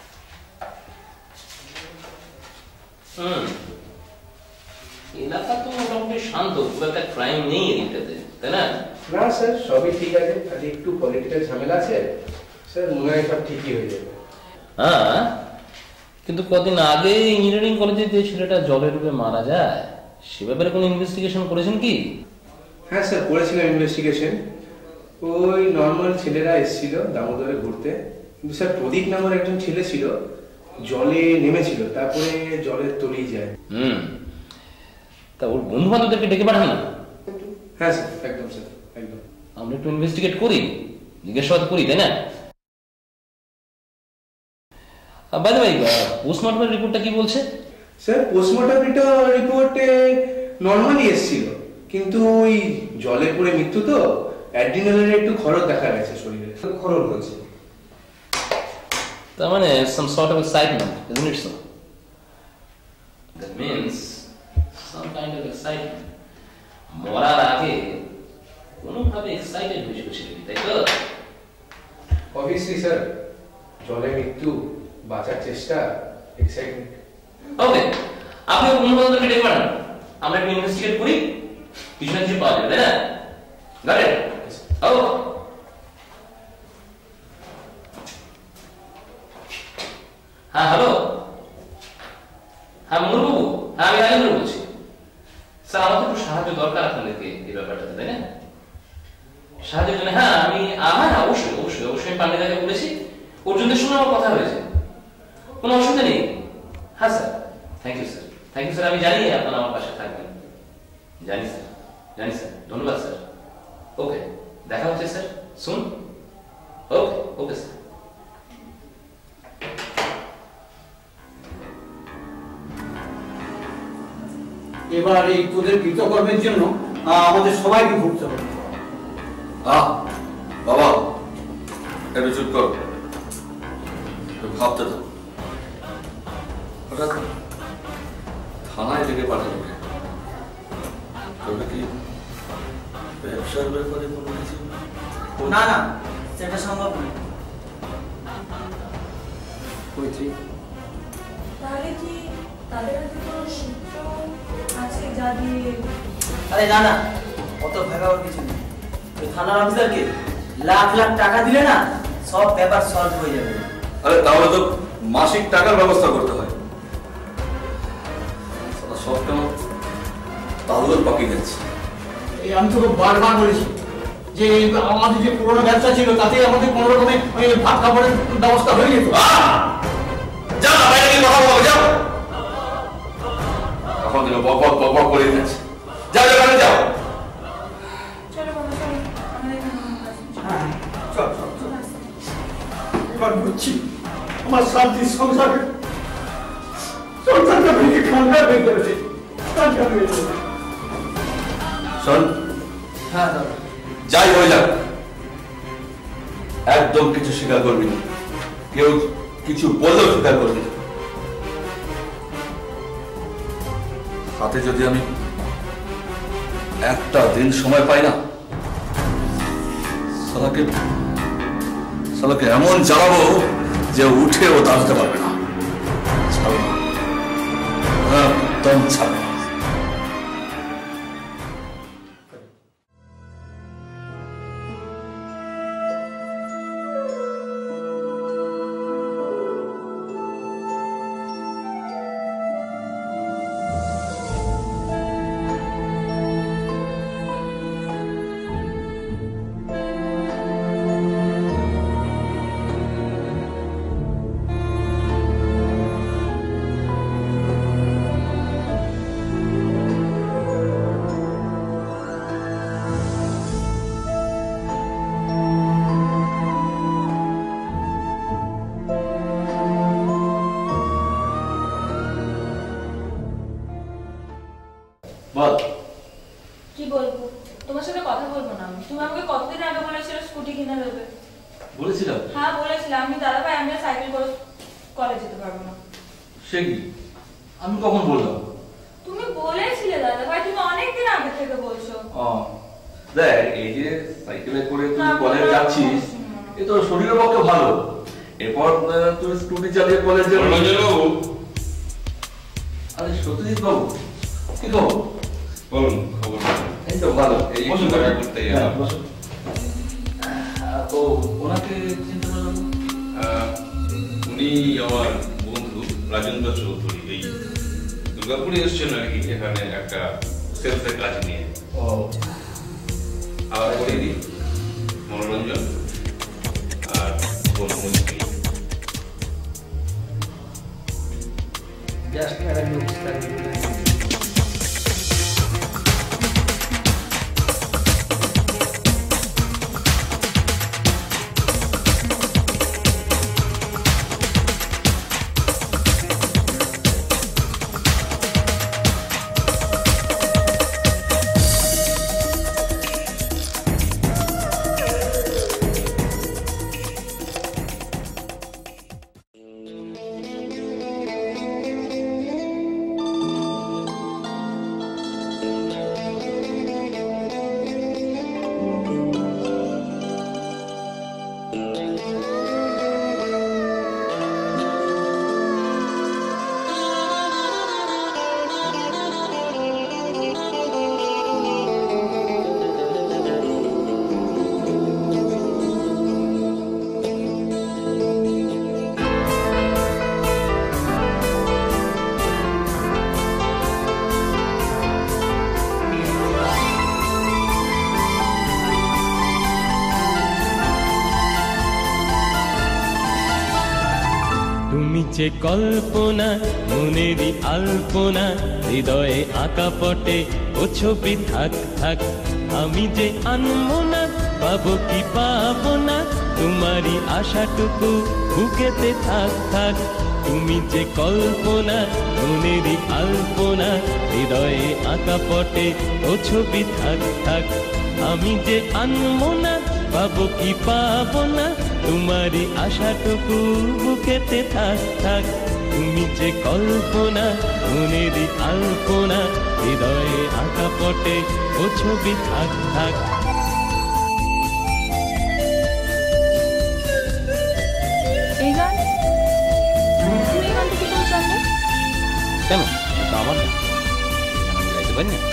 এলাকা তো মোটামুটি শান্ত, খুব একটা ক্রাইম নেই এদিকটাতে, তাই না? না স্যার, সবই ঠিক আছে, খালি একটু পলিটিক্যাল ঝামেলা আছে স্যার, মনে হয় সব ঠিকই হয়ে যাবে। হ্যাঁ, কিন্তু কদিন আগে ইঞ্জিনিয়ারিং কলেজে যে ছেলেটা জলে ডুবে মারা যায়, সে ব্যাপারে কোনো ইনভেস্টিগেশন করেছেন কি? হ্যাঁ স্যার, করেছিলাম ইনভেস্টিগেশন। ওই নর্মাল ছেলেরা এসেছিল দামোদরে ঘুরতে, কিন্তু স্যার প্রদীপ নামের একজন ছেলে ছিল, জলে নেমেছিল, তারপরে জলের তলিয়ে যায়। তা ওর বন্ধু বান্ধবদেরকে ডেকে পাঠান না? হ্যাঁ স্যার, একদম স্যার, একদম। আমরা একটু ইনভেস্টিগেট করি, জিজ্ঞাসাবাদ করি, তাই না? বাই দ্য ওয়ে, পোস্টমর্টমের রিপোর্টটা কি বলছে? স্যার পোস্টমর্টম রিপোর্টে নর্মালি এসেছিল, কিন্তু ওই জলে পড়ে মৃত্যু তো, অ্যাড্রিনালিনের একটু খরচ দেখা গেছে শরীরে, খরচ হয়েছে। তার মানে some sort of excitement, isn't it so? That means some kind of excitement. মরার আগে কোনোভাবে এক্সাইটেড হয়েছিল ছেলেটি, তাই তো? অবভিয়াসলি স্যার, জলে মৃত্যু, বাঁচার চেষ্টা, এক্সাইটমেন্ট। ওকে, আপনি বন্ধু বান্ধবকে ডেকে পাঠান, আমরা একটু ইনভেস্টিগেট করি, কিছু না কিছু পাওয়া যাবে, তাই না? Got it? Okay. হ্যাঁ হ্যালো, হ্যাঁ মঙ্গলবাবু, হ্যাঁ আমি রাজেন্দ্র বলছি। স্যার আমাদের একটু সাহায্য দরকার আপনাদেরকে এই ব্যাপারটাতে, তাই না? সাহায্যের জন্য? হ্যাঁ হ্যাঁ অবশ্যই অবশ্যই অবশ্যই আমি পান্ডেদাকে বলেছি, অর্জুনদের সঙ্গে আমার কথা হয়েছে, কোনো অসুবিধা নেই। হ্যাঁ sir, thank you sir, thank you sir, আমি জানি আপনারা আমার পাশে থাকবেন, জানি স্যার, জানি স্যার, ধন্যবাদ স্যার। ওকে, দেখা হচ্ছে স্যার শুন। Okay okay sir. এবার এই তোদের কৃতকর্মের জন্য আমাদের সবাইকে ভুগতে হবে। বাবা একটু চুপ কর, ভাবতে থাক। হঠাৎ থানায় ডেকে পাঠালো, তবে কি ব্যবসার ব্যাপারে কোনো কিছু? না না, সেটা সম্ভব নয়। তাহলে কি তাদের হাতে কোনো সূত্র আছে যা দিয়ে? আরে না না, অত ভাগাবার কিছু নেই। ওই থানার অফিসারকে লাখ লাখ টাকা দিলে না, সব ব্যাপার সলভ হয়ে যাবে। আরে তাহলে তো মাসিক টাকার ব্যবস্থা করতে হয়, সব কেমন তাহলে পাকিয়ে যাচ্ছে। এই আমি তোকে বারবার বলেছি যে আমাদের যে পুরোনো ব্যবসা ছিল, তাতে আমাদের কোনো রকমে ভাত খাবারের ব্যবস্থা হয়ে যেত। যা না, বাইরে গিয়ে কথা বলবো, যাও। এখন তুমি বক বক বক বক করে যাচ্ছে, যাও যাও যাও যাও। চলো বাবা, চলো আমাদের চল চল চল। এবার বুঝছি আমার শান্তির সংসারটা ভেঙে খান্ডার হয়ে গেছে, খান্ডার হয়ে গেছে। শোন, হ্যাঁ দাদা, যাই হয়ে যাক একদম কিছু স্বীকার করবি না, কেউ কিছু বললেও স্বীকার করবি না। হাতে যদি আমি একটা দিন সময় পাই না, শালাকে এমন জ্বালাবো যে উঠেও দাঁড়াতে পারবে না, ছাড়বে না, একদম ছাড়বে না। বল। কি বলবো, তোমার সাথে কথা বলবো না আমি। তুমি আমাকে কতদিন আগে বলেছিলে স্কুটি কিনে দেবে? বলেছিলাম? হ্যাঁ বলেছিলাম। আমি দাদা ভাই আমি সাইকেল করে কলেজ যেতে পারবো না। সে কি, আমি কখন বললাম? তুমি বলেছিলে দাদা ভাই, তুমি অনেকদিন আগে থেকে বলছো। দেখ, এই যে সাইকেলে করে তুই কলেজ যাচ্ছিস, এ তোর শরীরের পক্ষে ভালো। এরপর তুই স্কুটি চালিয়ে কলেজ যাবি। আরে সত্যজিৎ বাবু, কি খবর? বলুন খবর। এই তো ভালো। এই দেখা করতে এলাম। তো ওনাকে চিনতে পারলাম? উনি আমার বন্ধু রাজেন্দ্র চৌধুরী, এই দুর্গাপুরে এসছেন আর কি, এখানে একটা সেলসের কাজ নিয়ে। আর করে দিই মনোরঞ্জন আর বন্ধুমন্ত্রী। তুমি যে কল্পনা মনেরই আলপনা, হৃদয়ে আঁকা পটে ও ছবি থাক থাক। আমি যে আনবো না, পাবো কি পাবো না, তোমারই আশাটুকু বুকেতে থাক থাক। তুমি যে কল্পনা মনেরই আলপনা, হৃদয়ে আঁকা পটে ও ছবি থাক থাক। আমি যে আনবো না, পাবো কি পাবো না, তোমারই আশাটুকু বুকেতে থাক থাক। তুমি যে কল্পনা মনেরই আলপনা, হৃদয়ে আঁকা পটে ও ছবি থাক থাক। এই গান তুমি এই গানটা কি করে জানলে? কেন, এটা আমার না, আমি গাইতে পারি না?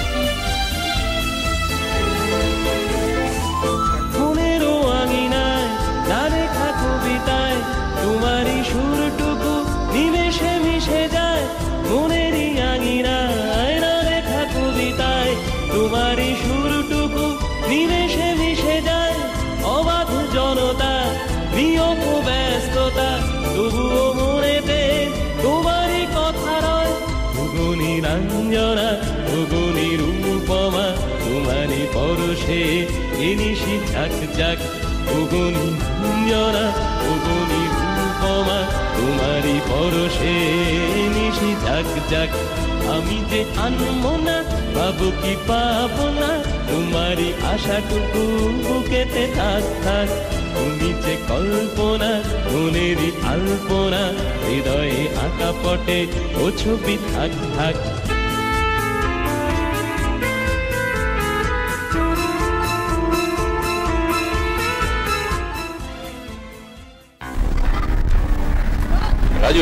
মনেরও আঙিনায় না লেখা কবিতায় তোমারই সুরটুকু নিমেষে মিশে যায়। মনেরই আঙিনায় না লেখা কবিতায় তোমারই সুরটুকু নিমেষে মিশে যায়। অবাধ জনতা, নিয়ত ব্যস্ততা, তবুও মনেতে তোমারই কথা রয়। ভুগুনি রঞ্জনা, ভুগুনি রূপমা, তোমারই পরশে নিশি ঝাক ঝাক। ভুগুনি রঞ্জনা, ভুগুনি রূপমা, তোমারই পরশে নিশি ঝাক ঝাক। আমি যে আনবো না, পাবো কি পাবো না, তোমারই আশাটুকু বুকেতে থাক থাক। তুমি যে কল্পনা মনেরই আলপনা, হৃদয়ে আঁকা পটে ও ছবি থাক থাক। রাজু,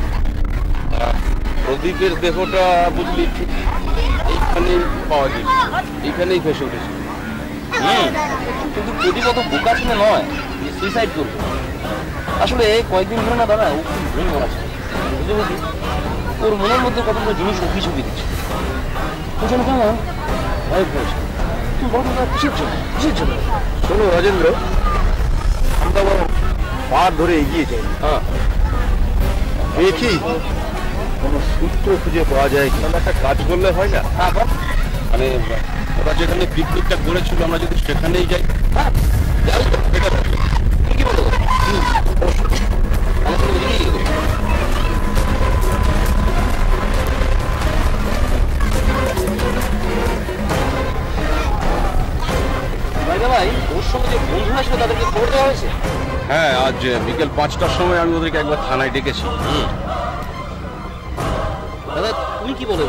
প্রদীপের দেহটা বুঝলি ঠিক এইখানেই পাওয়া যাবে, এইখানেই ফেসে উঠেছে। কিন্তু প্রদীপ অত বোকা ছিল নয় যে সুইসাইড করবে। আসলে কয়েকদিন ধরে না দাদা ও খুব ভুল করাচ্ছে, বুঝতে বুঝলি ওর মনের মধ্যে কতগুলো জিনিস উঠি ছবি দিচ্ছে। ও যেন কেমন ভয় ভয়েছে। তুমি বলো না কিসের জন্য, কিসের জন্য? শোনো রাজেন্দ্র, আমরা বড় পার ধরে এগিয়ে যাই, দেখি কোনো সূত্র খুঁজে পাওয়া যায় কি। একটা কাজ করলে হয় না? মানে ওরা যেখানে পিকনিকটা করেছিল আমরা যদি সেখানেই যাই। যাই তো, এটা কি বলো? আমাকে হ্যাঁ, আজ বিকেল 5টার সময় আমি ওদেরকে একবার থানায় ডেকেছি। দাদা তুমি কি বলে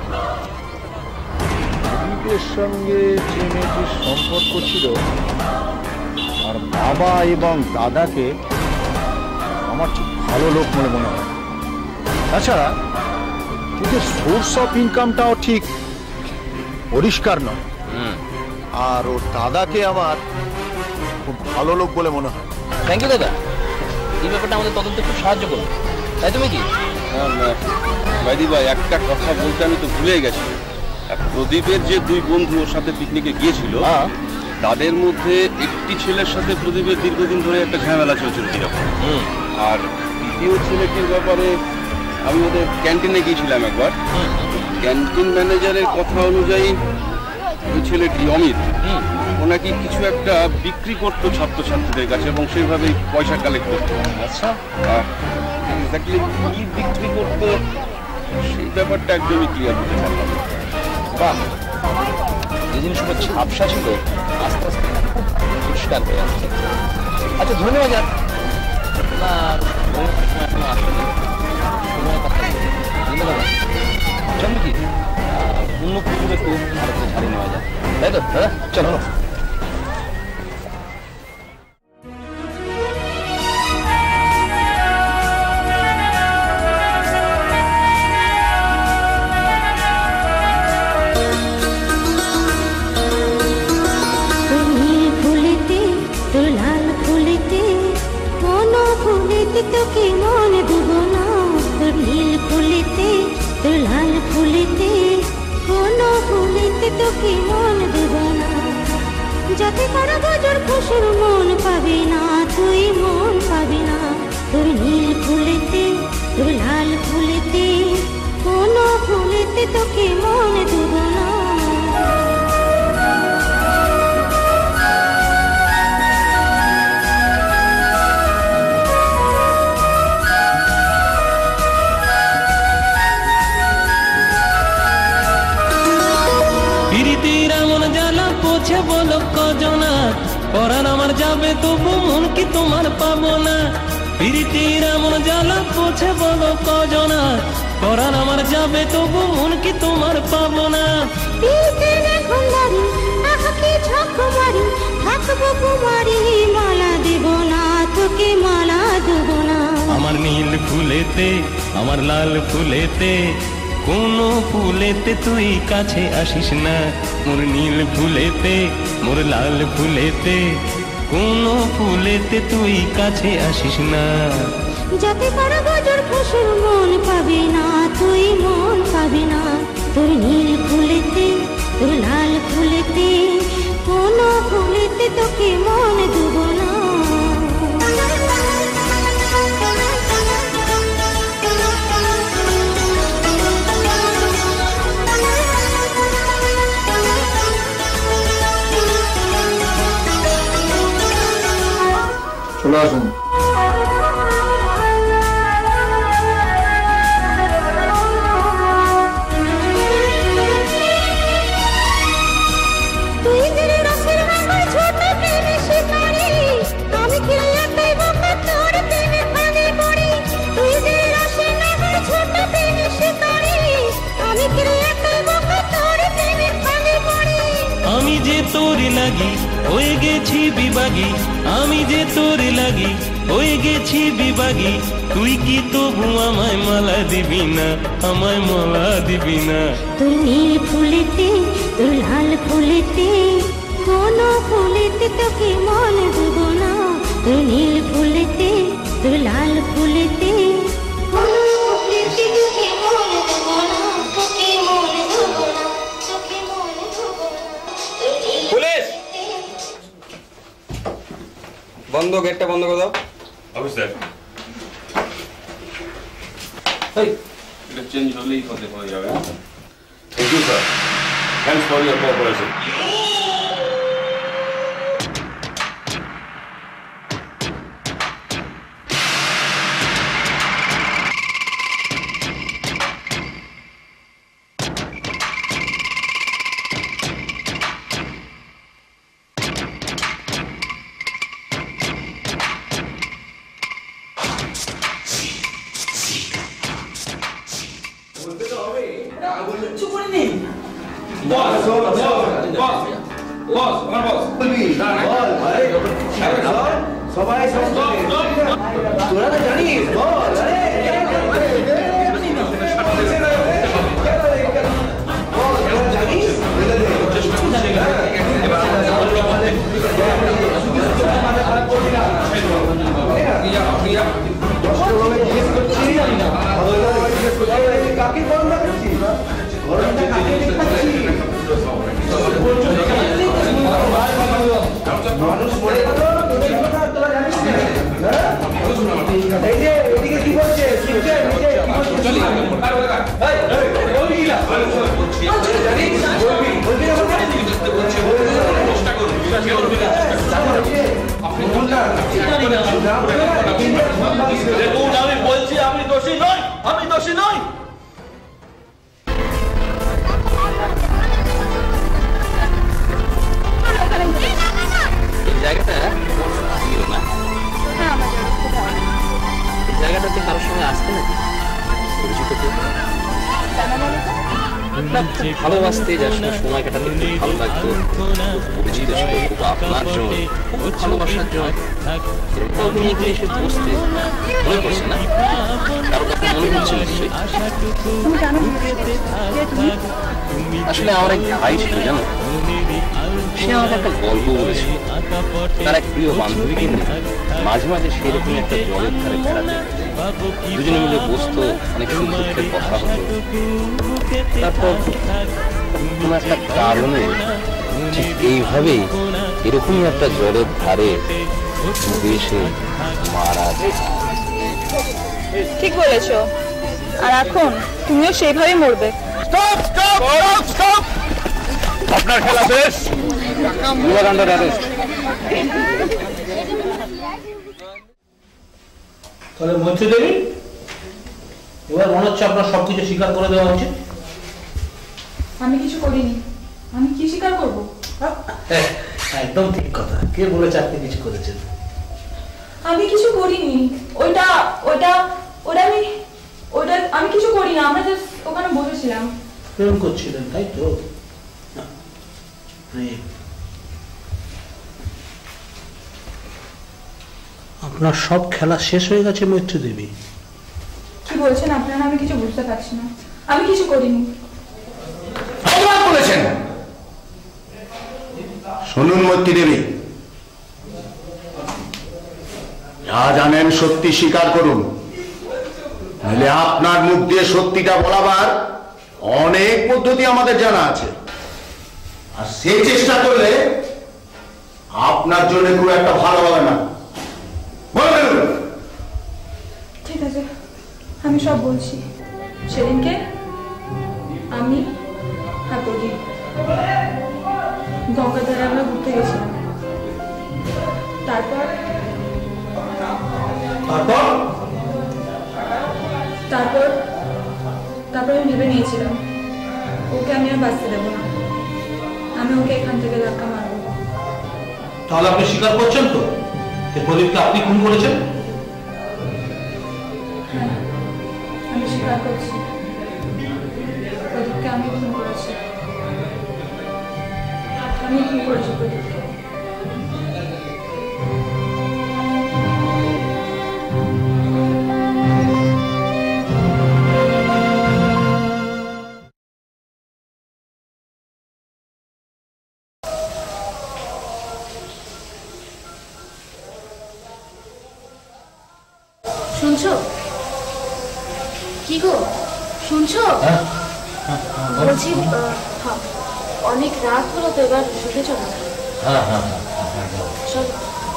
প্রদীপের সঙ্গে যে মেয়েটির সম্পর্ক ছিল আর বাবা এবং দাদাকে আমার ঠিক ভালো লোক বলে মনে হয়। তাছাড়া ওদের সোর্স অফ ইনকামটাও ঠিক পরিষ্কার নয়। আর ওর দাদাকে আমার খুব ভালো লোক বলে মনে হয়। থ্যাংক ইউ দাদা, এই ব্যাপারটা আমাদের তদন্তে খুব সাহায্য করো। তাই তুমি কি বাইদি ভাই, একটা কথা বলতে আমি তো ভুলে গেছি। প্রদীপের যে দুই বন্ধু ওর সাথে পিকনিকে গিয়েছিল, তাদের মধ্যে একটি ছেলের সাথে প্রদীপের দীর্ঘদিন ধরে একটা ঝামেলা চলছিল কিরকম। আর দ্বিতীয় ছেলেটির ব্যাপারে আমি ওদের ক্যান্টিনে গিয়েছিলাম একবার। ক্যান্টিন ম্যানেজারের কথা অনুযায়ী ওই ছেলেটি অমিত, ও নাকি কিছু একটা বিক্রি করতো ছাত্রছাত্রীদের কাছে এবং সেইভাবেই পয়সা কালেক্ট করতো। আচ্ছা, এক্স্যাক্টলি কি বিক্রি করতো সেই ব্যাপারটা একদমই ক্লিয়ার হতে পারলাম। বাহ, যে জিনিসগুলো ঝাপসা ছিল আস্তে আস্তে পরিষ্কার হয়ে যাচ্ছে। আচ্ছা, ধন্যবাদ। চল কি অন্য পুকুর একটু ভারতে ছাড়িয়ে নেওয়া যায়, তাই তো দাদা? চলো। তোকে মনে দেবো না, তোর নীল ফুলেতে তোর লাল ফুলেতে কোনো ফুলেতে তোকে মনে দেবো না। যাতে কারো বজর খুশির মন পাবি না, তুই মন পাবি না। তোর নীল ফুলেতে তোর লাল ফুলেতে কোনো ফুলেতে তোকে মনে দেবো না। বলো কজনা পরাণ আমার যাবে তবু মন কি তোমার পাবো না। প্রীতির এমন জ্বালা পোছে বলো কজনা পরাণ আমার যাবে তবু মন কি তোমার পাবো না। মালা দেব না তোকে, মালা দেব না। আমার নীল ফুলেতে আমার লাল ফুলেতে কোনো ফুলেতে তুই কাছে আসিস না। মোর নীল ফুলেতে মোর লাল ফুলেতে কোনো ফুলেতে তুই কাছে আসিস না। যাতে কারো বজর খুশির মন পাবি না, তুই মন পাবি না। তোর নীল ফুলেতে তোর লাল ফুলেতে কোনো ফুলেতে তোকে মন দেব না। চলে আসুন। আমি যে তোরে লাগি হয়ে গেছি বিভাগী, আমি যে তোরে লাগি হয়ে গেছি বিভাগী। তুই কি তবু আমায় মালা দিবি না, আমায় মালা দিবি না। তোর নীল ফুলেতে তোর লাল ফুলেতে কোনো ফুলেতে তোকে মন দেব না। তোর নীল ফুলেতে তোর লাল ফুলেতে কোনো ফুলেতে তোকে মন দেব না, তোকে মন দেব না, তোকে মন দেব না। পুলিশ বন্ধ, গেটটা বন্ধ করে দাও। অফিসার, এটা চেঞ্জ হলেই হতে পারে যাবে। Thank you sir, thanks for your cooperation. কিচ্ছু করিনি। বস আমার বস বলবি বল ভাই সবাই তোরা তো জানিস বল কাকে গরম লাগাচ্ছি গরমটা কাকে দেখাচ্ছি মানুষ মরে গেল তোরা জানিস এই যে এদিকে কি বলছে আমি বলছি আমি দোষী নই, আমি দোষী নই। জায়গাটাতে কারোর সঙ্গে আসতে নাকি পরিচিত ভালোবাসতে যার সঙ্গে সময় কাটাতে খুব ভালো লাগতো, পরিচিত ছিল খুব আপনার জন্য, খুব ভালোবাসার জন্য এখানে এসে বসতে মনে করছে না? কারো কথা মনে করছে নিশ্চয়ই। আসলে আমার এক ভাই ছিল জানো, সে আমাকে একটা গল্প বলেছিল। তার এক প্রিয় বান্ধবীকে নিয়ে মাঝে মাঝে সেরকম একটা জলের ধারে বেড়াতে দুজনে মিলে বসতো, অনেক সুখ দুঃখের কথা হতো। তারপর কোনো একটা কারণে ঠিক এইভাবেই এরকমই একটা জলের ধারে এসে মারা যায়। ঠিক বলেছো, আর এখন তুমিও সেইভাবেই মরবে। আপনার খেলা শেষ। তাহলে মৈত্রী দেবী, এবার মনে হচ্ছে আপনার সবকিছু স্বীকার করে দেওয়া উচিত। আমি কিছু করিনি, আমি কি স্বীকার করবো? একদম ঠিক কথা। কে বলেছে আপনি কিছু করেছেন? আমি কিছু করিনি। ওইটা ওইটা ওটা আমি ওইটা আমি কিছু করি না। আমরা জাস্ট ওখানে বসেছিলাম। প্রেম করছিলেন তাই তো? আপনার সব খেলা শেষ হয়ে গেছে মৈত্রী দেবী। কি বলছেন আপনারা? আমি কিছু বুঝতে পারছি না। আমি কিছু করিনি। বলেছেন শুনুন মৈত্রী দেবী, যা জানেন সত্যি স্বীকার করুন, নাহলে আপনার মুখ দিয়ে সত্যিটা বলাবার অনেক পদ্ধতি আমাদের জানা আছে, আর সেই চেষ্টা করলে আপনার জন্য খুব একটা ভালো হবে না। বলবেন? ঠিক আছে, আমি সব বলছি। সেদিনকে আমি আর প্রদীপ গঙ্গার ধারে আমরা ঘুরতে গেছিলাম। তারপর তারপর তারপর আমি ভেবে নিয়েছিলাম ওকে আমি আর বাঁচতে দেবো না, আমি ওকে এখান থেকে ধাক্কা মারবো। তাহলে আপনি স্বীকার করছেন তো যে প্রদীপকে আপনি খুন করেছেন? হ্যাঁ, আমি স্বীকার করছি, প্রদীপকে আমি খুন করেছি। আমি খুন করেছি প্রদীপকে। শুনছো? কি গো শুনছো? বলছি অনেক রাত হলো তো, এবার শুতে চলো। চলো।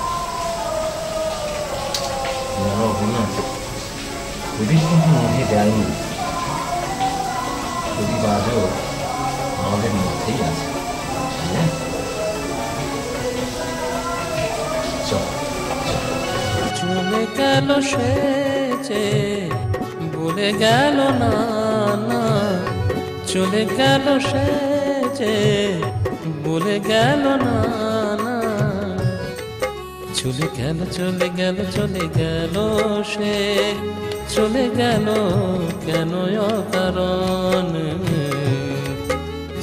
প্রদীপ কিন্তু মনে যায়নি, প্রদীপ আজও আমাদের মধ্যেই আছে। চলে গেল সে যে বলে গেল না না, চলে গেল সে যে বলে গেল না না, চলে গেল চলে গেল চলে গেল সে, চলে গেল কেন অকারণ।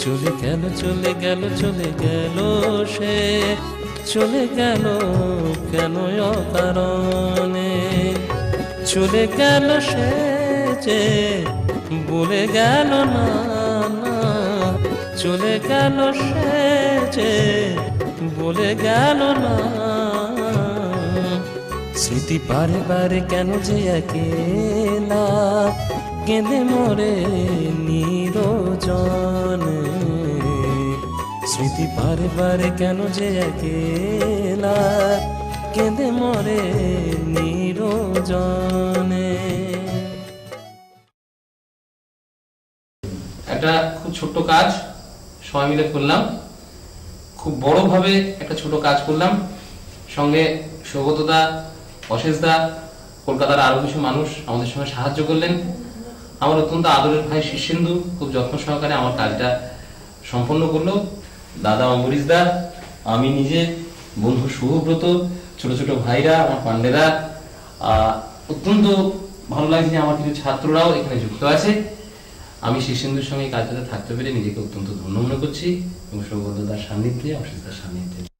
চলে গেল চলে গেল চলে গেল সে, চলে গেল কেন অকারণে, চলে গেল সে যে বলে গেল না না, চলে গেল সে যে বলে গেল না। স্মৃতি বারে বারে কেন যে একেলা কেঁদে মরে নিরজনে, স্মৃতি বারে বারে কেন যে একেলা কেঁদে মরে নিরজনে। একটা খুব ছোট্ট কাজ সবাই মিলে করলাম, খুব বড়ভাবে একটা ছোট কাজ করলাম। সঙ্গে সৌগতদা, অশেষদা, কলকাতার আরো কিছু মানুষ আমাদের সঙ্গে সাহায্য করলেন। আমার অত্যন্ত আদরের ভাই শীর্ষেন্দু খুব যত্ন সহকারে আমার কাজটা সম্পন্ন করলো। দাদা অমরিশদা, আমি নিজে, বন্ধু শুভব্রত, ছোট ছোট ভাইরা, আমার পান্ডেরা, অত্যন্ত ভালো লাগছে যে আমার কিছু ছাত্ররাও এখানে যুক্ত আছে। আমি শীর্ষেন্দুর সঙ্গে কাজটাতে থাকতে পেরে নিজেকে অত্যন্ত ধন্য মনে করছি এবং সৌগতদার সান্নিধ্যে, অশেষদার সান্নিধ্যে।